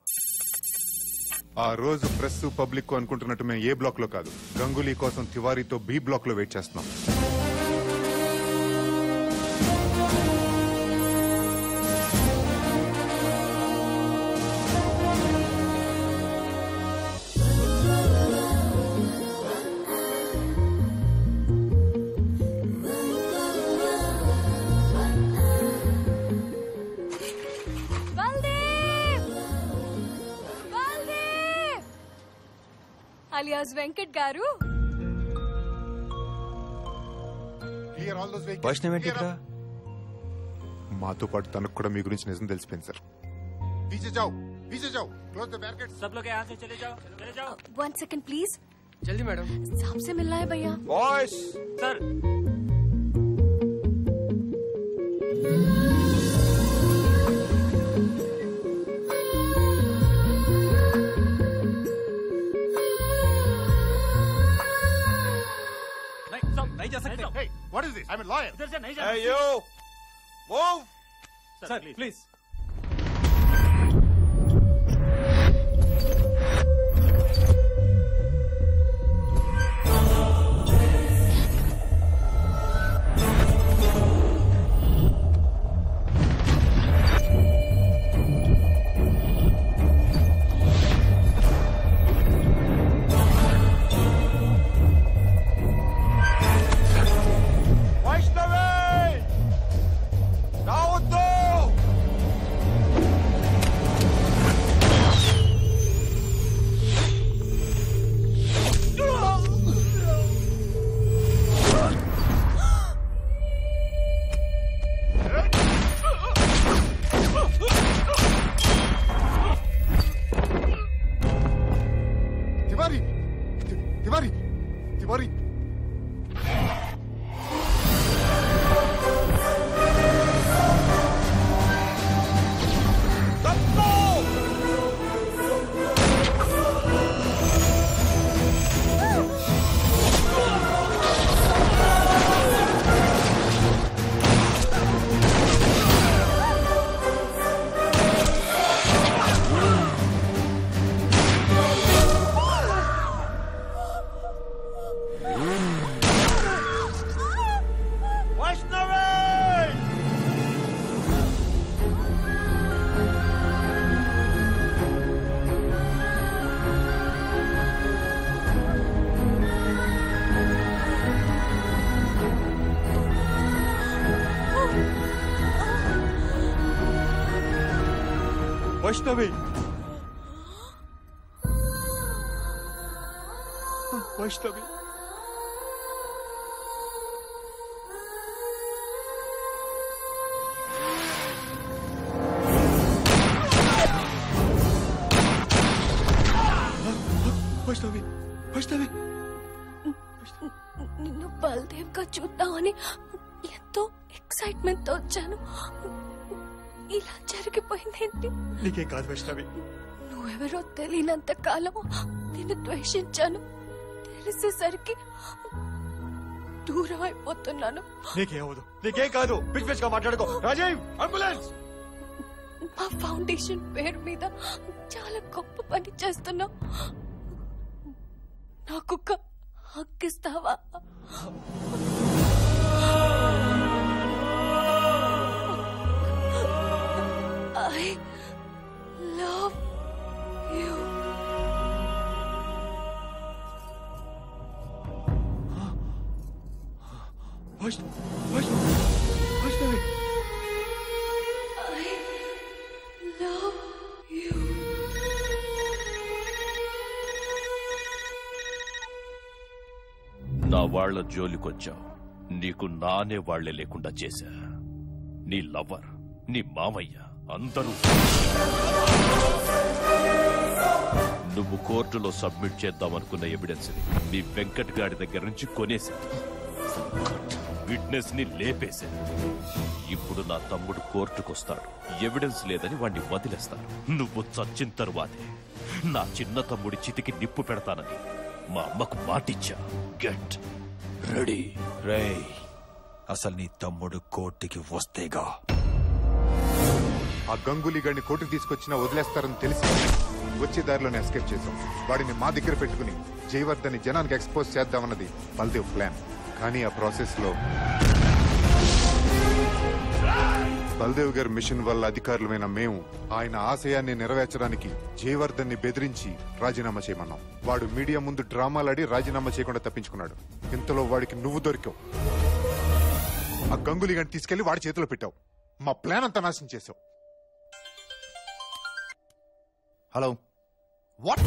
ఆ రోజు ప్రెస్ పబ్లిక్ అనుకుంటున్నట్టు మేము ఏ బ్లాక్ లో కాదు, గంగూలీ కోసం తివారీతో బి బ్లాక్ లో వెయిట్ చేస్తున్నాం. అలియాస్ వెంకట్ గారు, వైష్ణవ్ ఏంటి ఇక్కడ? మాతో పాటు తనకు కూడా మీ గురించి నిజం తెలిసిపోయింది సార్. పీछे जाओ, पीछे जाओ, क्लोज द बैरिकेड. सब लोग यहाँ से चले जाओ, चले जाओ. One second please. जल्दी मैडम. साहब से मिलना है भैया. Boys sir. नहीं जा सकते. Hey, what is this? I'm a lawyer. इधर से नहीं जा. Hey you, move. Sir please. Vaishnavi, Vaishnavi, Vaishnavi, Vaishnavi, నిన్ను బల్దేవ్ గా చూద్దామని ఎంతో ఎక్సైట్మెంట్ తో వచ్చాను. ఇలా జరిగిపోయిందేంటి? నీకే కాదు వైష్ణవి, నువ్వెవరో తెలియనంత కాలము నిన్ను ద్వేషించాను. తెలిసేసరికి దూరం అయిపోతున్నాను. నీకే అవదు, నీకే కాదు. పిచ్ పిచ్ గా మాట్లాడుకో. రాజీవ్, అంబులెన్స్. మా ఫౌండేషన్ పేరు మీద చాలా గొప్ప పని చేస్తున్నావు. నాకొక హక్కిస్తావా? I love you. Vaishnavi, Vaishnavi, Vaishnavi. I love you. నా వాళ్ల జోలికొచ్చావు. నీకు నానే వాళ్లే లేకుండా చేశా. నీ లవర్, నీ మామయ్య అందరూ నువ్వు కోర్టులో సబ్మిట్ చేద్దామనుకున్న ఎవిడెన్స్ ని మీ వెంకట్ గారి దగ్గర నుంచి కొనేశా. విట్నెస్ ని లేపేశాను. ఇప్పుడు నా తమ్ముడు కోర్టుకొస్తాడు. ఎవిడెన్స్ లేదని వాణ్ణి వదిలేస్తాను. నువ్వు చచ్చిన తరువాతే నా చిన్న తమ్ముడి చితికి నిప్పు పెడతానని మా అమ్మకు మాటిచ్చా. Get ready. రేయ్, అసలు నీ తమ్ముడు కోర్టుకి వస్తేగా ఆ గంగూలీ గారిని కోర్టుకు తీసుకొచ్చినా వదిలేస్తారని తెలిసి వచ్చే దారిలోనే ఎస్కేప్ చేశాం. వాడిని మా దగ్గర పెట్టుకుని జయవర్ధన్ని జనానికి ఎక్స్పోజ్ చేద్దామన్నది బల్దేవ్ ప్లాన్. కానీ ఆ ప్రాసెస్ లో బల్దేవ్ గారి మిషన్ వల్ల అధికారులమైన మేము ఆయన ఆశయాన్ని నెరవేర్చడానికి జయవర్ధన్ని బెదిరించి రాజీనామా చేయమన్నాం. వాడు మీడియా ముందు డ్రామాలాడి రాజీనామా చేయకుండా తప్పించుకున్నాడు. ఇంతలో వాడికి నువ్వు దొరికావు. ఆ గంగూలీ గారిని తీసుకెళ్లి వాడి చేతిలో పెట్టావు. మా ప్లాన్ అంతా నాశనం చేసావు. Hello, what?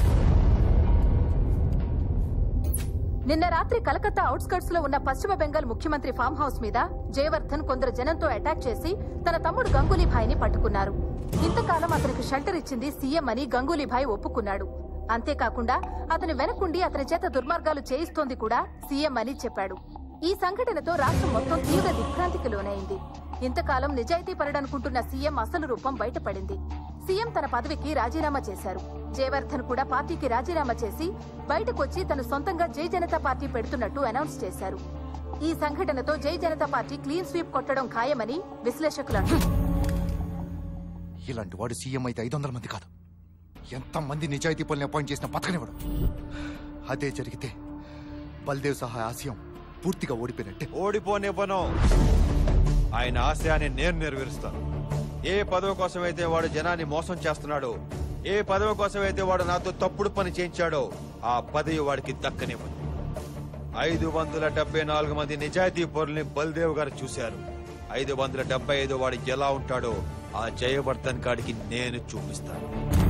నిన్న రాత్రి కలకత్తా అవుట్స్కర్ట్స్ లో ఉన్న పశ్చిమ బెంగాల్ ముఖ్యమంత్రి ఫామ్ హౌస్ మీద జయవర్ధన్ కొందరు జనంతో అటాక్ చేసి తన తమ్ముడు గంగూలీభాయ్ని పట్టుకున్నారు. ఇంతకాలం అతనికి షెల్టర్ ఇచ్చింది సీఎం అని గంగూలీభాయ్ ఒప్పుకున్నాడు. అంతేకాకుండా అతని వెనకుండి అతని చేత దుర్మార్గాలు చేయిస్తోంది కూడా సీఎం అని చెప్పాడు. ఈ సంఘటనతో రాష్ట్రం మొత్తం తీవ్ర దిగ్భ్రాంతికి లోనైంది. ఇంతకాలం నిజాయితీ పరడనుకుంటున్న సీఎం అసలు రూపం బయటపడింది. సీఎం తన పదవికి రాజీనామా చేశారు. జయవర్ధన్ కూడా పార్టీకి రాజీనామా చేసి బయటకొచ్చి తను సొంతంగా జై జనతా పార్టీ పెడుతున్నట్టు అనౌన్స్ చేశారు. ఈ సంఘటనతో జై జనతా పార్టీ క్లీన్ స్వీప్ కొట్టడం ఖాయమని విశ్లేషకులు అంటున్నారు. ఇలాంటి వాడు సీఎం అయితే ఐదు వందల మంది కాదు, ఎంత మంది నిజాయితీ పనులు అపాయింట్ చేసిన పథకనివ్వడు. అదే జరిగితే బల్దేవ్ సహా ఆశయం పూర్తిగా ఓడిపోయినట్టే. ఓడిపోనివ్వను. ఆయన ఆశయాన్ని నేను నెరవేరుస్తాను. ఏ పదవి కోసం అయితే వాడు జనాన్ని మోసం చేస్తున్నాడో, ఏ పదవి కోసం అయితే వాడు నాతో తప్పుడు పని చేయించాడో, ఆ పదవి వాడికి దక్కనివ్వదు. ఐదు వందల డెబ్బై నాలుగు మంది నిజాయితీ పరుల్ని బల్దేవ్ గారు చూశారు. ఐదు వందల డెబ్బై ఐదు వాడు ఎలా ఉంటాడో ఆ జయవర్ధన్ గాడికి నేను చూపిస్తాను.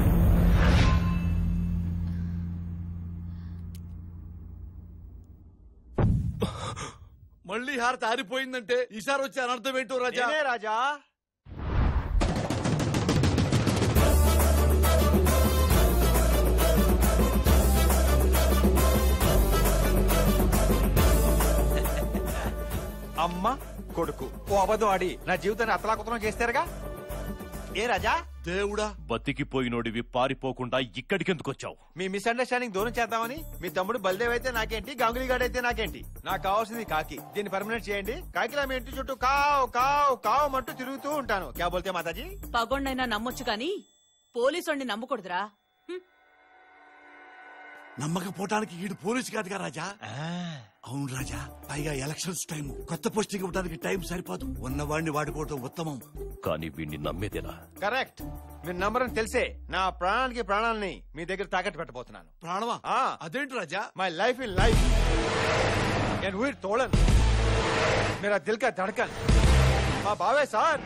మళ్ళీ హారతి ఆరిపోయిందంటే ఈసారి వచ్చే అనర్థం ఏంటో రాజా. రాజా అమ్మ కొడుకు ఓ అబద్ధం ఆడి నా జీవితాన్ని అతలాకుతలం చేస్తారుగా. ఏ రాజా దేవుడా, బతికిపోయినోడివి పారిపోకుండా ఇక్కడికెందుకొచ్చావు? మీ మిస్అండర్స్టాండింగ్ దూరం చేద్దామని. మీ తమ్ముడు బల్దేవ్ అయితే నాకేంటి, గంగులీ గాడ్ అయితే నాకేంటి. నాకు కావాల్సింది కాకి. దీన్ని పర్మనెంట్ చేయండి. కాకిలా మీ ఇంటి చుట్టూ కావ్ కావ్ కావ్ అంటూ తిరుగుతూ ఉంటాను. క్యా బోల్తే మాతాజీ? పగొండైనా నమ్మొచ్చు కాని పోలీసుని నమ్మకూడదురా. నమ్మకపోవటానికి ఈడు పోలీసు కాదుగా రాజా. అవును రాజా, పైగా ఎలక్షన్స్ టైం, కొత్త పోస్టింగ్ ఇవ్వడానికి టైం సరిపోదు. ఉన్నవాడిని వాడుకోవటం ఉత్తమం. కానీ వీడిని నమ్మేదేనా? కరెక్ట్. మీరు నంబరని తెలిసే నా ప్రాణానికి ప్రాణాలని మీ దగ్గర తాకట్టు పెట్టబోతున్నాను. ప్రాణమా? అదేంటి Raja? My life in life. నేను ఊరి తోళన్, మేరా దిల్ కా ధడకన్ మా బావే సార్.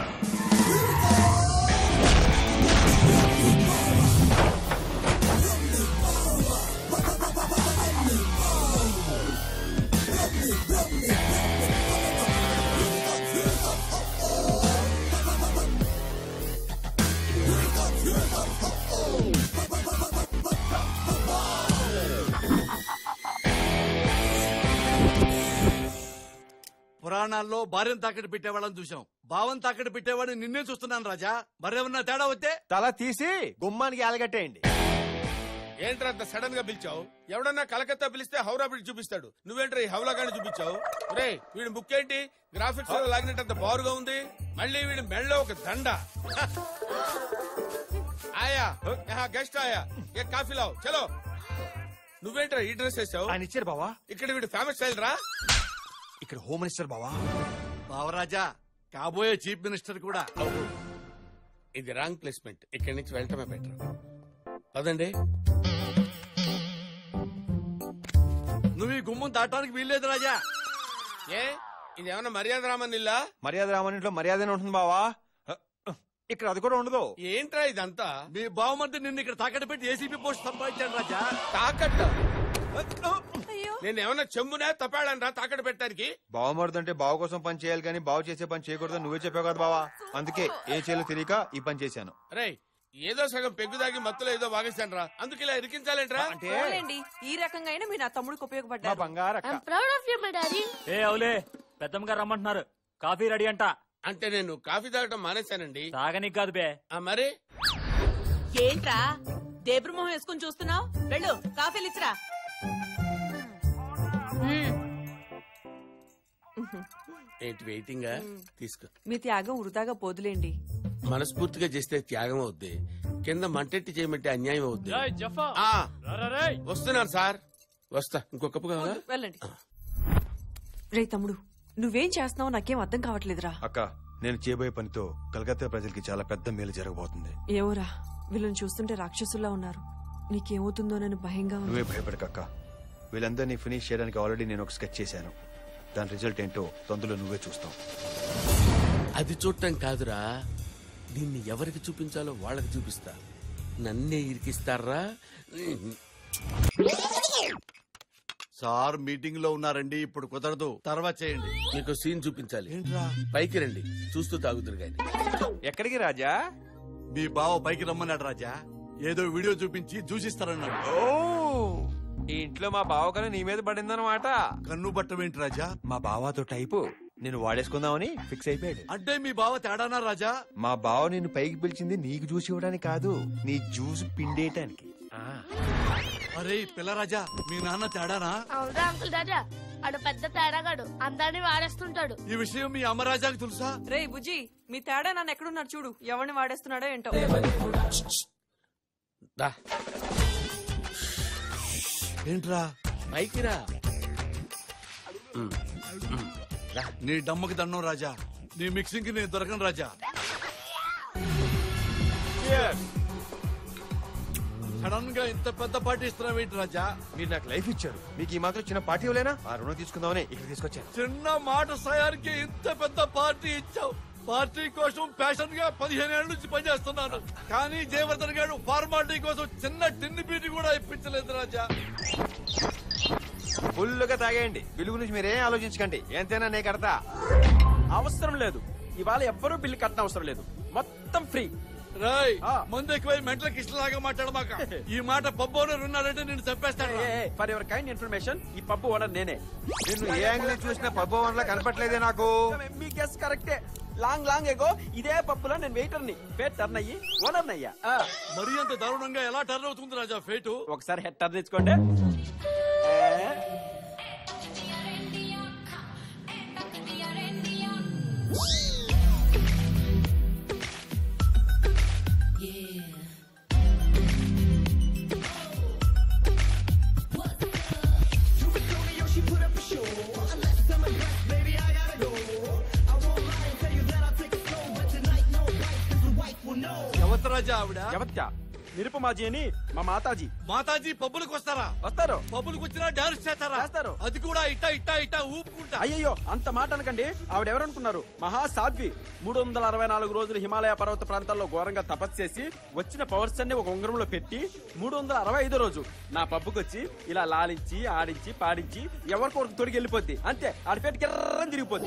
పురాణాల్లో భార్యను తాకట్టు పెట్టేవాళ్ళని చూసాం, భావం తాకట్టు పెట్టేవాడిని నిన్నే చూస్తున్నాను రాజా. మరేమన్నా తేడా వస్తే తల తీసి గుమ్మానికి ఆలగట్టేయండి. ఏంట్రా అంత సడన్ గా పిలిచావు? ఎవడన్నా కలకత్తా పిలిస్తే హౌరా బ్రిడ్జ్ చూపిస్తాడు, నువ్వేంట్రా ఈ హౌలాగాని చూపించావు? రే వీడి బుక్ ఏంటి గ్రాఫిక్స్ లో లాగినట్టు బారుగా ఉంది. మళ్ళీ వీడి మెళ్ళో ఒక దండ. ఆయా గెస్ట్ ఆయా ఏ కాఫీ లావు చలో. నువ్వేంట్రా ఈ డ్రెస్ వేసావు? ఆయన ఇచ్చారు బావా. ఇక్కడ వీడి ఫేమస్ స్టైల్ రా. ఇక్కడ హోమ్ మినిస్టర్ బావా. బావరాజా కాబోయే చీఫ్ మినిస్టర్ కూడా. ఇది రాంగ్ ప్లేస్మెంట్, ఇక్కడి నుంచి వెళ్ళటమే బెటర్. పదండి. నువ్వు ఈ గుమ్మం దాటానికి వీల్లేదు రాజా. ఏ ఇది ఏమన్నా మర్యాద రామన్ ఇల్లా? మర్యాద రామన్ ఇంట్లో మర్యాదనే ఉంటుంది బావా. ఇక్కడ అది కూడా ఉండదు. ఏంట్రా ఇదంతా? మీ బావమధ్య నిన్ను ఇక్కడ తాకట్టు పెట్టి ఏసీపీ పోస్ట్ సంపాదించాడు రాజా. తాకట్టు? నేను ఏమన్నా చెమ్మునా తపాడనరా తాకట్టు పెట్టడానికి? బావమరుదంటే బావ కోసం పని చేయాలి కానీ బావ చేసే పని చేయకూడదు నువ్వే చెప్పావు కదా బావా. అందుకే ఏ చేయాలో తెలియక ఈ పని చేశాను. రే ఏదో సగం పెగ్గు దాగి మత్తులో ఏదో వాగేశాను రా, అందుకు ఇలా ఇరికించాలేంట్రా? ఈ రకంగా అయినా మీరు నా తమ్ముడికి ఉపయోగపడ్డారు. బంగారు I'm proud of you, my daddy. ఏ అవులే పెద్దమ్మ గారు రమ్మంటున్నారు. కాఫీ రెడీ అంట. అంటే నేను కాఫీ తాగటం మానేశానండి. తాగనికి కాదు బే. మరి ఏంట్రా దేబ్రమోహం వేసుకుని చూస్తున్నావు? వెళ్ళు కాఫీలు ఇచ్చిరా. ఏంటి వెయిటింగ్? తీసుకో. మీ త్యాగం వృధాగా పోదులేండి. మనస్ఫూర్తిగా చేస్తే త్యాగం అవుద్ది, కింద మంటెట్టి చేయమంటే అన్యాయం అవుద్ది. వస్తున్నాను సార్, వస్తా. ఇంకో కప్పు కావాలా? వెళ్ళండి. రే తమ్ముడు, నువ్వేం చేస్తున్నావో నాకేం అర్థం కావట్లేదురా. అక్క, నేను చేయబోయే పనితో కలకత్తా ప్రజలకి చాలా పెద్ద మేలు జరగబోతుంది. ఏమోరా, వీళ్ళని చూస్తుంటే రాక్షసుల్లా ఉన్నారు. నీకేమవుతుందోనని భయంగా ఉంది. నువ్వే భయపడకక్క. వీళ్ళందరినీ ఫినిష్ చేయడానికి ఆల్రెడీ నేను ఒక స్కెచ్ చేశాను. దాని రిజల్ట్ ఏంటో తొందరలో నువ్వే చూస్తావు. అది చూడటం కాదురా, దీన్ని ఎవరికి చూపించాలో వాళ్ళకి చూపిస్తా. నన్నే ఇరికిస్తారా? సార్ మీటింగ్ లో ఉన్నారండి, ఇప్పుడు కుదరదు, తర్వాత చేయండి. మీకు సీన్ చూపించాలి. పైకి రండి, చూస్తూ తాగుతురు గాని. ఎక్కడికి రాజా? మీ బావ పైకి రమ్మన్నాడు రాజా. ఏదో వీడియో చూపించి చూసిస్తారన్నాడు. ఈ ఇంట్లో మా బావ కన్నా నీ మీద పడిందన్నమాట. కన్ను బట్టమేంటి రాజా? మా బావతో టైపు నేను వాడేసుకుందామని ఫిక్స్ అయిపోయాడు. అంటే మీ బావ తేడానా రాజా? మా బావ నిన్ను పైకి పిలిచింది నీకు జ్యూస్ ఇవ్వడానికి కాదు, నీ జ్యూస్ పిండేయటానికి. అరే పిల్ల రాజా, మీ నాన్న తేడానా? అవునా అంకుల్ రాజా, ఆడు పెద్ద తేడాగాడు, అందరినీ వాడేస్తుంటాడు. ఈ విషయం మీ అమ్మ రాజాకి తెలుసా? రే బుజ్జి, మీ తేడా నన్ను ఎక్కడున్నాడు చూడు. ఎవరిని వాడేస్తున్నాడో ఏంటో. ఏంట్రా? పైకి రా. నీ డమ్మకి దండం రాజా, నీ మిక్సింగ్ కి నేను దొరకను రాజా. సడన్ గా ఇంత పెద్ద పార్టీ ఇస్తున్నావేంటి రాజా? మీరు నాకు లైఫ్ ఇచ్చారు, మీకు ఈ మాత్రం చిన్న పార్టీ ఇవ్వలేనా? ఆ రుణం తీసుకుందామని ఇక్కడ తీసుకొచ్చాను. చిన్న మాట సాయానికి ఇంత పెద్ద పార్టీ ఇచ్చావు. పార్టీ కోసం ప్యాషన్ గా పదిహేను ఏళ్ల నుంచి పనిచేస్తున్నాను, కానీ జయవర్ధన్ గారు ఫార్మాలిటీ కోసం చిన్న టిన్ని పీటి కూడా ఇప్పించలేదు రాజా. ఫుల్గా తాగేయండి, బిల్లు గురించి మీరేం ఆలోచించకండి. ఎంతైనా నేను కడతా. అవసరం లేదు, ఇవాళ ఎవ్వరూ బిల్లు కట్టడం అవసరం లేదు, మొత్తం ఫ్రీ. రాయ్ ముందు ఎక్కువై మెంటల్ కిస్ట్ లాగా మాట్లాడమాక. ఈ మాట పబ్బు ఓనర్ ఉన్నారంటే నేను చంపేస్తాను. ఫర్ యువర్ కైండ్ ఇన్ఫర్మేషన్, ఈ పబ్బు ఓనర్ నేనే. నిన్ను ఏ యాంగిల్ చూసినా పబ్బు ఓనర్ లా కనపట్లేదే నాకు. మీ గెస్ కరెక్టే. లాంగ్ లాంగ్ ఎగో ఇదే పప్పులో నేను వెయిటర్ ని ఫేట్ టర్న్ అయ్యి ఓనర్ అయ్యా. మరీ అంత దారుణంగా ఎలా టర్న్ అవుతుంది రాజా ఫేటు? ఒకసారి హెడ్ టర్న్ తెచ్చుకోండి. ఎవరు రాజా ఆవిడ? ఎవత్యా? నిరుపమాజీ అని మా మాతాజీ. మాతాజీ పబ్బులకు వస్తారా? వస్తారు. పబ్బులకు వచ్చినా డాన్స్ చేస్తారా? చేస్తారు. అది కూడా ఇట్టా ఇట్టా ఇట్టా ఊపుకుంటా. అయ్యో అంత మాట అనకండి. ఆవిడ ఎవరనుకున్నారు? మహాసాధ్వి. మూడు వందల అరవై నాలుగు రోజులు హిమాలయ పర్వత ప్రాంతాల్లో ఘోరంగా తపస్సు చేసి వచ్చిన పవర్స్ అన్ని ఒక ఉంగరంలో పెట్టి మూడు వందల అరవై ఐదో రోజు నా పబ్బుకి వచ్చి ఇలా లాలించి ఆడించి పాడించి ఎవరికొరకు తొడిగి వెళ్ళిపోద్ది. అంతే, ఆడి పేరు గిర్రని తిరిగిపోద్ది.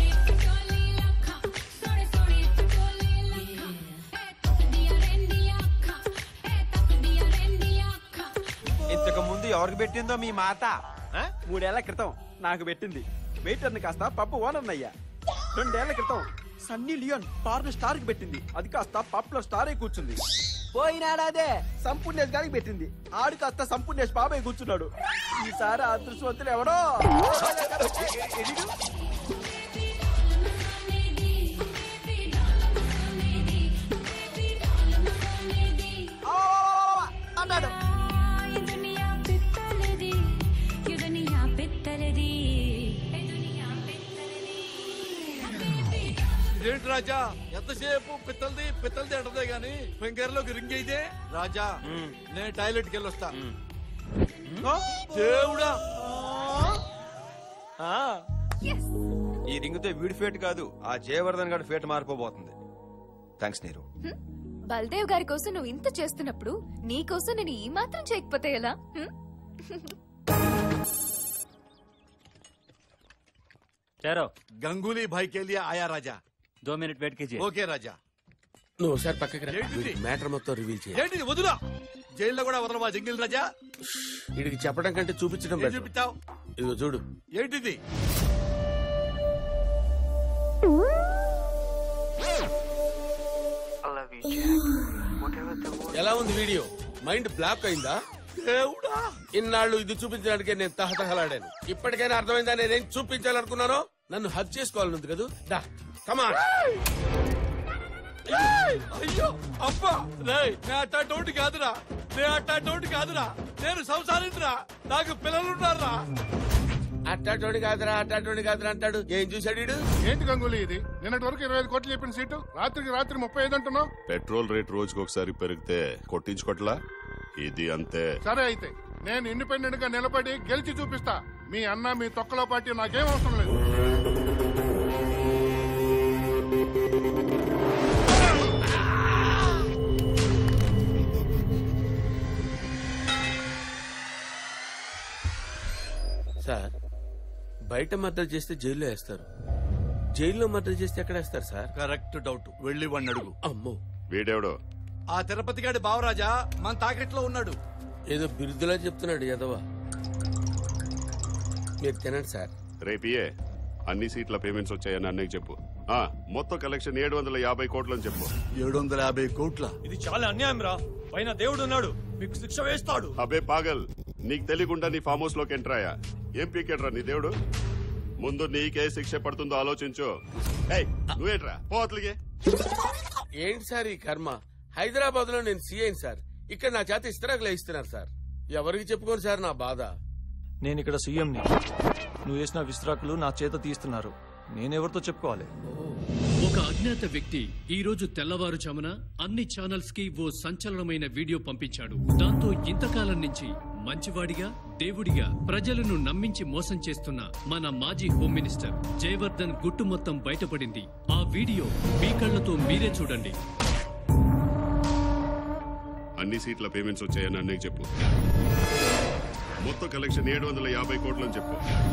ఇంతకు ముందు ఎవరికి పెట్టిందో మీ మాత? మూడేళ్ల క్రితం నాకు పెట్టింది. వెయిటర్ని కాస్త పప్పు ఓనర్ అయ్యా. రెండేళ్ల క్రితం సన్నీ లియోన్ పార్న్ స్టార్ కి పెట్టింది. అది కాస్త పప్పులో స్టార్ అయి కూర్చుంది. పోయినాడాదే సంపూర్ణేష్ గారికి పెట్టింది. ఆడు కాస్త సంపూర్ణేష్ బాబాయ్ కూర్చున్నాడు. ఈసారి అదృష్టవంతులు ఎవడో. అన్నాడు. ఇదేంటి రాజా, ఎంతసేపు పిత్తలది పిత్తలది అంటదే గాని ఫింగర్లోకి రింగ్ అయితే రాజా. నేను టాయిలెట్కి వెళ్ళొస్తా. దేవుడా, ఈ రింగుతో వీడి ఫేట్ కాదు, ఆ జయవర్ధన్ గారి ఫేట్ మారిపోబోతుంది. థ్యాంక్స్ నీరు. బల్దేవ్ గారి కోసం నువ్వు ఇంత చేస్తున్నప్పుడు నీ కోసం నేను ఈ మాత్రం చేయకపోతే ఎలా? గంగూలీ భాయ్ కే లియే ఆయా రాజా. దో మినిట్ వెయిట్ कीजिए. ఓకే రాజా. నువ్వు ఒకసారి పక్కకి రా. మ్యాటర్ మొత్తం రివీల్ చేయాలి. ఏంటిది? వదులా, జైల్లో కూడా వదలవా జంగిల్ రాజా? వీడికి చెప్పడం కంటే చూపించడం ఏం చూపించావు? ఇదిగో చూడు. ఏంటిది? ఎలా ఉంది వీడియో? మైండ్ బ్లాక్ అయిందా? దేవుడా, ఇన్నాళ్ళు ఇది చూపించడానికే నేను తహతహలాడాను. ఇప్పటికైనా అర్థమైందా నేనేం చూపించాలనుకున్నానో? నన్ను హక్ చేసుకోవాలనుంది కదా. దా కమాన్. అయ్యో అబ్బా, నేను అట్టాటోటి కాదురా, నేను అట్టాటోటి కాదురా, నేను సంసారించరా, నాకు పిల్లలున్నారా. అట్టాటోడి కాదురా అట్టాటోడి కాదురా అంటాడు. ఏం చూశాడు వీడు? ఏంటి గంగూలీ ఇది? నిన్నటి వరకు ఇరవై ఐదు కోట్లు చెప్పిన సీటు రాత్రికి రాత్రి ముప్పై ఐదు అంటున్నావు. పెట్రోల్ రేట్ రోజుకి ఒకసారి పెరిగితే కొట్టించుకోట్లా, ఇది అంతే. సరే అయితే నేను ఇండిపెండెంట్ గా నిలబడి గెలిచి చూపిస్తా. మీ అన్న మీ తొక్కలో పార్టీ నాకేం అవసరం లేదు. సార్, బయట మర్డర్ చేస్తే జైల్లో వేస్తారు, జైల్లో మర్డర్ చేస్తే ఎక్కడ వేస్తారు సార్? కరెక్ట్ డౌట్, వెళ్ళి వాడిని అడుగు. అమ్మో, వీడెవడో? ఆ తిరుపతి గాడి బావరాజా మన తాకెట్లో ఉన్నాడు. ఏదో బిరుదులా చెప్తున్నాడు యదవా. మీరు తినండి సార్. రేపియే అన్ని సీట్ల పేమెంట్స్ వచ్చాయని అన్నయ్య చెప్పు. ఆ మొత్తం కలెక్షన్ ఏడు వందల యాభై కోట్లని చెప్పు. ఏడు వందల యాభై కోట్ల ఇది చాలా అన్యాయం రా. పైన దేవుడు ఉన్నాడు, మీకు శిక్ష వేస్తాడు. అబే పాగల్, నీకు తెలియకుండా నీ ఫామ్ హౌస్ లోకి ఎంటర్ అయ్యా. ఏం పీకెట్రా నీ దేవుడు? ముందు నీకే శిక్ష పడుతుందో ఆలోచించు. నువ్వేట్రా పోతలిగే. ఏంటి సార్ ఈ కర్మ? హైదరాబాద్ లో నేను సీఐ సార్, ఇక్కడ నా చేత ఇస్తరాకులు ఇస్తున్నారు సార్. ఎవరికి చెప్పుకోను సార్ నా బాధ. నేను ఇక్కడ సీఎంని, నువ్వు వేసిన విస్త్రాకులు నా చేత తీస్తున్నారు. నేనెవరితో చెప్పుకోవాలి? ఒక అజ్ఞాత వ్యక్తి ఈ రోజు తెల్లవారుజామున అన్ని ఛానల్స్ కి ఓ సంచలనమైన వీడియో పంపించాడు. దాంతో ఇంతకాలం నుంచి మంచివాడిగా దేవుడిగా ప్రజలను నమ్మించి మోసం చేస్తున్న మన మాజీ హోమ్ మినిస్టర్ జయవర్ధన్ గుట్టు మొత్తం బయటపడింది. ఆ వీడియో మీ కళ్లతో మీరే చూడండి. అన్ని సీట్ల పేమెంట్స్ వచ్చాయని అన్నయ్య చెప్పు. మొత్తం కలెక్షన్ ఏడు వందల యాభై కోట్లని చెప్పు.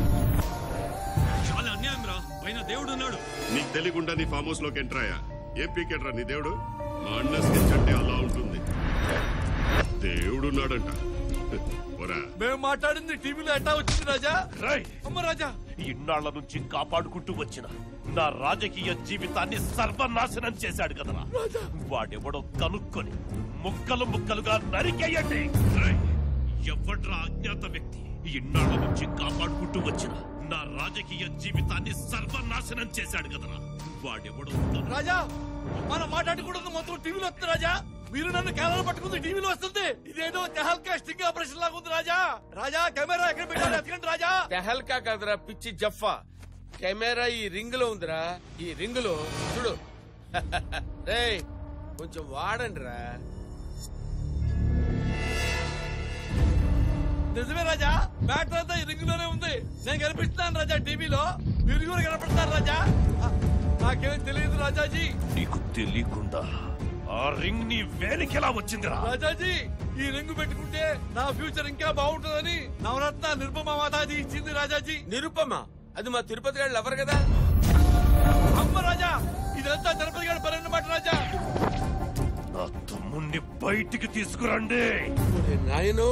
చాలా అన్యాయం రా, పైన దేవుడు ఉన్నాడు. నీకు తెలియకుండా నీ ఫామ్ హౌస్ లోకి ఎంటర్ అయ్యా. ఏం పీకెట్రా నీ దేవుడు? మా అన్న స్కెచ్ అంటే అలా ఉంటుంది. దేవుడున్నాడంట. మేము మాట్లాడింది టీవీలో ఎట్టా వచ్చింది రాజా? అమ్మ రాజా, ఇన్నాళ్ల నుంచి కాపాడుకుంటూ వచ్చిన నా రాజకీయ జీవితాన్ని సర్వనాశనం చేశాడు కదరా. వాడెవడో కనుక్కొని ముక్కలు ముక్కలుగా నరికేయండి. ఎవడ్రా అజ్ఞాత వ్యక్తి? ఇన్నాళ్ల నుంచి కాపాడుకుంటూ వచ్చిన నా రాజకీయ జీవితాన్ని సర్వనాశనం చేశాడు కదరా. వాడెవడో రాజా, మనం మాట్లాడకూడదు మొత్తం టీవీలో వస్తుంది రాజా. మీరు నన్ను కేరళ పట్టుకుంది టీవీలో వస్తుంది. ఇదేదో తెహల్కా స్టింగ్ ఆపరేషన్ లాగా ఉంది రాజా. రాజా కెమెరా ఎక్కడ పెట్టాలి ఎత్తుకండి రాజా. తెహల్కా కాదురా పిచ్చి జఫా. కెమెరా ఈ రింగ్ లో ఉందిరా. ఈ రింగ్ లో చూడు. రే కొంచెం వాడండి రా. నిజమే రాజా, బ్యాటర్ అంతా ఈ రింగ్ లోనే ఉంది. నేను కనిపిస్తున్నాను రాజా టీవీలో, మీరు కూడా కనపడుతున్నారు రాజా. నాకేం తెలియదు రాజాజీ. నీకు తెలియకుండా ఆ రింగ్ నీ వేలికి ఎలా వచ్చిందిరా? రాజాజీ, ఈ రింగ్ పెట్టుకుంటే నా ఫ్యూచర్ ఇంకా బాగుంటుందని నవరత్న నిరుపమ మాతాజీ ఇచ్చింది రాజాజీ. నిరుపమ? అది మా తిరుపతి గారు ఎవరు కదా. అమ్మ రాజా, ఇదంతా తిరుపతి గారు పని అన్నమాట రాజా. నా తమ్ముణ్ణి బయటికి తీసుకురండి. నాయనో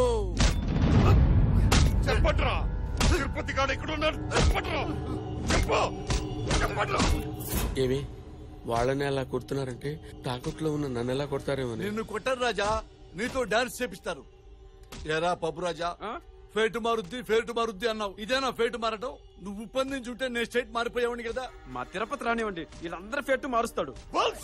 చెప్పట్రా, తిరుపతి గారు ఎక్కడున్నాడు? చెప్పట్రా, చెప్పు చెప్పట్రా. ఏమి వాళ్ళని అలా కొడుతున్నారంటే తాకట్లో ఉన్న నన్ను ఎలా కొడతారేమో. నిన్ను కొట్టారు రాజా, నీతో డాన్స్ చేపిస్తారు. ఎరా పప్పు రాజా, ఫేటు మారుద్ది ఫేటు మారుద్ది అన్నావు. ఇదేనా ఫేటు మారటం? నువ్వు ఉప్పందించుంటే నేను స్టేట్ మారిపోయావని కదా. మా తిరుపతి రానివ్వండి, వీళ్ళందరూ ఫేటు మారుస్తాడు.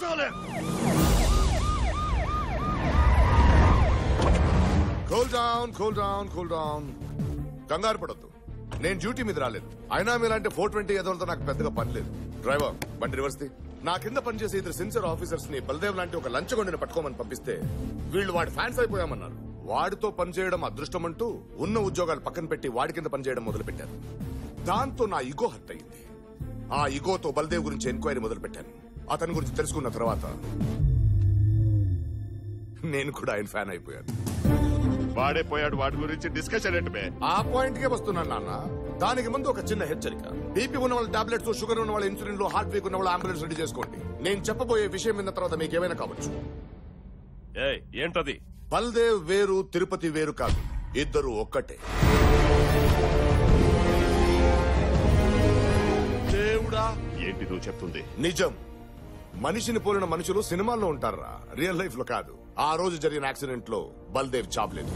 Cool down cool down cool down కంగారు పడొద్దు. నేను డ్యూటీ మీద రాలేదు. అయినా మీలాంటి ఫోర్ ట్వంటీ ఎదలతో నాకు పెద్దగా పని లేదు. డ్రైవర్ బండి రివర్స్ ది. నా కింద పనిచేసే ఇద్దరు సిన్సియర్ ఆఫీసర్స్ ని బల్దేవ్ లాంటి ఒక లంచగొండిని పట్టుకోమని పంపిస్తే వీళ్ళు వాడి ఫ్యాన్స్ అయిపోయామన్నారు. వాడితో పనిచేయడం అదృష్టం అంటూ ఉన్న ఉద్యోగాలు పక్కన పెట్టి వాడి కింద పనిచేయడం మొదలు పెట్టారు. దాంతో నా ఇగో హర్ట్ అయింది. ఆ ఇగోతో బల్దేవ్ గురించి ఎంక్వైరీ మొదలు పెట్టాను. అతని గురించి తెలుసుకున్న తర్వాత నేను కూడా ఆయన ఫ్యాన్ అయిపోయాను. వాడే పోయాడు, వాటి గురించి డిస్కషన్ ఏంటి? ఆ పాయింట్ కే వస్తున్నాను నాన్న. దానికి ముందు ఒక చిన్న హెచ్చరిక. బీపీ ఉన్న వాళ్ళ టాబ్లెట్స్, షుగర్ ఉన్న వాళ్ళ ఇన్సులిన్, హార్ట్ వీక్ ఉన్న వాళ్ళ అంబులెన్స్ రెడీ చేసుకోండి. నేను చెప్పబోయే విషయం విన్న తర్వాత మీకు ఏమైనా కావచ్చు. ఏంటది? బల్దేవ్ వేరు, తిరుపతి వేరు కాదు. ఇద్దరు ఒక్కటే. దేవుడా, ఏంటి నువ్వు నువ్వు చెప్తుంది నిజం. మనిషిని పోలిన మనుషులు సినిమాల్లో ఉంటారా, రియల్ లైఫ్ లో కాదు. ఆ రోజు జరిగిన యాక్సిడెంట్ లో బల్దేవ్ చావలేదు.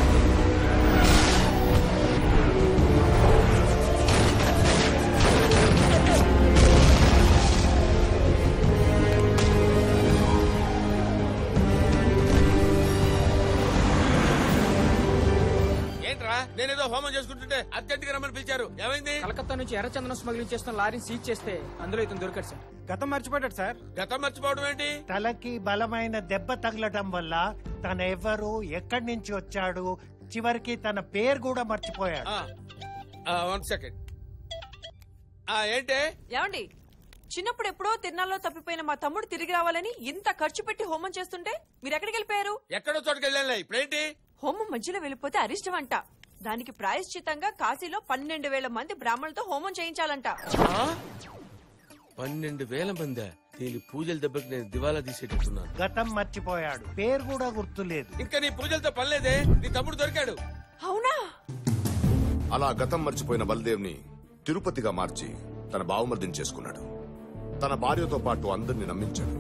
నేనేదో హోమం చేసుకుంటుంటే అర్జెంట్ గా రమ్మని పిలిచారు. ఏమైంది? కలకత్తా నుంచి ఎర్రచందనం స్మగ్లింగ్ చేస్తున్న లారీని సీజ్ చేస్తే అందులో ఇతను దొరికాడు సార్. గతం మర్చిపోయాడు సార్. గతం మర్చిపోవడం ఏంటి? తలకి బలమైన దెబ్బ తగలటం వల్ల తన ఎవరు, ఎక్కడి నుంచి వచ్చాడు, చివరికి తన పేరు కూడా మర్చిపోయాడు. One second. ఏంటి? ఏమండి, చిన్నప్పుడు ఎప్పుడో తిరునాళ్ళలో తప్పిపోయిన మా తమ్ముడు తిరిగి రావాలని ఇంత ఖర్చు పెట్టి హోమం చేస్తుంటే మీరు ఎక్కడికి వెళ్ళిపోయారు? ఎక్కడో చోటుకి వెళ్ళాలి. ఇప్పుడేంటి? హోమం మధ్యలో వెళ్ళిపోతే అరిష్టం అంట. దానికి ప్రాయశ్చితంగా కాశీలో పన్నెండు వేల మంది బ్రాహ్మణులతో హోమం చేయించాలంట. పన్నెండు వేల మంది దీని పూజల దెబ్బకి నేను దివాలా తీసేటట్టున్నాను. గతం మర్చిపోయాడు, పేరు కూడా గుర్తులేదు. ఇంకా నీ పూజలతో పనిలేదే, నీ తమ్ముడు దొరికాడు. అవునా? అలా గతం మర్చిపోయిన బల్దేవ్ ని తిరుపతిగా మార్చి తన బావమర్దిని చేసుకున్నాడు. తన భార్యతో పాటు అందరిని నమ్మించాడు.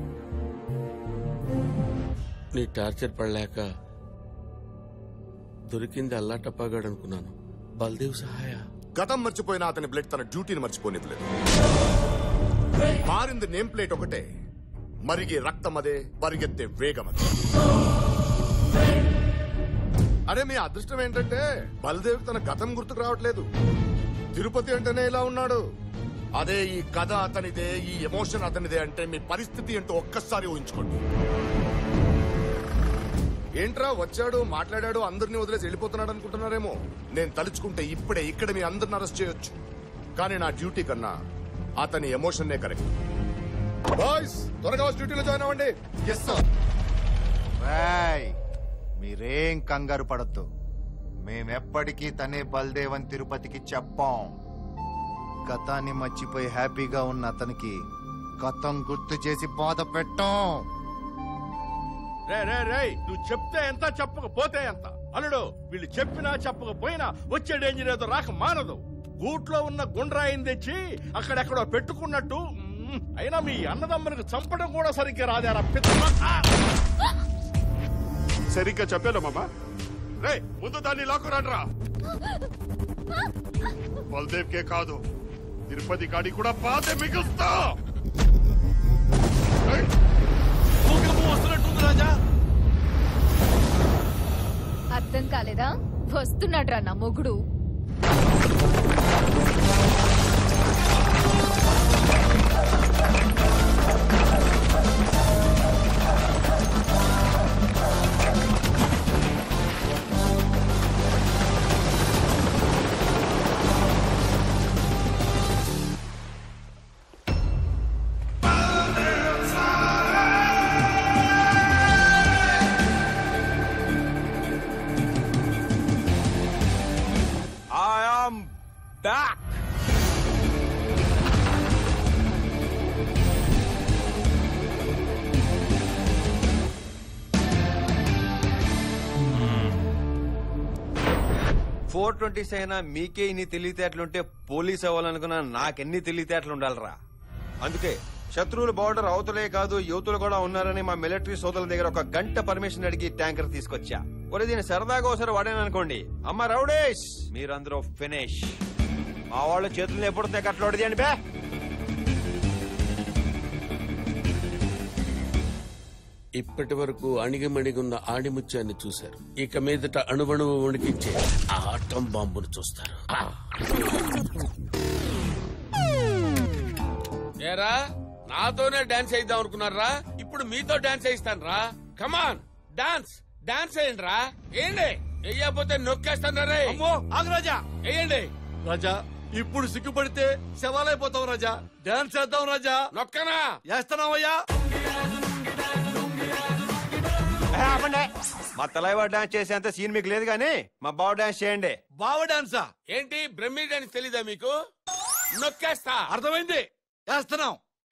నీ టార్చర్ పడలేక దొరికింది అల్లా టప్పాగాడు అనుకున్నాను. బల్దేవ్ సహాయ. గతం మర్చిపోయిన అతని బ్లడ్ తన డ్యూటీని మర్చిపోనివ్వలేదు. మారింది నేమ్ ప్లేట్ ఒకటే, మరిగే రక్తం అదే, పరిగెత్తే వేగం అదే. అరే మీ అదృష్టం ఏంటంటే బల్దేవ్ తన గతం గుర్తుకు రావట్లేదు. తిరుపతి అంటేనే ఇలా ఉన్నాడు. అదే ఈ కథ అతనిదే, ఈ ఎమోషన్ అతనిదే అంటే మీ పరిస్థితి ఏంటో ఒక్కసారి ఊహించుకోండి. ఏంట్రా వచ్చాడు, మాట్లాడాడు, అందరినీ వదిలేసి వెళ్ళిపోతున్నాడు అనుకుంటున్నారేమో. నేను తలుచుకుంటే ఇప్పుడే ఇక్కడ మీ అందరిని అరెస్ట్ చేయొచ్చు. కానీ నా డ్యూటీ కన్నా అతని ఎమోషన్నే కరెక్ట్. బాయ్స్ త్వరగా డ్యూటీలో జాయిన్ అవ్వండి. Yes sir. రాయ్ మీరేం కంగారు పడద్దు. మేమెప్పటికీ తనే బల్దేవ్ అని తిరుపతికి చెప్పాం. గతాన్ని మర్చిపోయి హ్యాపీగా ఉన్న అతనికి గతం గుర్తు చేసి బాధ పెట్టాం. రే రే రే నువ్వు చెప్తే ఎంత, చెప్పకపోతే ఎంత. అల్లుడు వీళ్ళు చెప్పినా చెప్పకపోయినా వచ్చే డేంజర్ ఏదో రాక మానదు. గూట్లో ఉన్న గుండ్రాయిని తెచ్చి అక్కడెక్కడో పెట్టుకున్నట్టు. అయినా మీ అన్నదమ్ములకు చంపడం కూడా సరిగ్గా రాదారా? సరిగ్గా చెప్పాను మామ. రే ముందు దాన్ని లాక్కురాడ్రా. బల్దేవ్ కే కాదు, తిరుపతి కాడి కూడా పాతే మిగులుస్తా. వస్తున్నట్టుంది రాజా. అర్థం కాలేదా? వస్తున్నాడ్రా నా మొగుడు. Back! ఫోర్ ట్వంటీస్ అయినా మీకే ఇన్ని తెలివితేటలుంటే పోలీస్ అవ్వాలనుకున్నా నాకెన్ని తెలివితేటలు ఉండాలరా. అందుకే శత్రువులు బార్డర్ అవతలే కాదు యువతులు కూడా ఉన్నారని మా మిలిటరీ సోదరుల దగ్గర ఒక గంట పర్మిషన్ అడిగి ట్యాంకర్ తీసుకొచ్చా. ఒరే దీన్ని సరదాగా ఒకసారి వాడాననుకోండి, అమ్మ రౌడేష్ మీరందరూ ఫినిష్. మా వాళ్ళ చేతుల్లో ఎప్పుడు కట్లోడిది అండి బే. ఇప్పటి వరకు అణిగిమణిగున్న ఆణిముత్యాన్ని చూశారు. ఇక మీదట అణువణువు వణికించే ఆటం బాంబును చూస్తారు. ఏరా నాతోనే డాన్స్ చేద్దాం అనుకున్నారా? ఇప్పుడు మీతో డాన్స్ చేయిస్తాను రా. కమాన్ డాన్స్ డాన్స్ వేయండి రా. ఏంటి వెయ్యకపోతే నొక్కేస్తాను రే. రాజా వేయండి రాజా. ఇప్పుడు సిగ్గుపడితే శవాలైపోతాం రాజా. డాన్స్ చేద్దాం రాజా. నొక్కనా చేస్తున్నావయ్యా. మా తలైవా డాన్స్ చేసేంత సీన్ మీకు లేదు గానీ మా బావ డాన్స్ చేయండి. బావ డాన్సా? ఏంటి బ్రహ్మీ డాన్స్ తెలీదా మీకు? నొక్కేస్తా. అర్థమైంది, చేస్తున్నాం.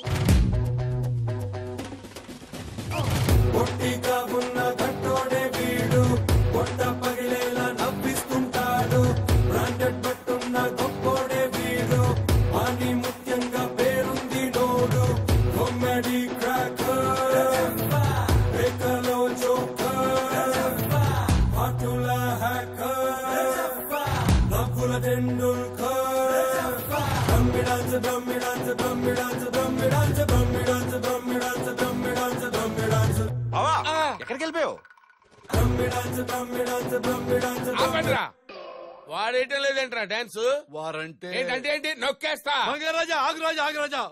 పొట్టిగా ఉన్న గట్టోడే వీడు, పొట్ట పగిలేలా నవ్విస్తుంటాడు. బ్రాండెడ్ పట్టున్న గొప్పోడే వీడు, వాణి ముఖ్యంగా పేరుంది నోడు. ఎక్కడికి వెళ్ళిపోయావు? వాడేయటం లేదేంట్రా డాన్స్? వారంటే ఏంటంటే ఏంటి నొక్కేస్తా. రాజా ఆగు రాజా ఆగు రాజా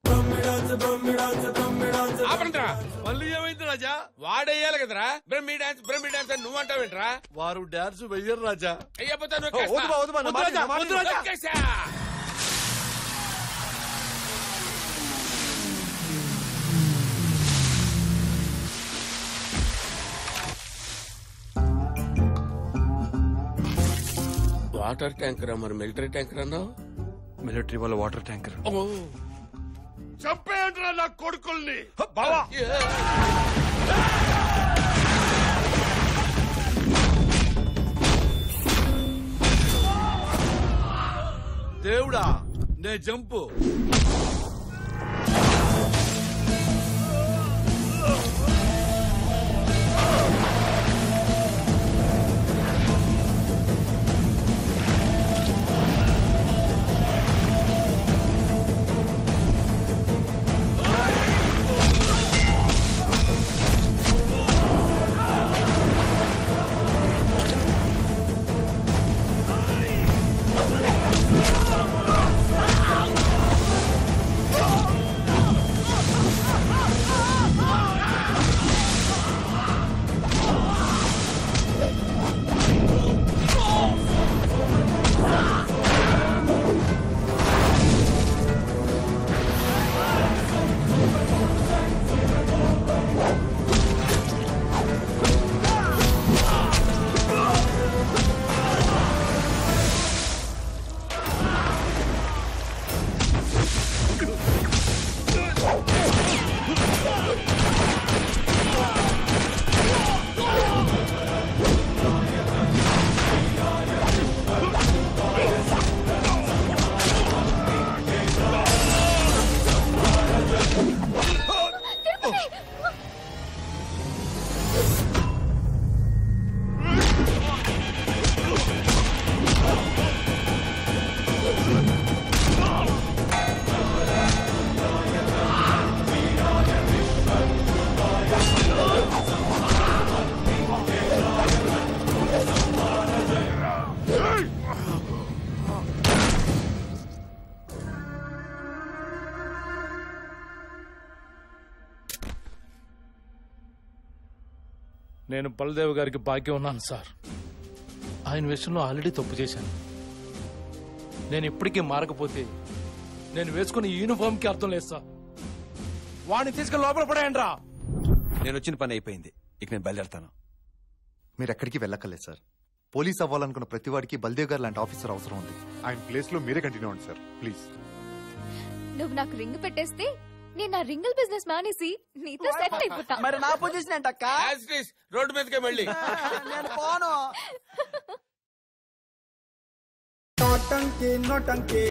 ఆపండ్రా. మళ్ళీ ఏమైంది రాజా? వాడేయాలి కదరా బ్రహ్మి డాన్స్ బ్రహ్మి డాన్స్ అని నువ్వు అంటావేంట్రా? వారు డాన్స్ వెయ్యరు రాజా. అయ్యపోతే నొక్కేస్తా. వాటర్ ట్యాంకర్ మరి మిలిటరీ ట్యాంకర్ అన్నావు? మిలిటరీ వాళ్ళ వాటర్ ట్యాంకర్. చంపేయండిరా నా కొడుకుల్ని. బావా దేవుడా నే జంపు. నేను బలదేవ్ గారికి భాగ్యం ఉన్నాను సార్. ఆయన విషయంలో ఆల్రెడీ తప్పు చేశాను. నేను ఇప్పటికీ మారకపోతే నేను వేసుకున్న యూనిఫామ్ కి అర్థం లేదు సార్. వాడిని తీసుకుని లోపల పడేయండి రా. నేను వచ్చిన పని అయిపోయింది, ఇక నేను బయలుదేరుతాను. మీరు ఎక్కడికి వెళ్ళక్కర్లేదు సార్. పోలీస్ అవ్వాలనుకున్న ప్రతి వాడికి బల్దేవ్ గారు లాంటి ఆఫీసర్ అవసరం ఉంది. ఆయన ప్లేస్ లో మీరే కంటిన్యూ అవ్వండి సార్ ప్లీజ్. నువ్వు నాకు రింగ్ పెట్టేస్తే నేను నా రింగిల్ బిజినెస్ మానేసి నీతో సెట్ అయిపోతా. మరి నా పొజిషన్ ఏంటక్క? రోడ్డు మీదకే మళ్ళీ నేను పోను. నోటంకి నోటంకి